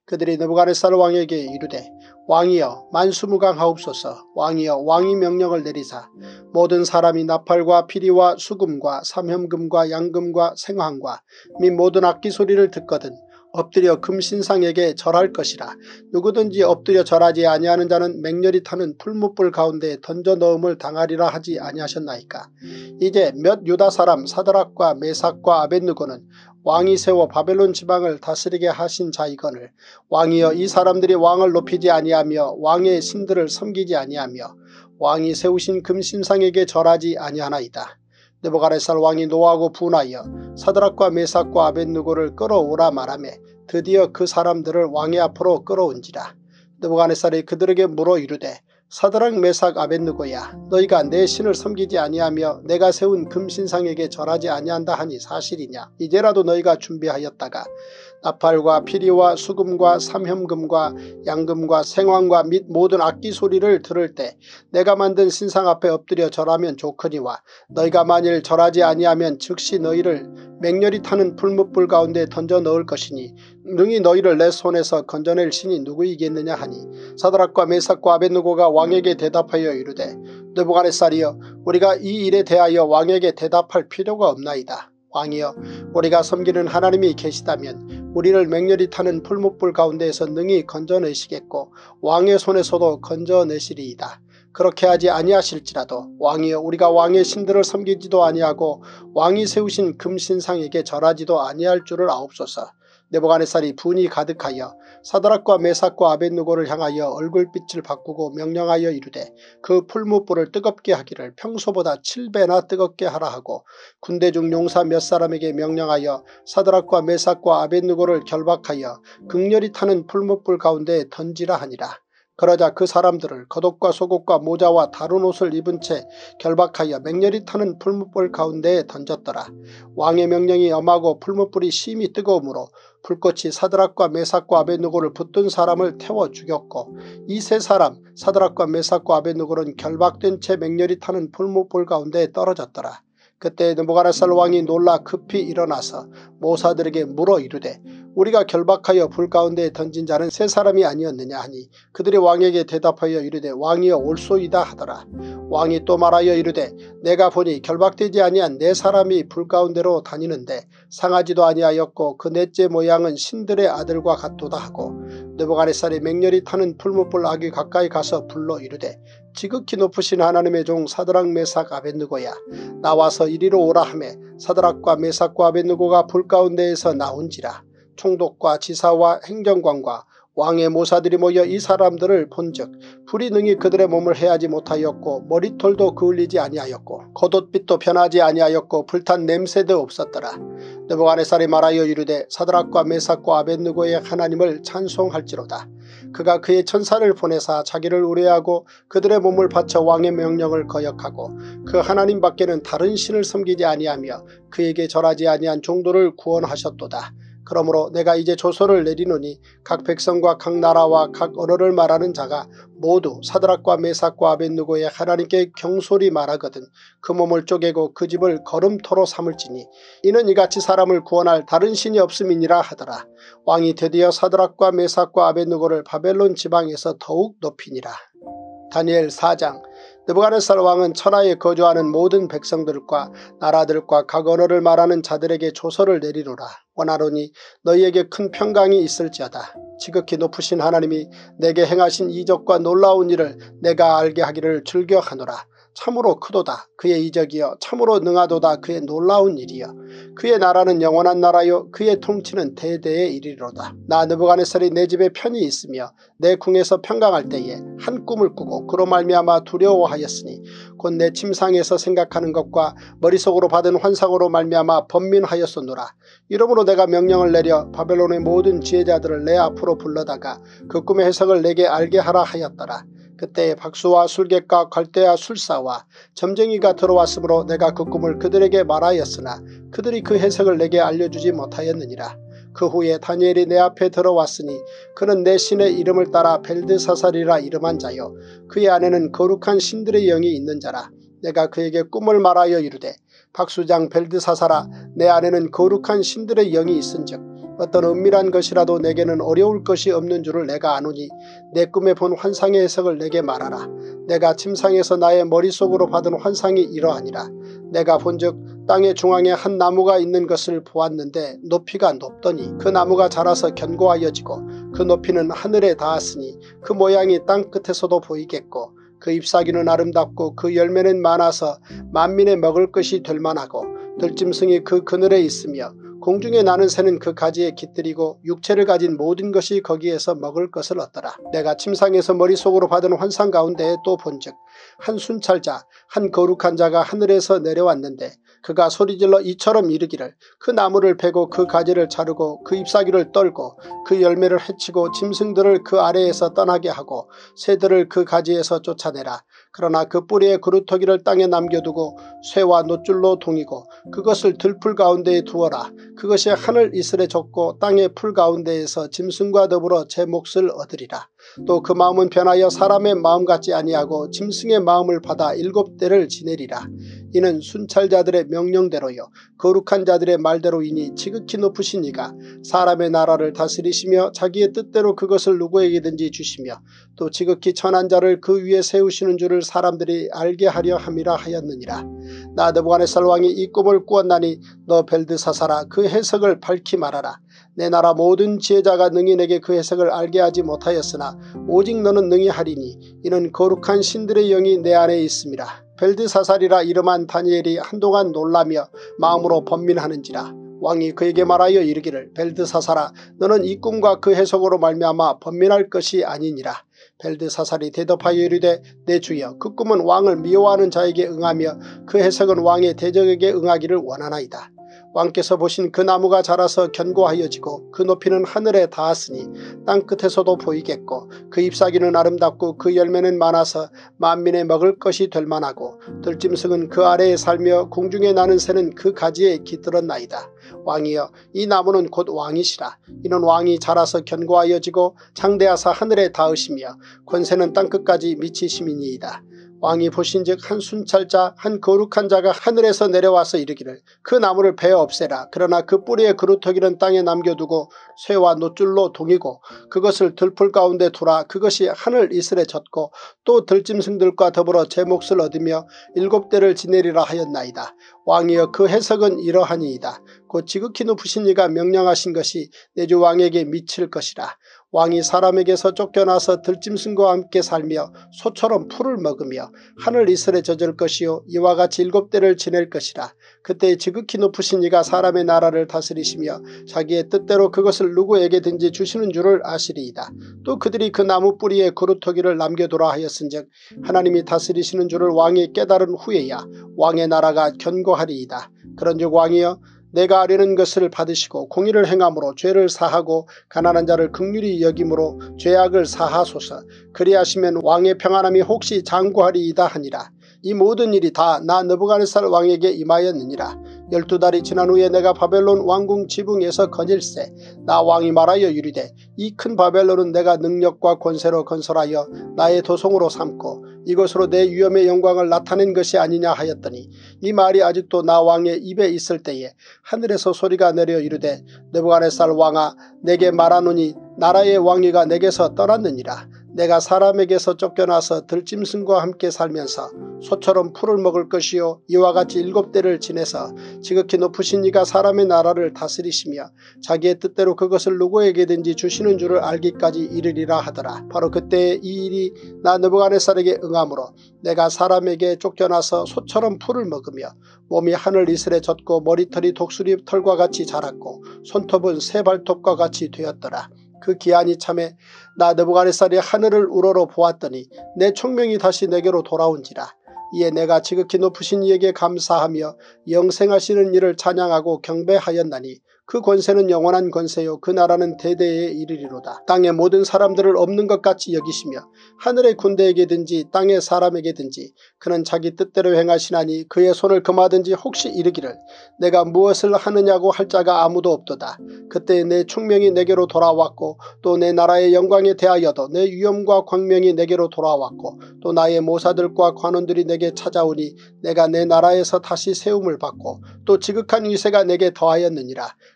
그들이 느부갓네살 왕에게 이르되 왕이여 만수무강하옵소서. 왕이여 왕이 명령을 내리사 모든 사람이 나팔과 피리와 수금과 삼현금과 양금과 생황과 및 모든 악기 소리를 듣거든 엎드려 금신상에게 절할 것이라. 누구든지 엎드려 절하지 아니하는 자는 맹렬히 타는 풀무불 가운데 던져 넣음을 당하리라 하지 아니하셨나이까. 이제 몇 유다 사람 사드락과 메삭과 아벳느고는 왕이 세워 바벨론 지방을 다스리게 하신 자이거늘 왕이여 이 사람들이 왕을 높이지 아니하며 왕의 신들을 섬기지 아니하며 왕이 세우신 금신상에게 절하지 아니하나이다. 느부갓네살 왕이 노하고 분하여 사드락과 메삭과 아벳느고를 끌어오라 말하매 드디어 그 사람들을 왕의 앞으로 끌어온지라. 느부갓네살이 그들에게 물어 이르되 사드락 메삭 아벳느고야 너희가 내 신을 섬기지 아니하며 내가 세운 금신상에게 절하지 아니한다 하니 사실이냐. 이제라도 너희가 준비하였다가 나팔과 피리와 수금과 삼현금과 양금과 생황과 및 모든 악기 소리를 들을 때 내가 만든 신상 앞에 엎드려 절하면 좋거니와 너희가 만일 절하지 아니하면 즉시 너희를 맹렬히 타는 풀무불 가운데 던져 넣을 것이니 능히 너희를 내 손에서 건져낼 신이 누구이겠느냐 하니 사드락과 메삭과 아벳느고가 왕에게 대답하여 이르되 느부갓네살이여 우리가 이 일에 대하여 왕에게 대답할 필요가 없나이다. 왕이여 우리가 섬기는 하나님이 계시다면 우리를 맹렬히 타는 풀무불 가운데에서 능히 건져내시겠고 왕의 손에서도 건져내시리이다. 그렇게 하지 아니하실지라도 왕이여 우리가 왕의 신들을 섬기지도 아니하고 왕이 세우신 금신상에게 절하지도 아니할 줄을 아옵소서. 느부갓네살이 분이 가득하여 사드락과 메삭과 아벳느고를 향하여 얼굴빛을 바꾸고 명령하여 이르되 그 풀무불을 뜨겁게 하기를 평소보다 7배나 뜨겁게 하라 하고 군대 중 용사 몇 사람에게 명령하여 사드락과 메삭과 아벳느고를 결박하여 극렬히 타는 풀무불 가운데 던지라 하니라. 그러자 그 사람들을 겉옷과 속옷과 모자와 다른 옷을 입은 채 결박하여 맹렬히 타는 풀무불 가운데에 던졌더라. 왕의 명령이 엄하고 풀무불이 심히 뜨거우므로 불꽃이 사드락과 메삭과 아벳느고를 붙든 사람을 태워 죽였고 이 세 사람 사드락과 메삭과 아벳느고는 결박된 채 맹렬히 타는 풀무불 가운데에 떨어졌더라. 그때 느부갓네살 왕이 놀라 급히 일어나서 모사들에게 물어 이르되 우리가 결박하여 불 가운데에 던진 자는 세 사람이 아니었느냐 하니 그들이 왕에게 대답하여 이르되 왕이여 옳소이다 하더라. 왕이 또 말하여 이르되 내가 보니 결박되지 아니한 네 사람이 불 가운데로 다니는데 상하지도 아니하였고 그 넷째 모양은 신들의 아들과 같도다 하고 느부갓네살이 맹렬히 타는 풀무불 아귀 가까이 가서 불러 이르되 지극히 높으신 하나님의 종 사드락 메삭 아벳느고야 나와서 이리로 오라 하매 사드락과 메삭과 아벳느고가 불 가운데에서 나온지라. 총독과 지사와 행정관과 왕의 모사들이 모여 이 사람들을 본즉 불이 능히 그들의 몸을 해하지 못하였고 머리털도 그을리지 아니하였고 겉옷빛도 변하지 아니하였고 불탄 냄새도 없었더라. 느부갓네살이 말하여 이르되 사드락과 메삭과 아벳느고의 하나님을 찬송할지로다. 그가 그의 천사를 보내사 자기를 의뢰하고 그들의 몸을 바쳐 왕의 명령을 거역하고 그 하나님 밖에는 다른 신을 섬기지 아니하며 그에게 절하지 아니한 종도를 구원하셨도다. 그러므로 내가 이제 조서를 내리노니 각 백성과 각 나라와 각 언어를 말하는 자가 모두 사드락과 메삭과 아벳느고의 하나님께 경솔히 말하거든 그 몸을 쪼개고 그 집을 거름토로 삼을지니 이는 이같이 사람을 구원할 다른 신이 없음이니라 하더라. 왕이 드디어 사드락과 메삭과 아벳느고를 바벨론 지방에서 더욱 높이니라. 다니엘 4장. 느부갓네살 왕은 천하에 거주하는 모든 백성들과 나라들과 각 언어를 말하는 자들에게 조서를 내리노라. 원하노니 너희에게 큰 평강이 있을지어다. 지극히 높으신 하나님이 내게 행하신 이적과 놀라운 일을 내가 알게 하기를 즐겨하노라. 참으로 크도다. 그의 이적이여 참으로 능하도다. 그의 놀라운 일이여 그의 나라는 영원한 나라요 그의 통치는 대대에 이르리로다. 나 느부갓네살이 내 집에 편히 있으며 내 궁에서 평강할 때에 한 꿈을 꾸고 그로 말미암아 두려워하였으니 곧 내 침상에서 생각하는 것과 머릿속으로 받은 환상으로 말미암아 번민하였었노라. 이러므로 내가 명령을 내려 바벨론의 모든 지혜자들을 내 앞으로 불러다가 그 꿈의 해석을 내게 알게 하라 하였더라. 그때 박수와 술객과 갈대와 술사와 점쟁이가 들어왔으므로 내가 그 꿈을 그들에게 말하였으나 그들이 그 해석을 내게 알려주지 못하였느니라. 그 후에 다니엘이 내 앞에 들어왔으니 그는 내 신의 이름을 따라 벨드사살이라 이름한 자요 그의 안에는 거룩한 신들의 영이 있는 자라. 내가 그에게 꿈을 말하여 이르되 박수장 벨드사살아 내 안에는 거룩한 신들의 영이 있은즉 어떤 은밀한 것이라도 내게는 어려울 것이 없는 줄을 내가 아노니 내 꿈에 본 환상의 해석을 내게 말하라. 내가 침상에서 나의 머릿속으로 받은 환상이 이러하니라. 내가 본즉 땅의 중앙에 한 나무가 있는 것을 보았는데 높이가 높더니 그 나무가 자라서 견고하여지고 그 높이는 하늘에 닿았으니 그 모양이 땅 끝에서도 보이겠고 그 잎사귀는 아름답고 그 열매는 많아서 만민의 먹을 것이 될 만하고 들짐승이 그 그늘에 있으며 공중에 나는 새는 그 가지에 깃들이고 육체를 가진 모든 것이 거기에서 먹을 것을 얻더라. 내가 침상에서 머릿속으로 받은 환상 가운데에 또 본즉 한 순찰자 한 거룩한 자가 하늘에서 내려왔는데 그가 소리질러 이처럼 이르기를 그 나무를 베고 그 가지를 자르고 그 잎사귀를 떨고 그 열매를 해치고 짐승들을 그 아래에서 떠나게 하고 새들을 그 가지에서 쫓아내라. 그러나 그 뿌리의 그루터기를 땅에 남겨두고 쇠와 놋줄로 동이고 그것을 들풀 가운데에 두어라. 그것이 하늘 이슬에 젖고 땅의 풀 가운데에서 짐승과 더불어 제 몫을 얻으리라. 또 그 마음은 변하여 사람의 마음 같지 아니하고 짐승의 마음을 받아 7대를 지내리라. 이는 순찰자들의 명령대로요 거룩한 자들의 말대로이니 지극히 높으신 이가 사람의 나라를 다스리시며 자기의 뜻대로 그것을 누구에게든지 주시며 또 지극히 천한 자를 그 위에 세우시는 줄을 사람들이 알게 하려 함이라 하였느니라. 나 느부갓네살 왕이 이 꿈을 꾸었나니 너 벨드사사라 그 해석을 밝히 말하라. 내 나라 모든 지혜자가 능히 내게 그 해석을 알게 하지 못하였으나 오직 너는 능히 하리니 이는 거룩한 신들의 영이 내 안에 있음이라. 벨드사살이라 이름한 다니엘이 한동안 놀라며 마음으로 번민하는지라. 왕이 그에게 말하여 이르기를 벨드사살아 너는 이 꿈과 그 해석으로 말미암아 번민할 것이 아니니라. 벨드사살이 대답하여 이르되 내 주여 그 꿈은 왕을 미워하는 자에게 응하며 그 해석은 왕의 대적에게 응하기를 원하나이다. 왕께서 보신 그 나무가 자라서 견고하여지고 그 높이는 하늘에 닿았으니 땅 끝에서도 보이겠고 그 잎사귀는 아름답고 그 열매는 많아서 만민의 먹을 것이 될 만하고 들짐승은 그 아래에 살며 공중에 나는 새는 그 가지에 깃들었나이다. 왕이여 이 나무는 곧 왕이시라. 이는 왕이 자라서 견고하여지고 장대하사 하늘에 닿으시며 권세는 땅끝까지 미치심이니이다. 왕이 보신즉 한 순찰자 한 거룩한 자가 하늘에서 내려와서 이르기를 그 나무를 베어 없애라. 그러나 그 뿌리의 그루터기는 땅에 남겨두고 쇠와 놋줄로 동이고 그것을 들풀 가운데 두라. 그것이 하늘 이슬에 젖고 또 들짐승들과 더불어 제 몫을 얻으며 7대를 지내리라 하였나이다. 왕이여 그 해석은 이러하니이다. 곧 지극히 높으신 이가 명령하신 것이 내 주 왕에게 미칠 것이라. 왕이 사람에게서 쫓겨나서 들짐승과 함께 살며 소처럼 풀을 먹으며 하늘 이슬에 젖을 것이요 이와 같이 7대를 지낼 것이라. 그때 지극히 높으신 이가 사람의 나라를 다스리시며 자기의 뜻대로 그것을 누구에게든지 주시는 줄을 아시리이다. 또 그들이 그 나무 뿌리에 그루터기를 남겨두라 하였은즉 하나님이 다스리시는 줄을 왕이 깨달은 후에야 왕의 나라가 견고하리이다. 그런즉 왕이여 내가 아뢰는 것을 받으시고 공의를 행함으로 죄를 사하고 가난한 자를 긍휼히 여김으로 죄악을 사하소서. 그리하시면 왕의 평안함이 혹시 장구하리이다 하니라. 이 모든 일이 다 나 느부갓네살 왕에게 임하였느니라. 12달이 지난 후에 내가 바벨론 왕궁 지붕에서 거닐세. 나 왕이 말하여 이르되 이 큰 바벨론은 내가 능력과 권세로 건설하여 나의 도성으로 삼고 이것으로 내 위엄의 영광을 나타낸 것이 아니냐 하였더니 이 말이 아직도 나 왕의 입에 있을 때에 하늘에서 소리가 내려 이르되 느부갓네살 왕아 내게 말하노니 나라의 왕위가 내게서 떠났느니라. 내가 사람에게서 쫓겨나서 들짐승과 함께 살면서 소처럼 풀을 먹을 것이요 이와 같이 7대를 지내서 지극히 높으신 이가 사람의 나라를 다스리시며 자기의 뜻대로 그것을 누구에게든지 주시는 줄을 알기까지 이르리라 하더라. 바로 그때에 이 일이 나 느부갓네살에게 응함으로 내가 사람에게 쫓겨나서 소처럼 풀을 먹으며 몸이 하늘 이슬에 젖고 머리털이 독수리 털과 같이 자랐고 손톱은 새 발톱과 같이 되었더라. 그 기한이 참에 나 느부갓네살이 하늘을 우러러 보았더니 내 총명이 다시 내게로 돌아온지라. 이에 내가 지극히 높으신 이에게 감사하며 영생하시는 이를 찬양하고 경배하였나니 그 권세는 영원한 권세요 그 나라는 대대에 이르리로다. 땅의 모든 사람들을 없는 것 같이 여기시며 하늘의 군대에게든지 땅의 사람에게든지 그는 자기 뜻대로 행하시나니 그의 손을 금하든지 혹시 이르기를 내가 무엇을 하느냐고 할 자가 아무도 없도다. 그때 내 총명이 내게로 돌아왔고 또 내 나라의 영광에 대하여도 내 위엄과 광명이 내게로 돌아왔고 또 나의 모사들과 관원들이 내게 찾아오니 내가 내 나라에서 다시 세움을 받고 또 지극한 위세가 내게 더하였느니라.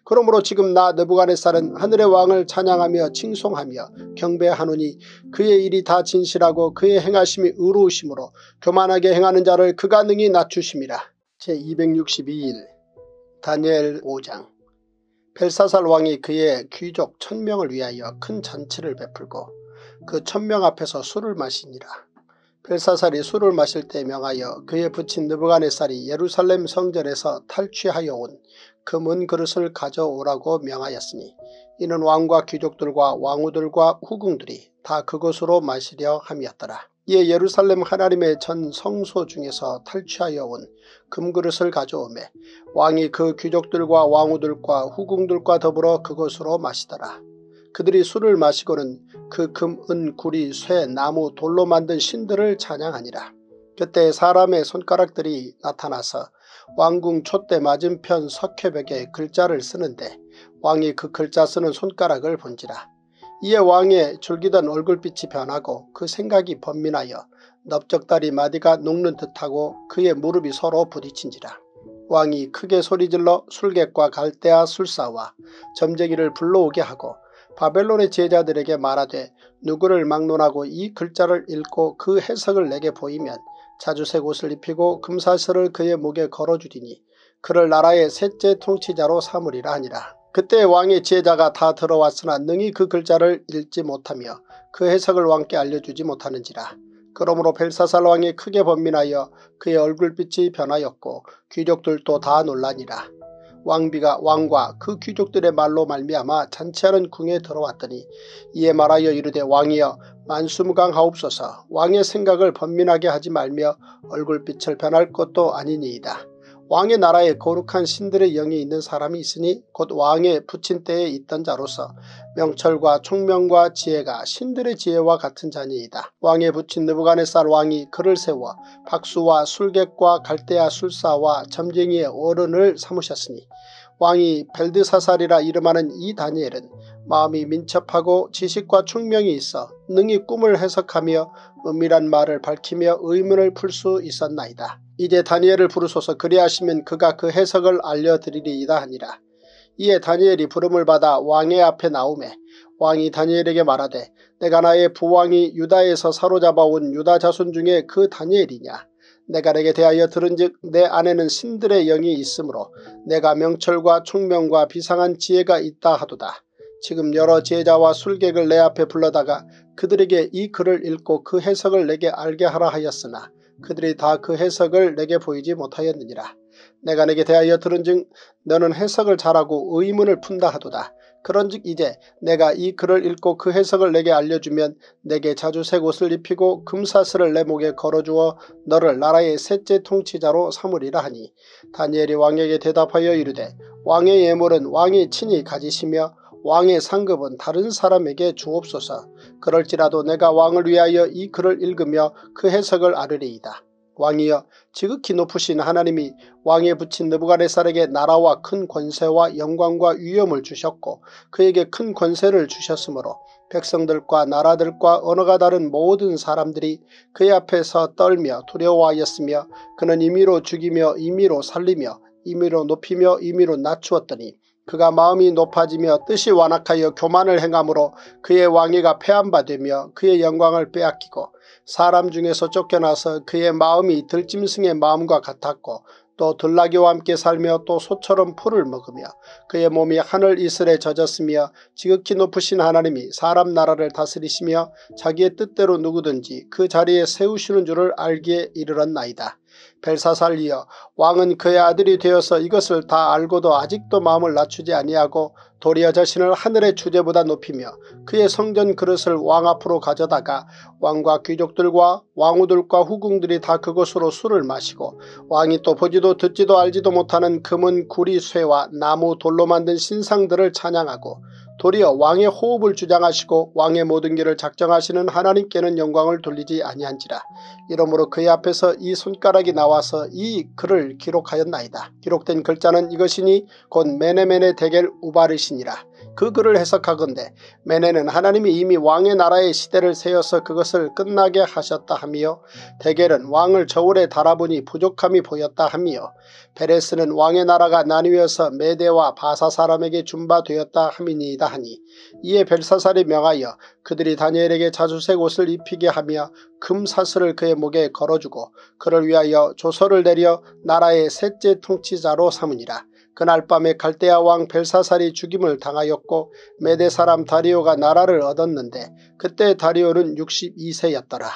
그러므로 지금 나 느부갓네살은 하늘의 왕을 찬양하며 칭송하며 경배하노니 그의 일이 다 진실하고 그의 행하심이 의로우심으로 교만하게 행하는 자를 그가 능히 낮추심이라. 제262일 다니엘 5장. 벨사살 왕이 그의 귀족 1000명을 위하여 큰 잔치를 베풀고 그 1000명 앞에서 술을 마시니라. 벨사살이 술을 마실 때 명하여 그의 부친 느부갓네살이 예루살렘 성전에서 탈취하여 온 금은 그릇을 가져오라고 명하였으니 이는 왕과 귀족들과 왕후들과 후궁들이 다 그것으로 마시려 함이었더라. 이에 예루살렘 하나님의 전 성소 중에서 탈취하여 온 금그릇을 가져오매 왕이 그 귀족들과 왕후들과 후궁들과 더불어 그것으로 마시더라. 그들이 술을 마시고는 그 금, 은, 구리, 쇠, 나무, 돌로 만든 신들을 찬양하니라. 그때 사람의 손가락들이 나타나서 왕궁 촛대 맞은편 석회벽에 글자를 쓰는데 왕이 그 글자 쓰는 손가락을 본지라. 이에 왕의 줄기던 얼굴빛이 변하고 그 생각이 번민하여 넓적다리 마디가 녹는 듯하고 그의 무릎이 서로 부딪힌지라. 왕이 크게 소리질러 술객과 갈대아 술사와 점쟁이를 불러오게 하고 바벨론의 제자들에게 말하되 누구를 막론하고 이 글자를 읽고 그 해석을 내게 보이면 자주색 옷을 입히고 금사슬을 그의 목에 걸어주리니 그를 나라의 셋째 통치자로 삼으리라 하니라. 그때 왕의 지혜자가 다 들어왔으나 능히 그 글자를 읽지 못하며 그 해석을 왕께 알려주지 못하는지라. 그러므로 벨사살 왕이 크게 번민하여 그의 얼굴빛이 변하였고 귀족들도 다 놀라니라. 왕비가 왕과 그 귀족들의 말로 말미암아 잔치하는 궁에 들어왔더니 이에 말하여 이르되 왕이여 만수무강하옵소서. 왕의 생각을 번민하게 하지 말며 얼굴빛을 변할 것도 아니니이다. 왕의 나라에 거룩한 신들의 영이 있는 사람이 있으니 곧 왕의 부친 때에 있던 자로서 명철과 총명과 지혜가 신들의 지혜와 같은 자니이다. 왕의 부친 느부갓네살 왕이 그를 세워 박수와 술객과 갈대아 술사와 점쟁이의 어른을 삼으셨으니 왕이 벨드사살이라 이름하는 이 다니엘은 마음이 민첩하고 지식과 총명이 있어 능히 꿈을 해석하며 은밀한 말을 밝히며 의문을 풀 수 있었나이다. 이제 다니엘을 부르소서. 그리하시면 그가 그 해석을 알려드리리이다 하니라. 이에 다니엘이 부름을 받아 왕의 앞에 나오매 왕이 다니엘에게 말하되 내가 나의 부왕이 유다에서 사로잡아온 유다 자손 중에 그 다니엘이냐. 내가 내게 대하여 들은즉 내 안에는 신들의 영이 있으므로 내가 명철과 총명과 비상한 지혜가 있다 하도다. 지금 여러 지혜자와 술객을 내 앞에 불러다가 그들에게 이 글을 읽고 그 해석을 내게 알게 하라 하였으나 그들이 다 그 해석을 내게 보이지 못하였느니라. 내가 내게 대하여 들은즉 너는 해석을 잘하고 의문을 푼다 하도다. 그런즉 이제 내가 이 글을 읽고 그 해석을 내게 알려주면 내게 자주색 옷을 입히고 금사슬을 내 목에 걸어주어 너를 나라의 셋째 통치자로 삼으리라 하니 다니엘이 왕에게 대답하여 이르되 왕의 예물은 왕이 친히 가지시며 왕의 상급은 다른 사람에게 주옵소서. 그럴지라도 내가 왕을 위하여 이 글을 읽으며 그 해석을 아뢰리이다. 왕이여 지극히 높으신 하나님이 왕의 부친 느부갓네살에게 나라와 큰 권세와 영광과 위엄을 주셨고 그에게 큰 권세를 주셨으므로 백성들과 나라들과 언어가 다른 모든 사람들이 그의 앞에서 떨며 두려워하였으며 그는 임의로 죽이며 임의로 살리며 임의로 높이며 임의로 낮추었더니 그가 마음이 높아지며 뜻이 완악하여 교만을 행함으로 그의 왕위가 폐한바되며 그의 영광을 빼앗기고 사람 중에서 쫓겨나서 그의 마음이 들짐승의 마음과 같았고 또 들나귀와 함께 살며 또 소처럼 풀을 먹으며 그의 몸이 하늘 이슬에 젖었으며 지극히 높으신 하나님이 사람 나라를 다스리시며 자기의 뜻대로 누구든지 그 자리에 세우시는 줄을 알기에 이르렀나이다. 벨사살이여 왕은 그의 아들이 되어서 이것을 다 알고도 아직도 마음을 낮추지 아니하고 도리어 자신을 하늘의 주제보다 높이며 그의 성전 그릇을 왕 앞으로 가져다가 왕과 귀족들과 왕후들과 후궁들이 다 그것으로 술을 마시고 왕이 또 보지도 듣지도 알지도 못하는 금은 구리 쇠와 나무 돌로 만든 신상들을 찬양하고 도리어 왕의 호흡을 주장하시고 왕의 모든 길을 작정하시는 하나님께는 영광을 돌리지 아니한지라. 이러므로 그의 앞에서 이 손가락이 나와서 이 글을 기록하였나이다. 기록된 글자는 이것이니 곧 메네메네 데겔 우바르시니라. 그 글을 해석하건대 메네는 하나님이 이미 왕의 나라의 시대를 세워서 그것을 끝나게 하셨다 하며 데겔은 왕을 저울에 달아보니 부족함이 보였다 하며 베레스는 왕의 나라가 나뉘어서 메대와 바사 사람에게 준바되었다 함이니이다 하니 이에 벨사살이 명하여 그들이 다니엘에게 자주색 옷을 입히게 하며 금사슬을 그의 목에 걸어주고 그를 위하여 조서를 내려 나라의 셋째 통치자로 삼으니라. 그날 밤에 갈대아 왕 벨사살이 죽임을 당하였고 메대 사람 다리오가 나라를 얻었는데 그때 다리오는 62세였더라.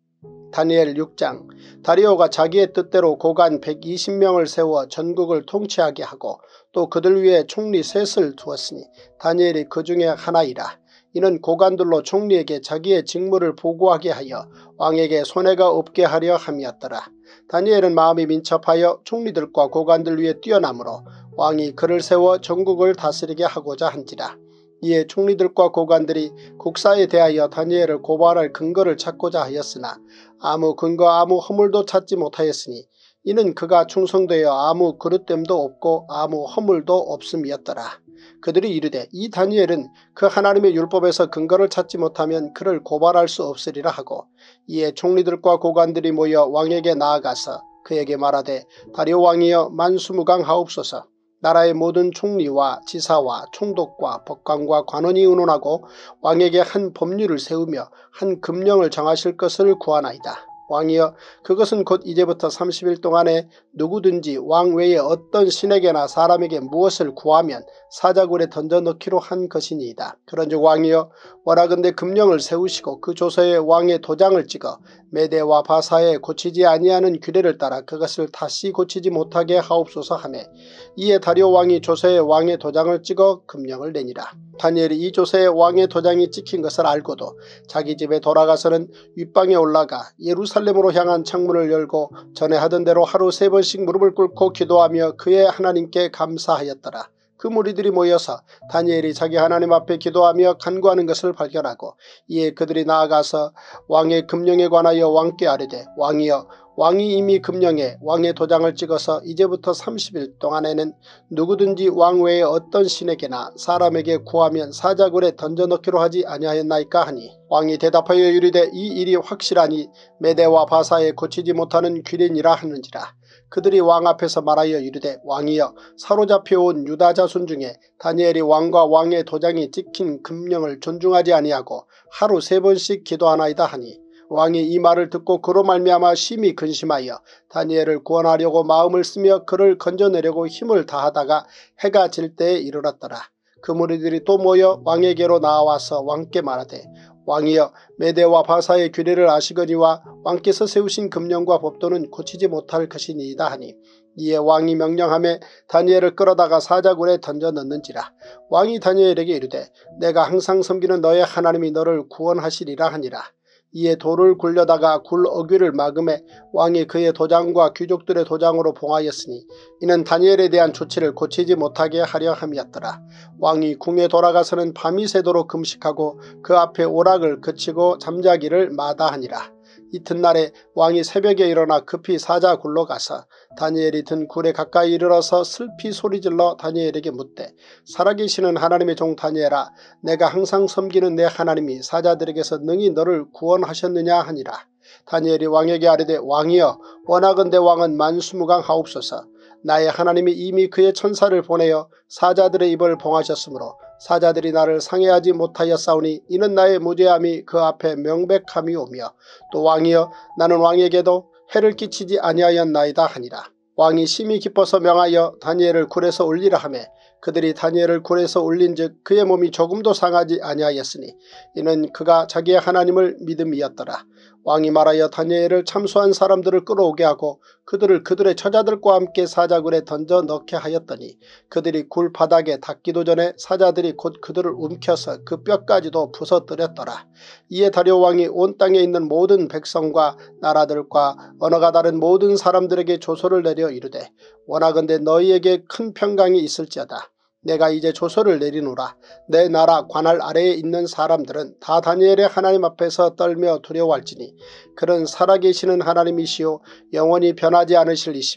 다니엘 6장. 다리오가 자기의 뜻대로 고관 120명을 세워 전국을 통치하게 하고 또 그들 위에 총리 셋을 두었으니 다니엘이 그 중에 하나이라. 이는 고관들로 총리에게 자기의 직무를 보고하게 하여 왕에게 손해가 없게 하려 함이었더라. 다니엘은 마음이 민첩하여 총리들과 고관들 위에 뛰어나므로 왕이 그를 세워 전국을 다스리게 하고자 한지라. 이에 총리들과 고관들이 국사에 대하여 다니엘을 고발할 근거를 찾고자 하였으나 아무 근거 아무 허물도 찾지 못하였으니 이는 그가 충성되어 아무 그릇됨도 없고 아무 허물도 없음이었더라. 그들이 이르되 이 다니엘은 그 하나님의 율법에서 근거를 찾지 못하면 그를 고발할 수 없으리라 하고 이에 총리들과 고관들이 모여 왕에게 나아가서 그에게 말하되 다리오 왕이여 만수무강하옵소서. 나라의 모든 총리와 지사와 총독과 법관과 관원이 의논하고 왕에게 한 법률을 세우며 한 금령을 정하실 것을 구하나이다. 왕이여 그것은 곧 이제부터 30일 동안에 누구든지 왕 외에 어떤 신에게나 사람에게 무엇을 구하면 사자굴에 던져넣기로 한 것이니이다. 그런즉 왕이여 원하건대 금령을 세우시고 그 조서에 왕의 도장을 찍어 메대와 바사에 고치지 아니하는 규례를 따라 그것을 다시 고치지 못하게 하옵소서 하매 이에 다리오 왕이 조서에 왕의 도장을 찍어 금령을 내니라. 다니엘이 이 조서에 왕의 도장이 찍힌 것을 알고도 자기 집에 돌아가서는 윗방에 올라가 예루살렘으로 향한 창문을 열고 전에 하던 대로 하루 3번씩 무릎을 꿇고 기도하며 그의 하나님께 감사하였더라. 그 무리들이 모여서 다니엘이 자기 하나님 앞에 기도하며 간구하는 것을 발견하고 이에 그들이 나아가서 왕의 금령에 관하여 왕께 아뢰되 왕이여 왕이 이미 금령에 왕의 도장을 찍어서 이제부터 30일 동안에는 누구든지 왕 외에 어떤 신에게나 사람에게 구하면 사자굴에 던져넣기로 하지 아니하였나이까 하니 왕이 대답하여 이르되 이 일이 확실하니 메대와 바사에 고치지 못하는 규례니라 하는지라. 그들이 왕 앞에서 말하여 이르되 왕이여 사로잡혀온 유다 자손 중에 다니엘이 왕과 왕의 도장이 찍힌 금령을 존중하지 아니하고 하루 3번씩 기도하나이다 하니 왕이 이 말을 듣고 그로 말미암아 심히 근심하여 다니엘을 구원하려고 마음을 쓰며 그를 건져내려고 힘을 다하다가 해가 질 때에 이르렀더라. 그 무리들이 또 모여 왕에게로 나와서 왕께 말하되 왕이여 메대와 바사의 규례를 아시거니와 왕께서 세우신 금령과 법도는 고치지 못할 것이니이다 하니 이에 왕이 명령하며 다니엘을 끌어다가 사자굴에 던져 넣는지라. 왕이 다니엘에게 이르되 내가 항상 섬기는 너의 하나님이 너를 구원하시리라 하니라. 이에 돌을 굴려다가 굴 어귀를 막음에 왕이 그의 도장과 귀족들의 도장으로 봉하였으니 이는 다니엘에 대한 조치를 고치지 못하게 하려 함이었더라. 왕이 궁에 돌아가서는 밤이 새도록 금식하고 그 앞에 오락을 그치고 잠자기를 마다하니라. 이튿날에 왕이 새벽에 일어나 급히 사자굴로 가서 다니엘이 든 굴에 가까이 이르러서 슬피 소리질러 다니엘에게 묻되 살아계시는 하나님의 종 다니엘아 내가 항상 섬기는 내 하나님이 사자들에게서 능히 너를 구원하셨느냐 하니라. 다니엘이 왕에게 아뢰되 왕이여 원하건대 왕은 만수무강하옵소서. 나의 하나님이 이미 그의 천사를 보내어 사자들의 입을 봉하셨으므로 사자들이 나를 상해하지 못하였사오니 이는 나의 무죄함이 그 앞에 명백함이오며 또 왕이여 나는 왕에게도 해를 끼치지 아니하였나이다 하니라. 왕이 심히 기뻐서 명하여 다니엘을 굴에서 올리라 하며 그들이 다니엘을 굴에서 올린즉 그의 몸이 조금도 상하지 아니하였으니 이는 그가 자기의 하나님을 믿음이었더라. 왕이 말하여 다니엘을 참수한 사람들을 끌어오게 하고 그들을 그들의 처자들과 함께 사자굴에 던져 넣게 하였더니 그들이 굴 바닥에 닿기도 전에 사자들이 곧 그들을 움켜서 그 뼈까지도 부서뜨렸더라. 이에 다리오 왕이 온 땅에 있는 모든 백성과 나라들과 언어가 다른 모든 사람들에게 조서를 내려 이르되 원하건대 너희에게 큰 평강이 있을지어다. 내가 이제 조서를 내리노라. 내 나라 관할 아래에 있는 사람들은 다 다니엘의 하나님 앞에서 떨며 두려워할지니 그는 살아계시는 하나님이시요 영원히 변하지 않으실 이시며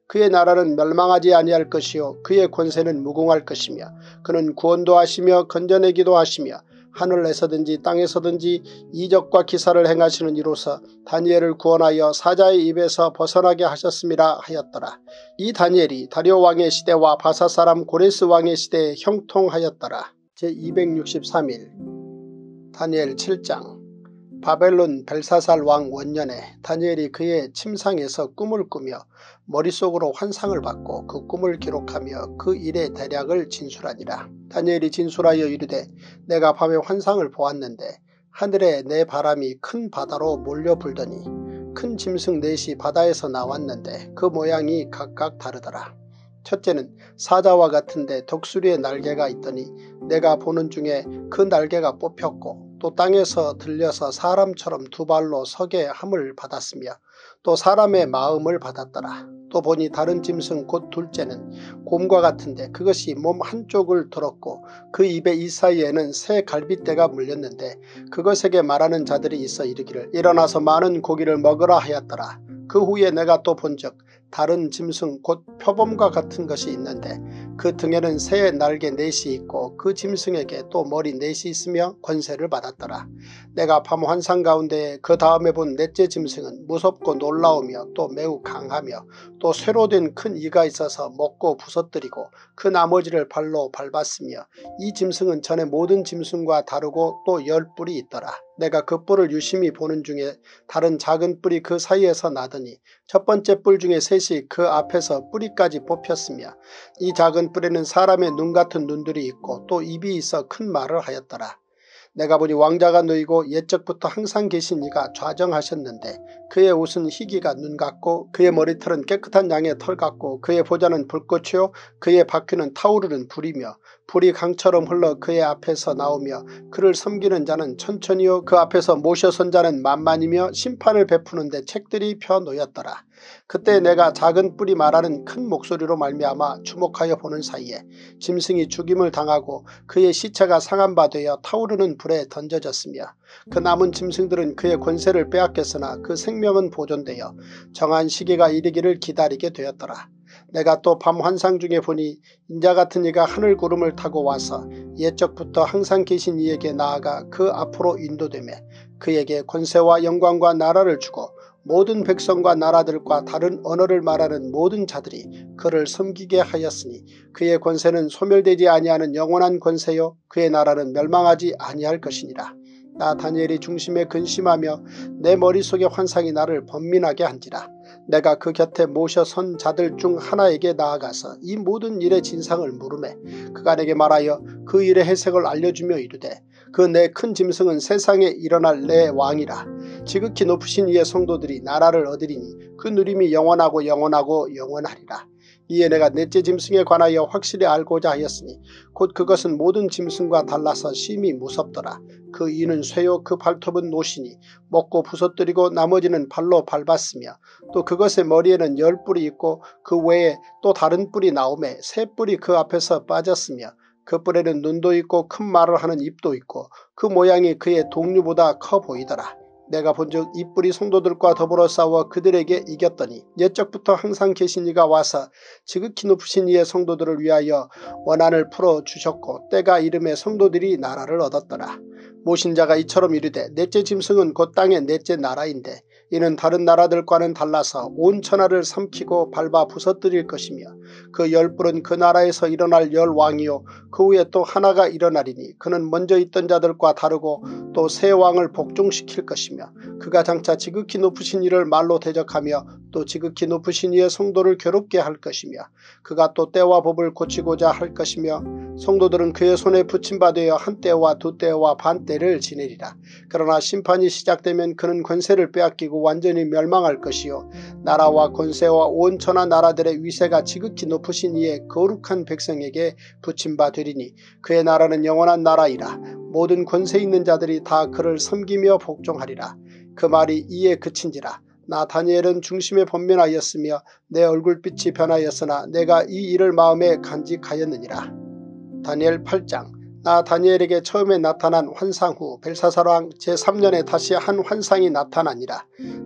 그의 나라는 멸망하지 아니할 것이요 그의 권세는 무궁할 것이며 그는 구원도 하시며 건져내기도 하시며 하늘에서든지 땅에서든지 이적과 기사를 행하시는 이로서 다니엘을 구원하여 사자의 입에서 벗어나게 하셨음이라 하였더라. 이 다니엘이 다리오 왕의 시대와 바사 사람 고레스 왕의 시대에 형통하였더라. 제263일 다니엘 7장. 바벨론 벨사살 왕 원년에 다니엘이 그의 침상에서 꿈을 꾸며 머릿속으로 환상을 받고 그 꿈을 기록하며 그 일의 대략을 진술하니라. 다니엘이 진술하여 이르되 내가 밤에 환상을 보았는데 하늘에 내 바람이 큰 바다로 몰려 불더니 큰 짐승 넷이 바다에서 나왔는데 그 모양이 각각 다르더라. 첫째는 사자와 같은데 독수리의 날개가 있더니 내가 보는 중에 그 날개가 뽑혔고 또 땅에서 들려서 사람처럼 두 발로 서게 함을 받았으며 또 사람의 마음을 받았더라. 또 보니 다른 짐승 곧 둘째는 곰과 같은데 그것이 몸 한쪽을 들었고 그 입의 이 사이에는 새 갈빗대가 물렸는데 그것에게 말하는 자들이 있어 이르기를 일어나서 많은 고기를 먹으라 하였더라. 그 후에 내가 또 본즉 다른 짐승 곧 표범과 같은 것이 있는데 그 등에는 새의 날개 넷이 있고 그 짐승에게 또 머리 넷이 있으며 권세를 받았더라. 내가 밤 환상 가운데 그 다음에 본 넷째 짐승은 무섭고 놀라우며 또 매우 강하며 또 쇠로 된 큰 이가 있어서 먹고 부서뜨리고 그 나머지를 발로 밟았으며 이 짐승은 전에 모든 짐승과 다르고 또 10뿔이 있더라. 내가 그 뿔을 유심히 보는 중에 다른 작은 뿔이 그 사이에서 나더니 첫 번째 뿔 중에 셋이 그 앞에서 뿌리까지 뽑혔으며 이 작은 뿔에는 사람의 눈 같은 눈들이 있고 또 입이 있어 큰 말을 하였더라. 내가 보니 왕자가 놓이고 옛적부터 항상 계신 이가 좌정하셨는데 그의 옷은 희기가 눈 같고 그의 머리털은 깨끗한 양의 털 같고 그의 보좌는 불꽃이요 그의 바퀴는 타오르는 불이며 불이 강처럼 흘러 그의 앞에서 나오며 그를 섬기는 자는 천천히요 그 앞에서 모셔선 자는 만만이며 심판을 베푸는데 책들이 펴놓였더라. 그때 내가 작은 뿔이 말하는 큰 목소리로 말미암아 주목하여 보는 사이에 짐승이 죽임을 당하고 그의 시체가 상한 바 되어 타오르는 불에 던져졌으며 그 남은 짐승들은 그의 권세를 빼앗겼으나 그 생명은 보존되어 정한 시기가 이르기를 기다리게 되었더라. 내가 또 밤 환상 중에 보니 인자 같은 이가 하늘 구름을 타고 와서 옛적부터 항상 계신 이에게 나아가 그 앞으로 인도되매 그에게 권세와 영광과 나라를 주고 모든 백성과 나라들과 다른 언어를 말하는 모든 자들이 그를 섬기게 하였으니 그의 권세는 소멸되지 아니하는 영원한 권세요 그의 나라는 멸망하지 아니할 것이니라. 나 다니엘이 중심에 근심하며 내 머릿속의 환상이 나를 번민하게 한지라. 내가 그 곁에 모셔 선 자들 중 하나에게 나아가서 이 모든 일의 진상을 물으매 그가 내게 말하여 그 일의 해석을 알려주며 이르되 그 내 큰 짐승은 세상에 일어날 내 왕이라. 지극히 높으신 이의 성도들이 나라를 얻으리니 그 누림이 영원하고 영원하고 영원하리라. 이에 내가 넷째 짐승에 관하여 확실히 알고자 하였으니 곧 그것은 모든 짐승과 달라서 심히 무섭더라. 그 이는 쇠요 그 발톱은 노시니 먹고 부서뜨리고 나머지는 발로 밟았으며 또 그것의 머리에는 10뿔이 있고 그 외에 또 다른 뿔이 나오매 세 뿔이 그 앞에서 빠졌으며 그 뿔에는 눈도 있고 큰 말을 하는 입도 있고 그 모양이 그의 동류보다 커 보이더라. 내가 본즉 이 뿔이 성도들과 더불어 싸워 그들에게 이겼더니 옛적부터 항상 계신 이가 와서 지극히 높으신 이의 성도들을 위하여 원한을 풀어주셨고 때가 이름에 성도들이 나라를 얻었더라. 모신 자가 이처럼 이르되 넷째 짐승은 곧 땅의 넷째 나라인데 이는 다른 나라들과는 달라서 온 천하를 삼키고 밟아 부서뜨릴 것이며 그 10뿔은 그 나라에서 일어날 10왕이요 그 후에 또 하나가 일어나리니 그는 먼저 있던 자들과 다르고 또 새 왕을 복종시킬 것이며 그가 장차 지극히 높으신 이를 말로 대적하며 또 지극히 높으신 이의 성도를 괴롭게 할 것이며 그가 또 때와 법을 고치고자 할 것이며 성도들은 그의 손에 붙임받아 한 때와 두 때와 반 때를 지내리라. 그러나 심판이 시작되면 그는 권세를 빼앗기고 완전히 멸망할 것이요 나라와 권세와 온 천하 나라들의 위세가 지극히 높으신 이의 거룩한 백성에게 붙임받으리니 그의 나라는 영원한 나라이라. 모든 권세 있는 자들이 다 그를 섬기며 복종하리라. 그 말이 이에 그친지라. 나 다니엘은 중심에 번민하였으며 내 얼굴빛이 변하였으나 내가 이 일을 마음에 간직하였느니라. 다니엘 8장. 나 다니엘에게 처음에 나타난 환상 후 벨사살 왕 제3년에 다시 한 환상이 나타나니라.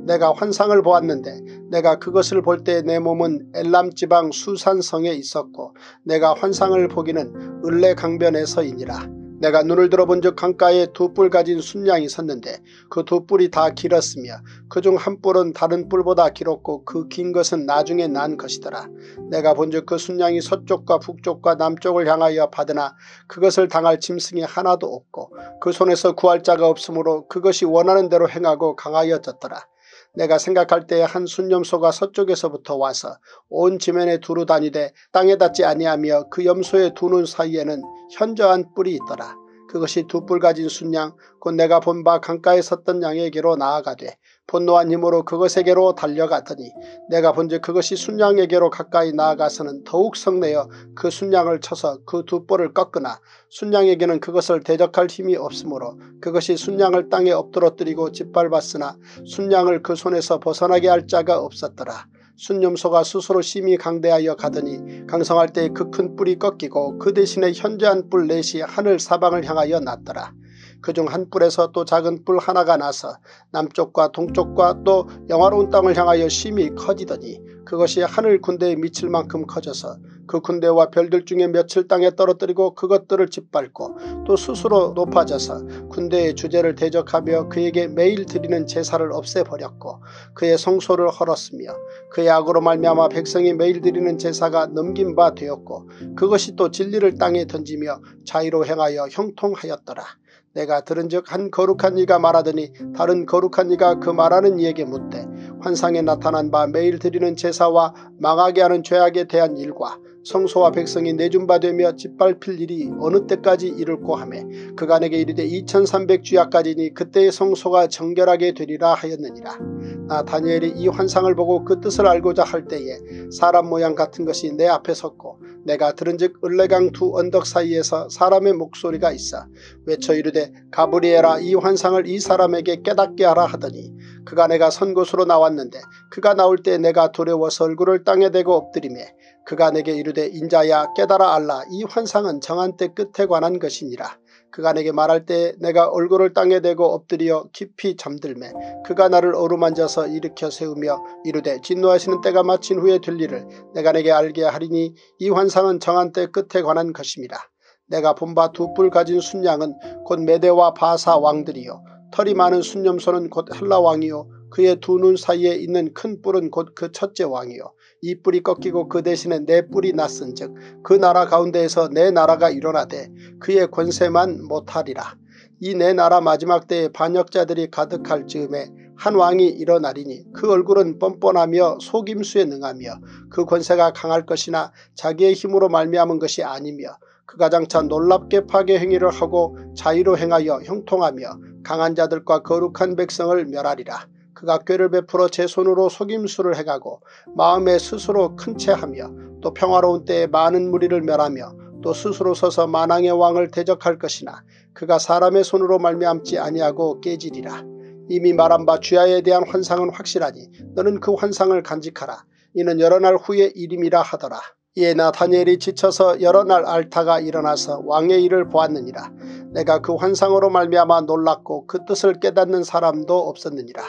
내가 환상을 보았는데 내가 그것을 볼 때 내 몸은 엘람 지방 수산성에 있었고 내가 환상을 보기는 을레 강변에서이니라. 내가 눈을 들어본 즉 강가에 두 뿔 가진 순양이 섰는데 그 두 뿔이 다 길었으며 그중 한 뿔은 다른 뿔보다 길었고 그 긴 것은 나중에 난 것이더라. 내가 본 즉 그 순양이 서쪽과 북쪽과 남쪽을 향하여 받으나 그것을 당할 짐승이 하나도 없고 그 손에서 구할 자가 없으므로 그것이 원하는 대로 행하고 강하여졌더라. 내가 생각할 때에 한 순염소가 서쪽에서부터 와서 온 지면에 두루 다니되 땅에 닿지 아니하며 그 염소의 두 눈 사이에는 현저한 뿔이 있더라. 그것이 두 뿔 가진 순양 곧 내가 본 바 강가에 섰던 양에게로 나아가되 분노한 힘으로 그것에게로 달려가더니 내가 본즉 그것이 순양에게로 가까이 나아가서는 더욱 성내어 그 순양을 쳐서 그 두 뿔을 꺾으나 순양에게는 그것을 대적할 힘이 없으므로 그것이 순양을 땅에 엎드러뜨리고 짓밟았으나 순양을 그 손에서 벗어나게 할 자가 없었더라. 순염소가 스스로 심히 강대하여 가더니 강성할 때에 그 큰 뿔이 꺾이고 그 대신에 현저한 뿔 넷이 하늘 사방을 향하여 났더라. 그중 한 뿔에서 또 작은 뿔 하나가 나서 남쪽과 동쪽과 또 영화로운 땅을 향하여 심히 커지더니 그것이 하늘 군대에 미칠 만큼 커져서 그 군대와 별들 중에 며칠 땅에 떨어뜨리고 그것들을 짓밟고 또 스스로 높아져서 군대의 주제를 대적하며 그에게 매일 드리는 제사를 없애버렸고 그의 성소를 헐었으며 그의 악으로 말미암아 백성이 매일 드리는 제사가 넘긴 바 되었고 그것이 또 진리를 땅에 던지며 자의로 행하여 형통하였더라. 내가 들은즉 한 거룩한 이가 말하더니 다른 거룩한 이가 그 말하는 이에게 묻되 환상에 나타난 바 매일 드리는 제사와 망하게 하는 죄악에 대한 일과 성소와 백성이 내준바되며 짓밟힐 일이 어느 때까지 이룰고 하매 그가 내게 이르되 2300주야까지니 그때의 성소가 정결하게 되리라 하였느니라. 나 다니엘이 이 환상을 보고 그 뜻을 알고자 할 때에 사람 모양 같은 것이 내 앞에 섰고 내가 들은즉 을레강 두 언덕 사이에서 사람의 목소리가 있어 외쳐 이르되 가브리엘아 이 환상을 이 사람에게 깨닫게 하라 하더니 그가 내가 선 곳으로 나왔는데 그가 나올 때 내가 두려워서 얼굴을 땅에 대고 엎드리매 그가 내게 이르되 인자야 깨달아 알라 이 환상은 정한 때 끝에 관한 것이니라. 그가 내게 말할 때 내가 얼굴을 땅에 대고 엎드려 깊이 잠들매 그가 나를 어루만져서 일으켜 세우며 이르되 진노하시는 때가 마친 후에 될 일을 내가 내게 알게 하리니 이 환상은 정한 때 끝에 관한 것임이라. 내가 본 바 두 뿔 가진 순양은 곧 메대와 바사 왕들이요 털이 많은 순염소는 곧 헬라 왕이요 그의 두 눈 사이에 있는 큰 뿔은 곧 그 첫째 왕이요 이 뿔이 꺾이고 그 대신에 내 뿔이 났은즉 그 나라 가운데에서 내 나라가 일어나되 그의 권세만 못하리라. 이 내 나라 마지막 때에 반역자들이 가득할 즈음에 한 왕이 일어나리니 그 얼굴은 뻔뻔하며 속임수에 능하며 그 권세가 강할 것이나 자기의 힘으로 말미암은 것이 아니며 그가 장차 놀랍게 파괴 행위를 하고 자의로 행하여 형통하며 강한 자들과 거룩한 백성을 멸하리라. 그가 꾀를 베풀어 제 손으로 속임수를 해가고 마음에 스스로 큰 채하며 또 평화로운 때에 많은 무리를 멸하며 또 스스로 서서 만왕의 왕을 대적할 것이나 그가 사람의 손으로 말미암지 아니하고 깨지리라. 이미 말한 바 주야에 대한 환상은 확실하니 너는 그 환상을 간직하라. 이는 여러 날 후의 일임이라 하더라. 이에 나 다니엘이 지쳐서 여러 날 앓다가 일어나서 왕의 일을 보았느니라. 내가 그 환상으로 말미암아 놀랐고 그 뜻을 깨닫는 사람도 없었느니라.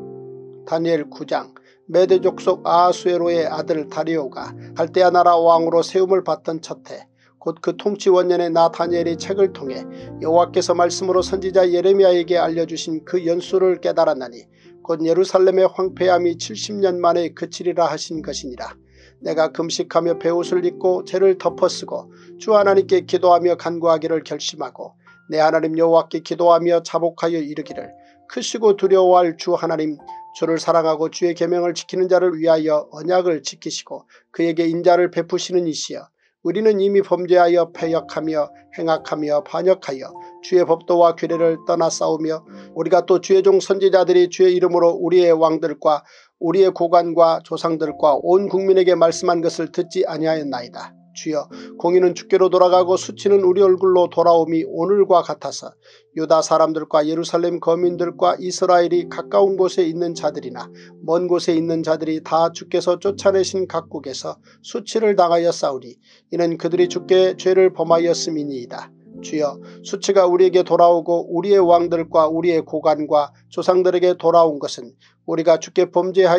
다니엘 9장. 메대 족속 아하수에로의 아들 다리오가 갈대아 나라 왕으로 세움을 받던 첫해 곧 그 통치 원년에 나 다니엘이 책을 통해 여호와께서 말씀으로 선지자 예레미야에게 알려주신 그 연수를 깨달았나니 곧 예루살렘의 황폐함이 70년 만에 그치리라 하신 것이니라. 내가 금식하며 베옷을 입고 죄를 덮어쓰고 주 하나님께 기도하며 간구하기를 결심하고 내 하나님 여호와께 기도하며 자복하여 이르기를 크시고 두려워할 주 하나님 주를 사랑하고 주의 계명을 지키는 자를 위하여 언약을 지키시고 그에게 인자를 베푸시는 이시여 우리는 이미 범죄하여 패역하며 행악하며 반역하여 주의 법도와 규례를 떠나 싸우며 우리가 또 주의 종 선지자들이 주의 이름으로 우리의 왕들과 우리의 고관과 조상들과 온 국민에게 말씀한 것을 듣지 아니하였나이다. 주여 공의는 주께로 돌아가고 수치는 우리 얼굴로 돌아옴이 오늘과 같아서 유다 사람들과 예루살렘 거민들과 이스라엘이 가까운 곳에 있는 자들이나 먼 곳에 있는 자들이 다 주께서 쫓아내신 각국에서 수치를 당하여 싸우리. 이는 그들이 주께 죄를 범하였음이니이다. 주여, 수치가 우리에게 돌아오고 우리의 왕들과 우리의 고관과 조상들에게 돌아온 것은 우리가 주께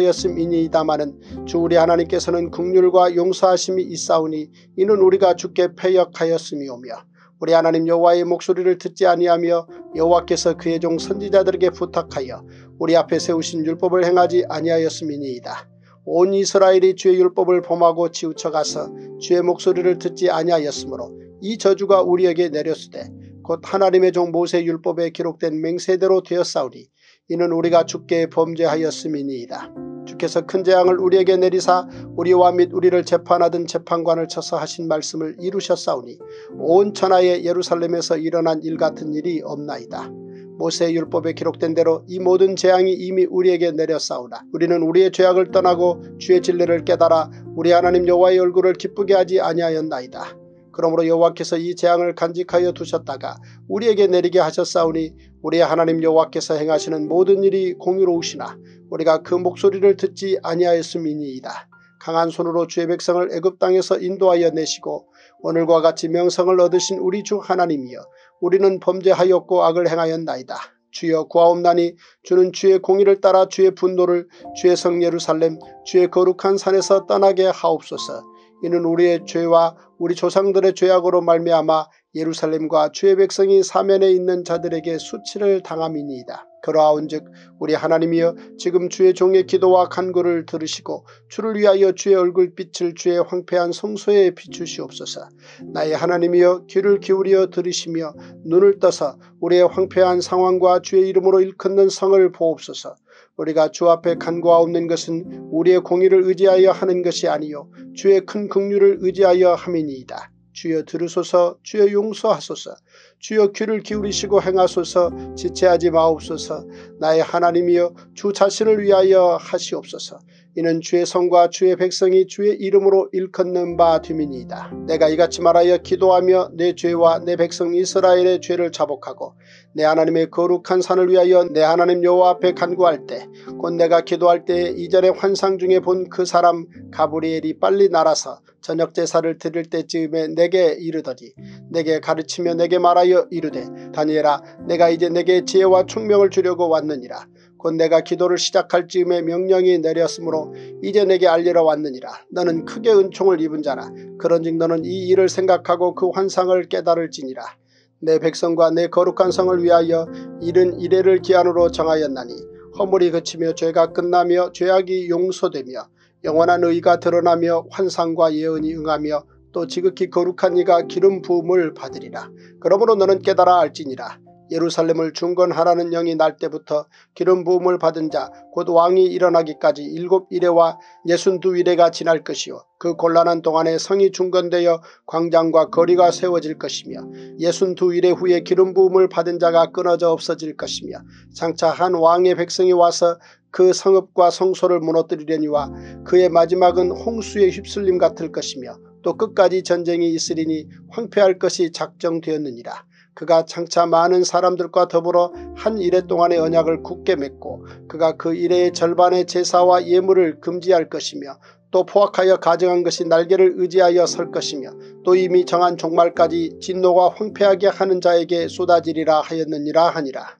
범죄하였음이니이다마는 주 우리 하나님께서는 긍휼과 용서하심이 있사오니 이는 우리가 주께 패역하였음이오며 우리 하나님 여호와의 목소리를 듣지 아니하며 여호와께서 그의 종 선지자들에게 부탁하여 우리 앞에 세우신 율법을 행하지 아니하였음이니이다. 온 이스라엘이 주의 율법을 범하고 치우쳐가서 주의 목소리를 듣지 아니하였으므로 이 저주가 우리에게 내렸으되 곧 하나님의 종 모세 율법에 기록된 맹세대로 되었사오니 이는 우리가 주께 범죄하였음이니이다. 주께서 큰 재앙을 우리에게 내리사 우리와 및 우리를 재판하던 재판관을 쳐서 하신 말씀을 이루셨사오니 온 천하의 예루살렘에서 일어난 일 같은 일이 없나이다. 모세의 율법에 기록된 대로 이 모든 재앙이 이미 우리에게 내렸사오나 우리는 우리의 죄악을 떠나고 주의 진리를 깨달아 우리 하나님 여호와의 얼굴을 기쁘게 하지 아니하였나이다. 그러므로 여호와께서 이 재앙을 간직하여 두셨다가 우리에게 내리게 하셨사오니 우리의 하나님 여호와께서 행하시는 모든 일이 공의로우시나 우리가 그 목소리를 듣지 아니하였음이니이다. 강한 손으로 주의 백성을 애굽 땅에서 인도하여 내시고 오늘과 같이 명성을 얻으신 우리 주 하나님이여 우리는 범죄하였고 악을 행하였나이다. 주여 구하옵나니 주는 주의 공의를 따라 주의 분노를 주의 성 예루살렘 주의 거룩한 산에서 떠나게 하옵소서. 이는 우리의 죄와 우리 조상들의 죄악으로 말미암아 예루살렘과 주의 백성이 사면에 있는 자들에게 수치를 당함이니이다. 그러하온즉 우리 하나님이여 지금 주의 종의 기도와 간구를 들으시고 주를 위하여 주의 얼굴빛을 주의 황폐한 성소에 비추시옵소서. 나의 하나님이여 귀를 기울여 들으시며 눈을 떠서 우리의 황폐한 상황과 주의 이름으로 일컫는 성을 보옵소서. 우리가 주 앞에 간구하옵는 것은 우리의 공의를 의지하여 하는 것이 아니요 주의 큰 긍휼을 의지하여 함이니이다. 주여 들으소서. 주여 용서하소서. 주여 귀를 기울이시고 행하소서. 지체하지 마옵소서. 나의 하나님이여 주 자신을 위하여 하시옵소서. 이는 주의 성과 주의 백성이 주의 이름으로 일컫는 바 됨이니이다. 내가 이같이 말하여 기도하며 내 죄와 내 백성 이스라엘의 죄를 자복하고 내 하나님의 거룩한 산을 위하여 내 하나님 여호와 앞에 간구할 때 곧 내가 기도할 때에 이전에 환상 중에 본 그 사람 가브리엘이 빨리 날아서 저녁 제사를 드릴 때쯤에 내게 이르더니 내게 가르치며 내게 말하여 이르되 다니엘아 내가 이제 내게 지혜와 총명을 주려고 왔느니라. 곧 내가 기도를 시작할 즈음에 명령이 내렸으므로 이제 내게 알리러 왔느니라. 너는 크게 은총을 입은 자라. 그런즉 너는 이 일을 생각하고 그 환상을 깨달을지니라. 내 백성과 내 거룩한 성을 위하여 이른 이래를 기한으로 정하였나니 허물이 그치며 죄가 끝나며 죄악이 용서되며 영원한 의가 드러나며 환상과 예언이 응하며 또 지극히 거룩한 이가 기름 부음을 받으리라. 그러므로 너는 깨달아 알지니라. 예루살렘을 중건하라는 영이 날 때부터 기름 부음을 받은 자 곧 왕이 일어나기까지 7이레와 62이레가 지날 것이요 그 곤란한 동안에 성이 중건되어 광장과 거리가 세워질 것이며 62이레 후에 기름 부음을 받은 자가 끊어져 없어질 것이며 장차 한 왕의 백성이 와서 그 성읍과 성소를 무너뜨리려니와 그의 마지막은 홍수의 휩쓸림 같을 것이며 또 끝까지 전쟁이 있으리니 황폐할 것이 작정되었느니라. 그가 장차 많은 사람들과 더불어 한 이레 동안의 언약을 굳게 맺고 그가 그 이레의 절반의 제사와 예물을 금지할 것이며 또 포악하여 가정한 것이 날개를 의지하여 설 것이며 또 이미 정한 종말까지 진노가 황폐하게 하는 자에게 쏟아지리라 하였느니라 하니라.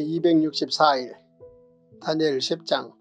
제264일 다니엘 10장.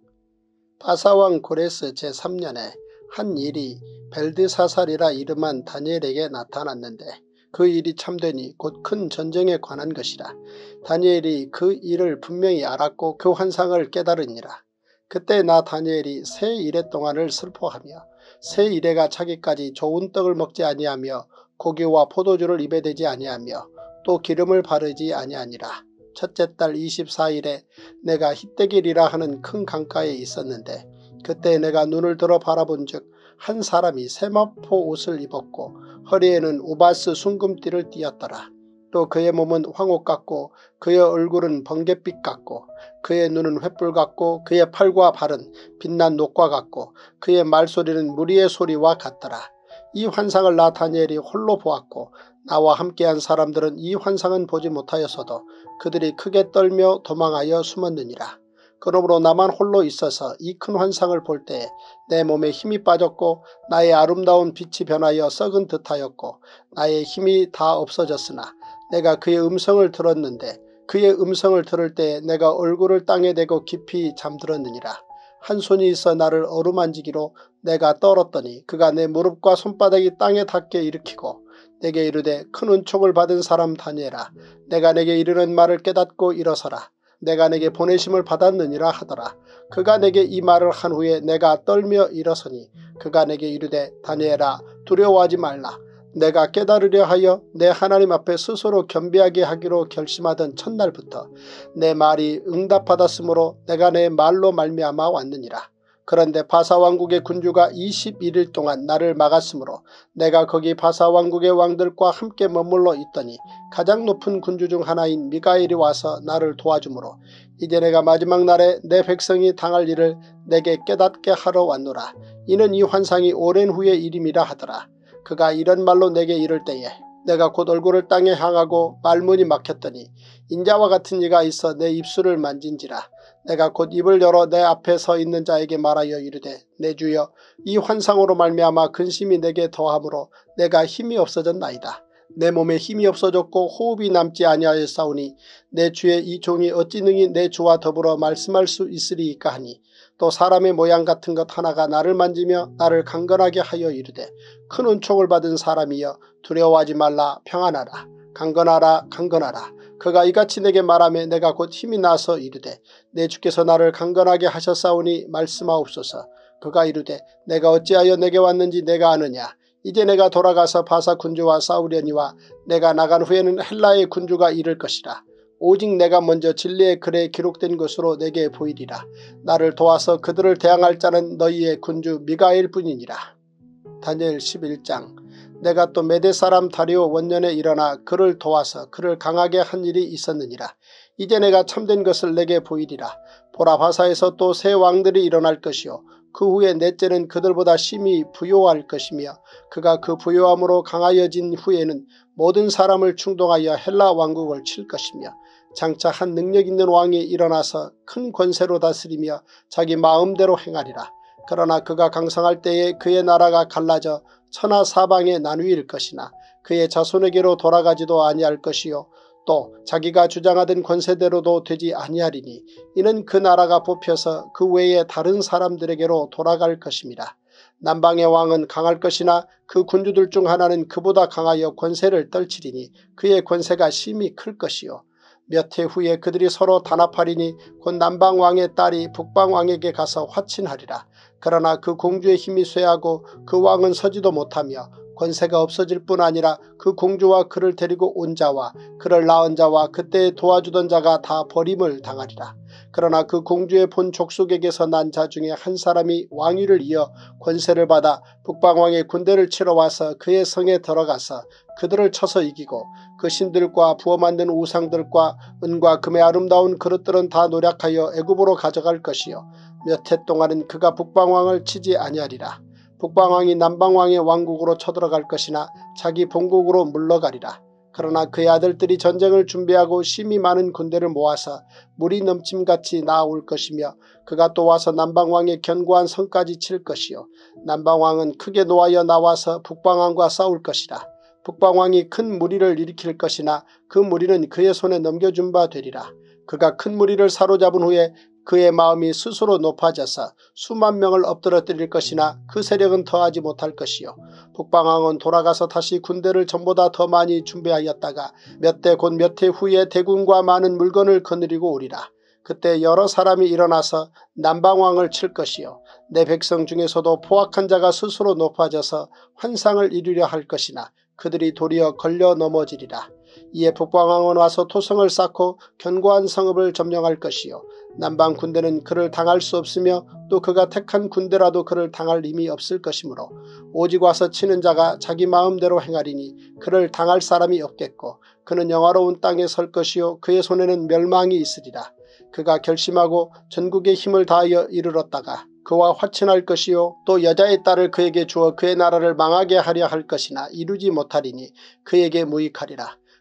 바사왕 고레스 제3년에 한 일이 벨드사살이라 이름한 다니엘에게 나타났는데 그 일이 참되니 곧 큰 전쟁에 관한 것이라. 다니엘이 그 일을 분명히 알았고 그 환상을 깨달으니라. 그때 나 다니엘이 새 이레 동안을 슬퍼하며 새 이레가 차기까지 좋은 떡을 먹지 아니하며 고기와 포도주를 입에 대지 아니하며 또 기름을 바르지 아니하니라. 첫째 달 24일에 내가 히데길이라 하는 큰 강가에 있었는데 그때 내가 눈을 들어 바라본즉 한 사람이 세마포 옷을 입었고 허리에는 우바스 순금띠를 띠었더라. 또 그의 몸은 황옥 같고 그의 얼굴은 번갯빛 같고 그의 눈은 횃불 같고 그의 팔과 발은 빛난 녹과 같고 그의 말소리는 무리의 소리와 같더라. 이 환상을 나 다니엘이 홀로 보았고 나와 함께한 사람들은 이 환상은 보지 못하였어도 그들이 크게 떨며 도망하여 숨었느니라. 그러므로 나만 홀로 있어서 이 큰 환상을 볼 때 내 몸에 힘이 빠졌고 나의 아름다운 빛이 변하여 썩은 듯하였고 나의 힘이 다 없어졌으나 내가 그의 음성을 들었는데 그의 음성을 들을 때에 내가 얼굴을 땅에 대고 깊이 잠들었느니라. 한 손이 있어 나를 어루만지기로 내가 떨었더니 그가 내 무릎과 손바닥이 땅에 닿게 일으키고 내게 이르되 큰 은총을 받은 사람 다니엘아, 내가 내게 이르는 말을 깨닫고 일어서라. 내가 내게 보내심을 받았느니라 하더라. 그가 내게 이 말을 한 후에 내가 떨며 일어서니 그가 내게 이르되 다니엘아, 두려워하지 말라. 내가 깨달으려 하여 내 하나님 앞에 스스로 겸비하게 하기로 결심하던 첫날부터 내 말이 응답받았으므로 내가 내 말로 말미암아 왔느니라. 그런데 바사왕국의 군주가 21일 동안 나를 막았으므로 내가 거기 바사왕국의 왕들과 함께 머물러 있더니 가장 높은 군주 중 하나인 미가엘이 와서 나를 도와주므로 이제 내가 마지막 날에 내 백성이 당할 일을 내게 깨닫게 하러 왔노라. 이는 이 환상이 오랜 후의 일임이라 하더라. 그가 이런 말로 내게 이를 때에 내가 곧 얼굴을 땅에 향하고 말문이 막혔더니 인자와 같은 이가 있어 내 입술을 만진지라. 내가 곧 입을 열어 내 앞에 서 있는 자에게 말하여 이르되 내 주여, 이 환상으로 말미암아 근심이 내게 더하므로 내가 힘이 없어졌나이다. 내 몸에 힘이 없어졌고 호흡이 남지 아니하였사오니 내 주의 이 종이 어찌 능히 내 주와 더불어 말씀할 수 있으리이까 하니 또 사람의 모양 같은 것 하나가 나를 만지며 나를 강건하게 하여 이르되 큰 은총을 받은 사람이여, 두려워하지 말라. 평안하라. 강건하라. 강건하라. 그가 이같이 내게 말하며 내가 곧 힘이 나서 이르되 내 주께서 나를 강건하게 하셨사오니 말씀하옵소서. 그가 이르되 내가 어찌하여 내게 왔는지 내가 아느냐. 이제 내가 돌아가서 바사 군주와 싸우려니와 내가 나간 후에는 헬라의 군주가 이를 것이라. 오직 내가 먼저 진리의 글에 기록된 것으로 내게 보이리라. 나를 도와서 그들을 대항할 자는 너희의 군주 미가엘 뿐이니라. 다니엘 11장. 내가 또 메대 사람 다리오 원년에 일어나 그를 도와서 그를 강하게 한 일이 있었느니라. 이제 내가 참된 것을 내게 보이리라. 보라, 바사에서 또 새 왕들이 일어날 것이요 그 후에 넷째는 그들보다 심히 부요할 것이며 그가 그 부요함으로 강하여진 후에는 모든 사람을 충동하여 헬라 왕국을 칠 것이며 장차 한 능력 있는 왕이 일어나서 큰 권세로 다스리며 자기 마음대로 행하리라. 그러나 그가 강성할 때에 그의 나라가 갈라져 천하 사방에 나누일 것이나 그의 자손에게로 돌아가지도 아니할 것이요 또 자기가 주장하던 권세대로도 되지 아니하리니 이는 그 나라가 뽑혀서 그 외에 다른 사람들에게로 돌아갈 것입니다. 남방의 왕은 강할 것이나 그 군주들 중 하나는 그보다 강하여 권세를 떨치리니 그의 권세가 심히 클 것이요 몇 해 후에 그들이 서로 단합하리니 곧 남방왕의 딸이 북방왕에게 가서 화친하리라. 그러나 그 공주의 힘이 쇠하고 그 왕은 서지도 못하며 권세가 없어질 뿐 아니라 그 공주와 그를 데리고 온 자와 그를 낳은 자와 그때 도와주던 자가 다 버림을 당하리라. 그러나 그 공주의 본 족속에게서 난 자 중에 한 사람이 왕위를 이어 권세를 받아 북방왕의 군대를 치러 와서 그의 성에 들어가서 그들을 쳐서 이기고 그 신들과 부어 만든 우상들과 은과 금의 아름다운 그릇들은 다 노략하여 애굽으로 가져갈 것이요 몇 해 동안은 그가 북방왕을 치지 아니하리라. 북방왕이 남방왕의 왕국으로 쳐들어갈 것이나 자기 본국으로 물러가리라. 그러나 그의 아들들이 전쟁을 준비하고 심히 많은 군대를 모아서 물이 넘침같이 나아올 것이며 그가 또 와서 남방왕의 견고한 성까지 칠 것이요 남방왕은 크게 노하여 나와서 북방왕과 싸울 것이라. 북방왕이 큰 무리를 일으킬 것이나 그 무리는 그의 손에 넘겨준 바 되리라. 그가 큰 무리를 사로잡은 후에 그의 마음이 스스로 높아져서 수만 명을 엎드러뜨릴 것이나 그 세력은 더하지 못할 것이요 북방왕은 돌아가서 다시 군대를 전보다 더 많이 준비하였다가 몇 대 곧 몇 해 후에 대군과 많은 물건을 거느리고 오리라. 그때 여러 사람이 일어나서 남방왕을 칠 것이요 내 백성 중에서도 포악한 자가 스스로 높아져서 환상을 이루려 할 것이나 그들이 도리어 걸려 넘어지리라. 이에 북방왕은 와서 토성을 쌓고 견고한 성읍을 점령할 것이요 남방 군대는 그를 당할 수 없으며 또 그가 택한 군대라도 그를 당할 힘이 없을 것이므로 오직 와서 치는 자가 자기 마음대로 행하리니 그를 당할 사람이 없겠고 그는 영화로운 땅에 설 것이요 그의 손에는 멸망이 있으리라. 그가 결심하고 전국의 힘을 다하여 이르렀다가 그와 화친할 것이요 또 여자의 딸을 그에게 주어 그의 나라를 망하게 하려 할 것이나 이루지 못하리니 그에게 무익하리라.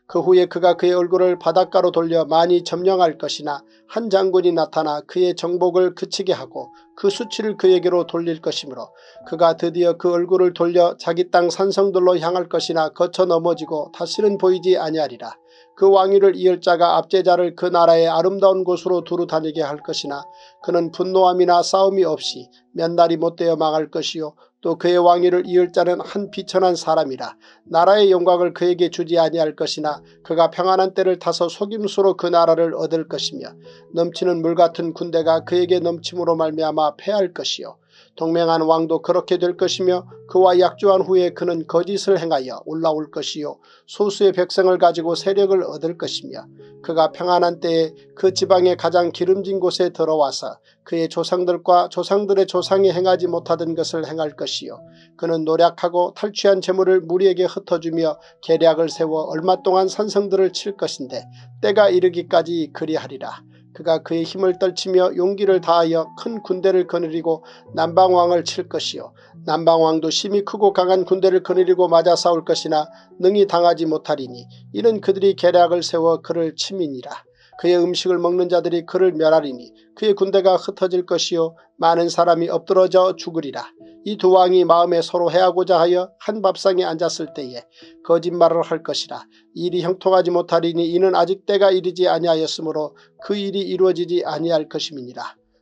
그 후에 그가 그의 얼굴을 바닷가로 돌려 많이 점령할 것이나 한 장군이 나타나 그의 정복을 그치게 하고 그 수치를 그에게로 돌릴 것이므로 그가 드디어 그 얼굴을 돌려 자기 땅 산성들로 향할 것이나 거쳐 넘어지고 다시는 보이지 아니하리라. 그 왕위를 이을 자가 압제자를 그 나라의 아름다운 곳으로 두루 다니게 할 것이나 그는 분노함이나 싸움이 없이 몇 날이 못되어 망할 것이요 또 그의 왕위를 이을 자는 한 비천한 사람이라. 나라의 영광을 그에게 주지 아니할 것이나 그가 평안한 때를 타서 속임수로 그 나라를 얻을 것이며 넘치는 물같은 군대가 그에게 넘침으로 말미암아 패할 것이요 동맹한 왕도 그렇게 될 것이며 그와 약조한 후에 그는 거짓을 행하여 올라올 것이요 소수의 백성을 가지고 세력을 얻을 것이며 그가 평안한 때에 그 지방의 가장 기름진 곳에 들어와서 그의 조상들과 조상들의 조상이 행하지 못하던 것을 행할 것이요 그는 노력하고 탈취한 재물을 무리에게 흩어주며 계략을 세워 얼마 동안 산성들을 칠 것인데 때가 이르기까지 그리하리라. 그가 그의 힘을 떨치며 용기를 다하여 큰 군대를 거느리고 남방왕을 칠 것이요 남방왕도 심히 크고 강한 군대를 거느리고 맞아 싸울 것이나 능히 당하지 못하리니 이는 그들이 계략을 세워 그를 침이니라. 그의 음식을 먹는 자들이 그를 멸하리니 그의 군대가 흩어질 것이요 많은 사람이 엎드러져 죽으리라. 이 두 왕이 마음에 서로 해하고자 하여 한 밥상에 앉았을 때에 거짓말을 할 것이라. 일이 형통하지 못하리니 이는 아직 때가 이르지 아니하였으므로 그 일이 이루어지지 아니할 것임이니라.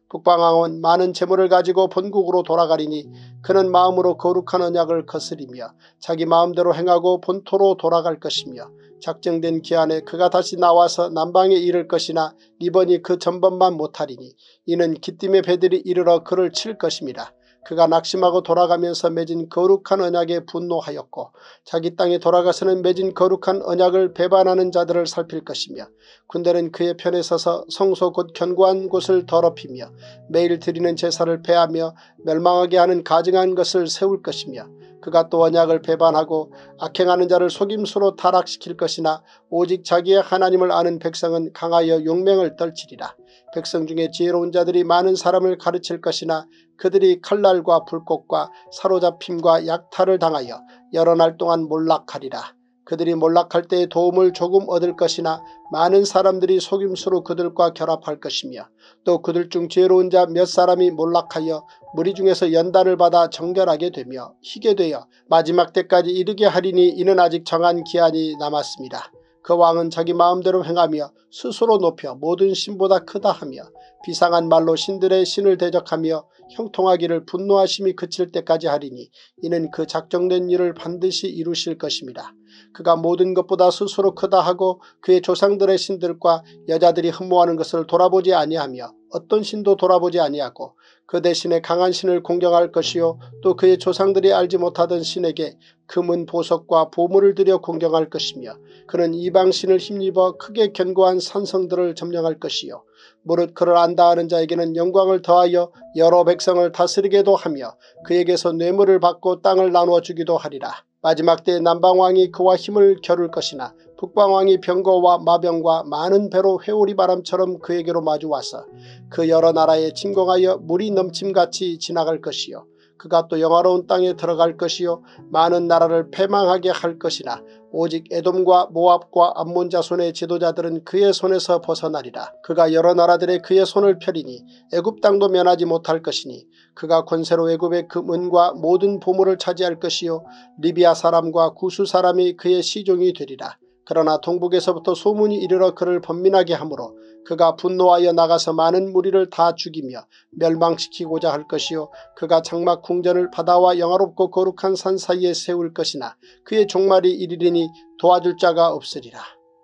북방왕은 많은 재물을 가지고 본국으로 돌아가리니 그는 마음으로 거룩한 언약을 거스리며 자기 마음대로 행하고 본토로 돌아갈 것이며 작정된 기한에 그가 다시 나와서 남방에 이를 것이나 이번이 그 전번만 못하리니 이는 기띔의 배들이 이르러 그를 칠 것임이라. 그가 낙심하고 돌아가면서 맺은 거룩한 언약에 분노하였고 자기 땅에 돌아가서는 맺은 거룩한 언약을 배반하는 자들을 살필 것이며 군대는 그의 편에 서서 성소 곧 견고한 곳을 더럽히며 매일 드리는 제사를 폐하며 멸망하게 하는 가증한 것을 세울 것이며 그가 또 언약을 배반하고 악행하는 자를 속임수로 타락시킬 것이나 오직 자기의 하나님을 아는 백성은 강하여 용맹을 떨치리라. 백성 중에 지혜로운 자들이 많은 사람을 가르칠 것이나 그들이 칼날과 불꽃과 사로잡힘과 약탈을 당하여 여러 날 동안 몰락하리라. 그들이 몰락할 때에 도움을 조금 얻을 것이나 많은 사람들이 속임수로 그들과 결합할 것이며 또 그들 중 지혜로운 자 몇 사람이 몰락하여 무리 중에서 연단을 받아 정결하게 되며 희게 되어 마지막 때까지 이르게 하리니 이는 아직 정한 기한이 남았습니다. 그 왕은 자기 마음대로 행하며 스스로 높여 모든 신보다 크다 하며 비상한 말로 신들의 신을 대적하며 형통하기를 분노하심이 그칠 때까지 하리니 이는 그 작정된 일을 반드시 이루실 것입니다. 그가 모든 것보다 스스로 크다 하고 그의 조상들의 신들과 여자들이 흠모하는 것을 돌아보지 아니하며 어떤 신도 돌아보지 아니하고 그 대신에 강한 신을 공경할 것이요 또 그의 조상들이 알지 못하던 신에게 금은 보석과 보물을 들여 공경할 것이며 그는 이방신을 힘입어 크게 견고한 산성들을 점령할 것이요 무릇 그를 안다 하는 자에게는 영광을 더하여 여러 백성을 다스리게도 하며 그에게서 뇌물을 받고 땅을 나누어 주기도 하리라. 마지막 때에 남방왕이 그와 힘을 겨룰 것이나 북방왕이 병거와 마병과 많은 배로 회오리 바람처럼 그에게로 마주와서 그 여러 나라에 침공하여 물이 넘침같이 지나갈 것이요 그가 또 영화로운 땅에 들어갈 것이요 많은 나라를 패망하게 할 것이나 오직 에돔과 모압과 암몬 자손의 지도자들은 그의 손에서 벗어나리라. 그가 여러 나라들의 그의 손을 펴리니 애굽 땅도 면하지 못할 것이니 그가 권세로 애굽의 금은과 모든 보물을 차지할 것이요 리비아 사람과 구수 사람이 그의 시종이 되리라. 그러나 동북에서부터 소문이 이르러 그를 번민하게 하므로 그가 분노하여 나가서 많은 무리를 다 죽이며 멸망시키고자 할 것이요 그가 장막 궁전을 바다와 영화롭고 거룩한 산 사이에 세울 것이나 그의 종말이 이르리니 도와줄 자가 없으리라.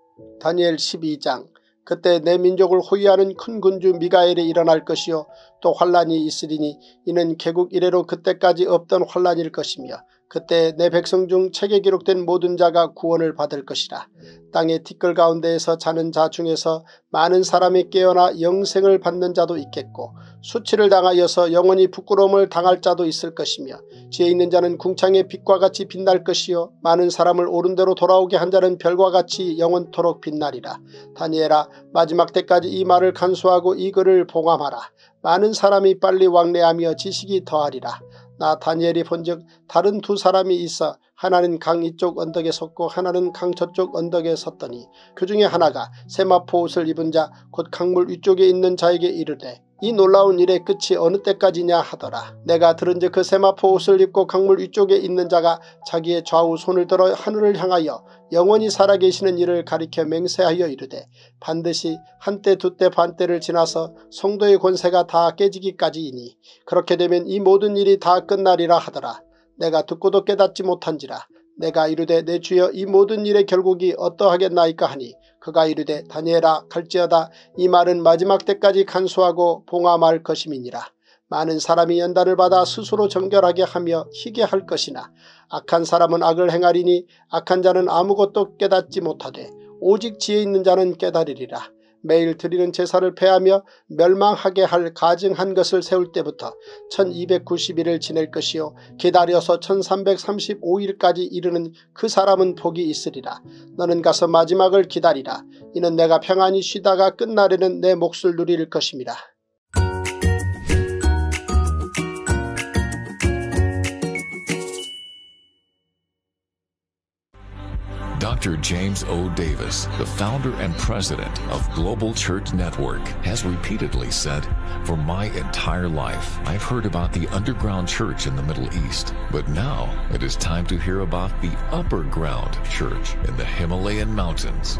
다니엘 12장. 그때 내 민족을 호위하는 큰 군주 미가엘이 일어날 것이요 또 환란이 있으리니 이는 개국 이래로 그때까지 없던 환란일 것이며 그때 내 백성 중 책에 기록된 모든 자가 구원을 받을 것이라. 땅의 티끌 가운데에서 자는 자 중에서 많은 사람이 깨어나 영생을 받는 자도 있겠고 수치를 당하여서 영원히 부끄러움을 당할 자도 있을 것이며 지혜 있는 자는 궁창의 빛과 같이 빛날 것이요 많은 사람을 옳은 대로 돌아오게 한 자는 별과 같이 영원토록 빛나리라. 다니엘아 마지막 때까지 이 말을 간수하고 이 글을 봉함하라. 많은 사람이 빨리 왕래하며 지식이 더하리라. 나 다니엘이 본즉 다른 두 사람이 있어 하나는 강 이쪽 언덕에 섰고 하나는 강 저쪽 언덕에 섰더니 그 중에 하나가 세마포 옷을 입은 자 곧 강물 위쪽에 있는 자에게 이르되 이 놀라운 일의 끝이 어느 때까지냐 하더라. 내가 들은즉 그 세마포 옷을 입고 강물 위쪽에 있는 자가 자기의 좌우 손을 들어 하늘을 향하여 영원히 살아계시는 이를 가리켜 맹세하여 이르되 반드시 한때 두때 반때를 지나서 성도의 권세가 다 깨지기까지이니 그렇게 되면 이 모든 일이 다 끝나리라 하더라. 내가 듣고도 깨닫지 못한지라. 내가 이르되 내 주여 이 모든 일의 결국이 어떠하겠나이까 하니 그가 이르되 다니엘아 갈지어다 이 말은 마지막 때까지 간수하고 봉함할 것임이니라. 많은 사람이 연단을 받아 스스로 정결하게 하며 희게 할 것이나 악한 사람은 악을 행하리니 악한 자는 아무것도 깨닫지 못하되 오직 지혜 있는 자는 깨달으리라. 매일 드리는 제사를 폐하며 멸망하게 할 가증한 것을 세울 때부터 1290일을 지낼 것이요 기다려서 1335일까지 이르는 그 사람은 복이 있으리라. 너는 가서 마지막을 기다리라. 이는 내가 평안히 쉬다가 끝날에는 내 몫을 누릴 것임이라. Dr. James O. Davis, the founder and president of Global Church Network, has repeatedly said, "For my entire life, I've heard about the underground church in the Middle East, but now it is time to hear about the upper ground church in the Himalayan mountains."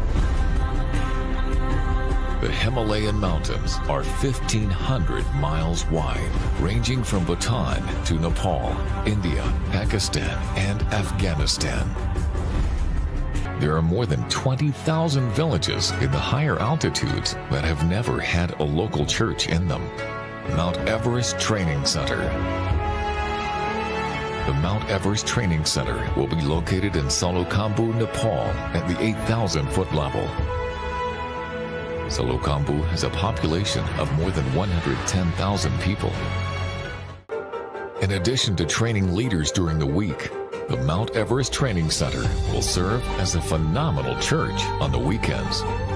The Himalayan mountains are 1,500 miles wide, ranging from Bhutan to Nepal, India, Pakistan, and Afghanistan. There are more than 20,000 villages in the higher altitudes that have never had a local church in them. Mount Everest Training Center. The Mount Everest Training Center will be located in Salokhambu, Nepal at the 8,000-foot level. Salokhambu has a population of more than 110,000 people. In addition to training leaders during the week, the Mount Everest Training Center will serve as a phenomenal church on the weekends.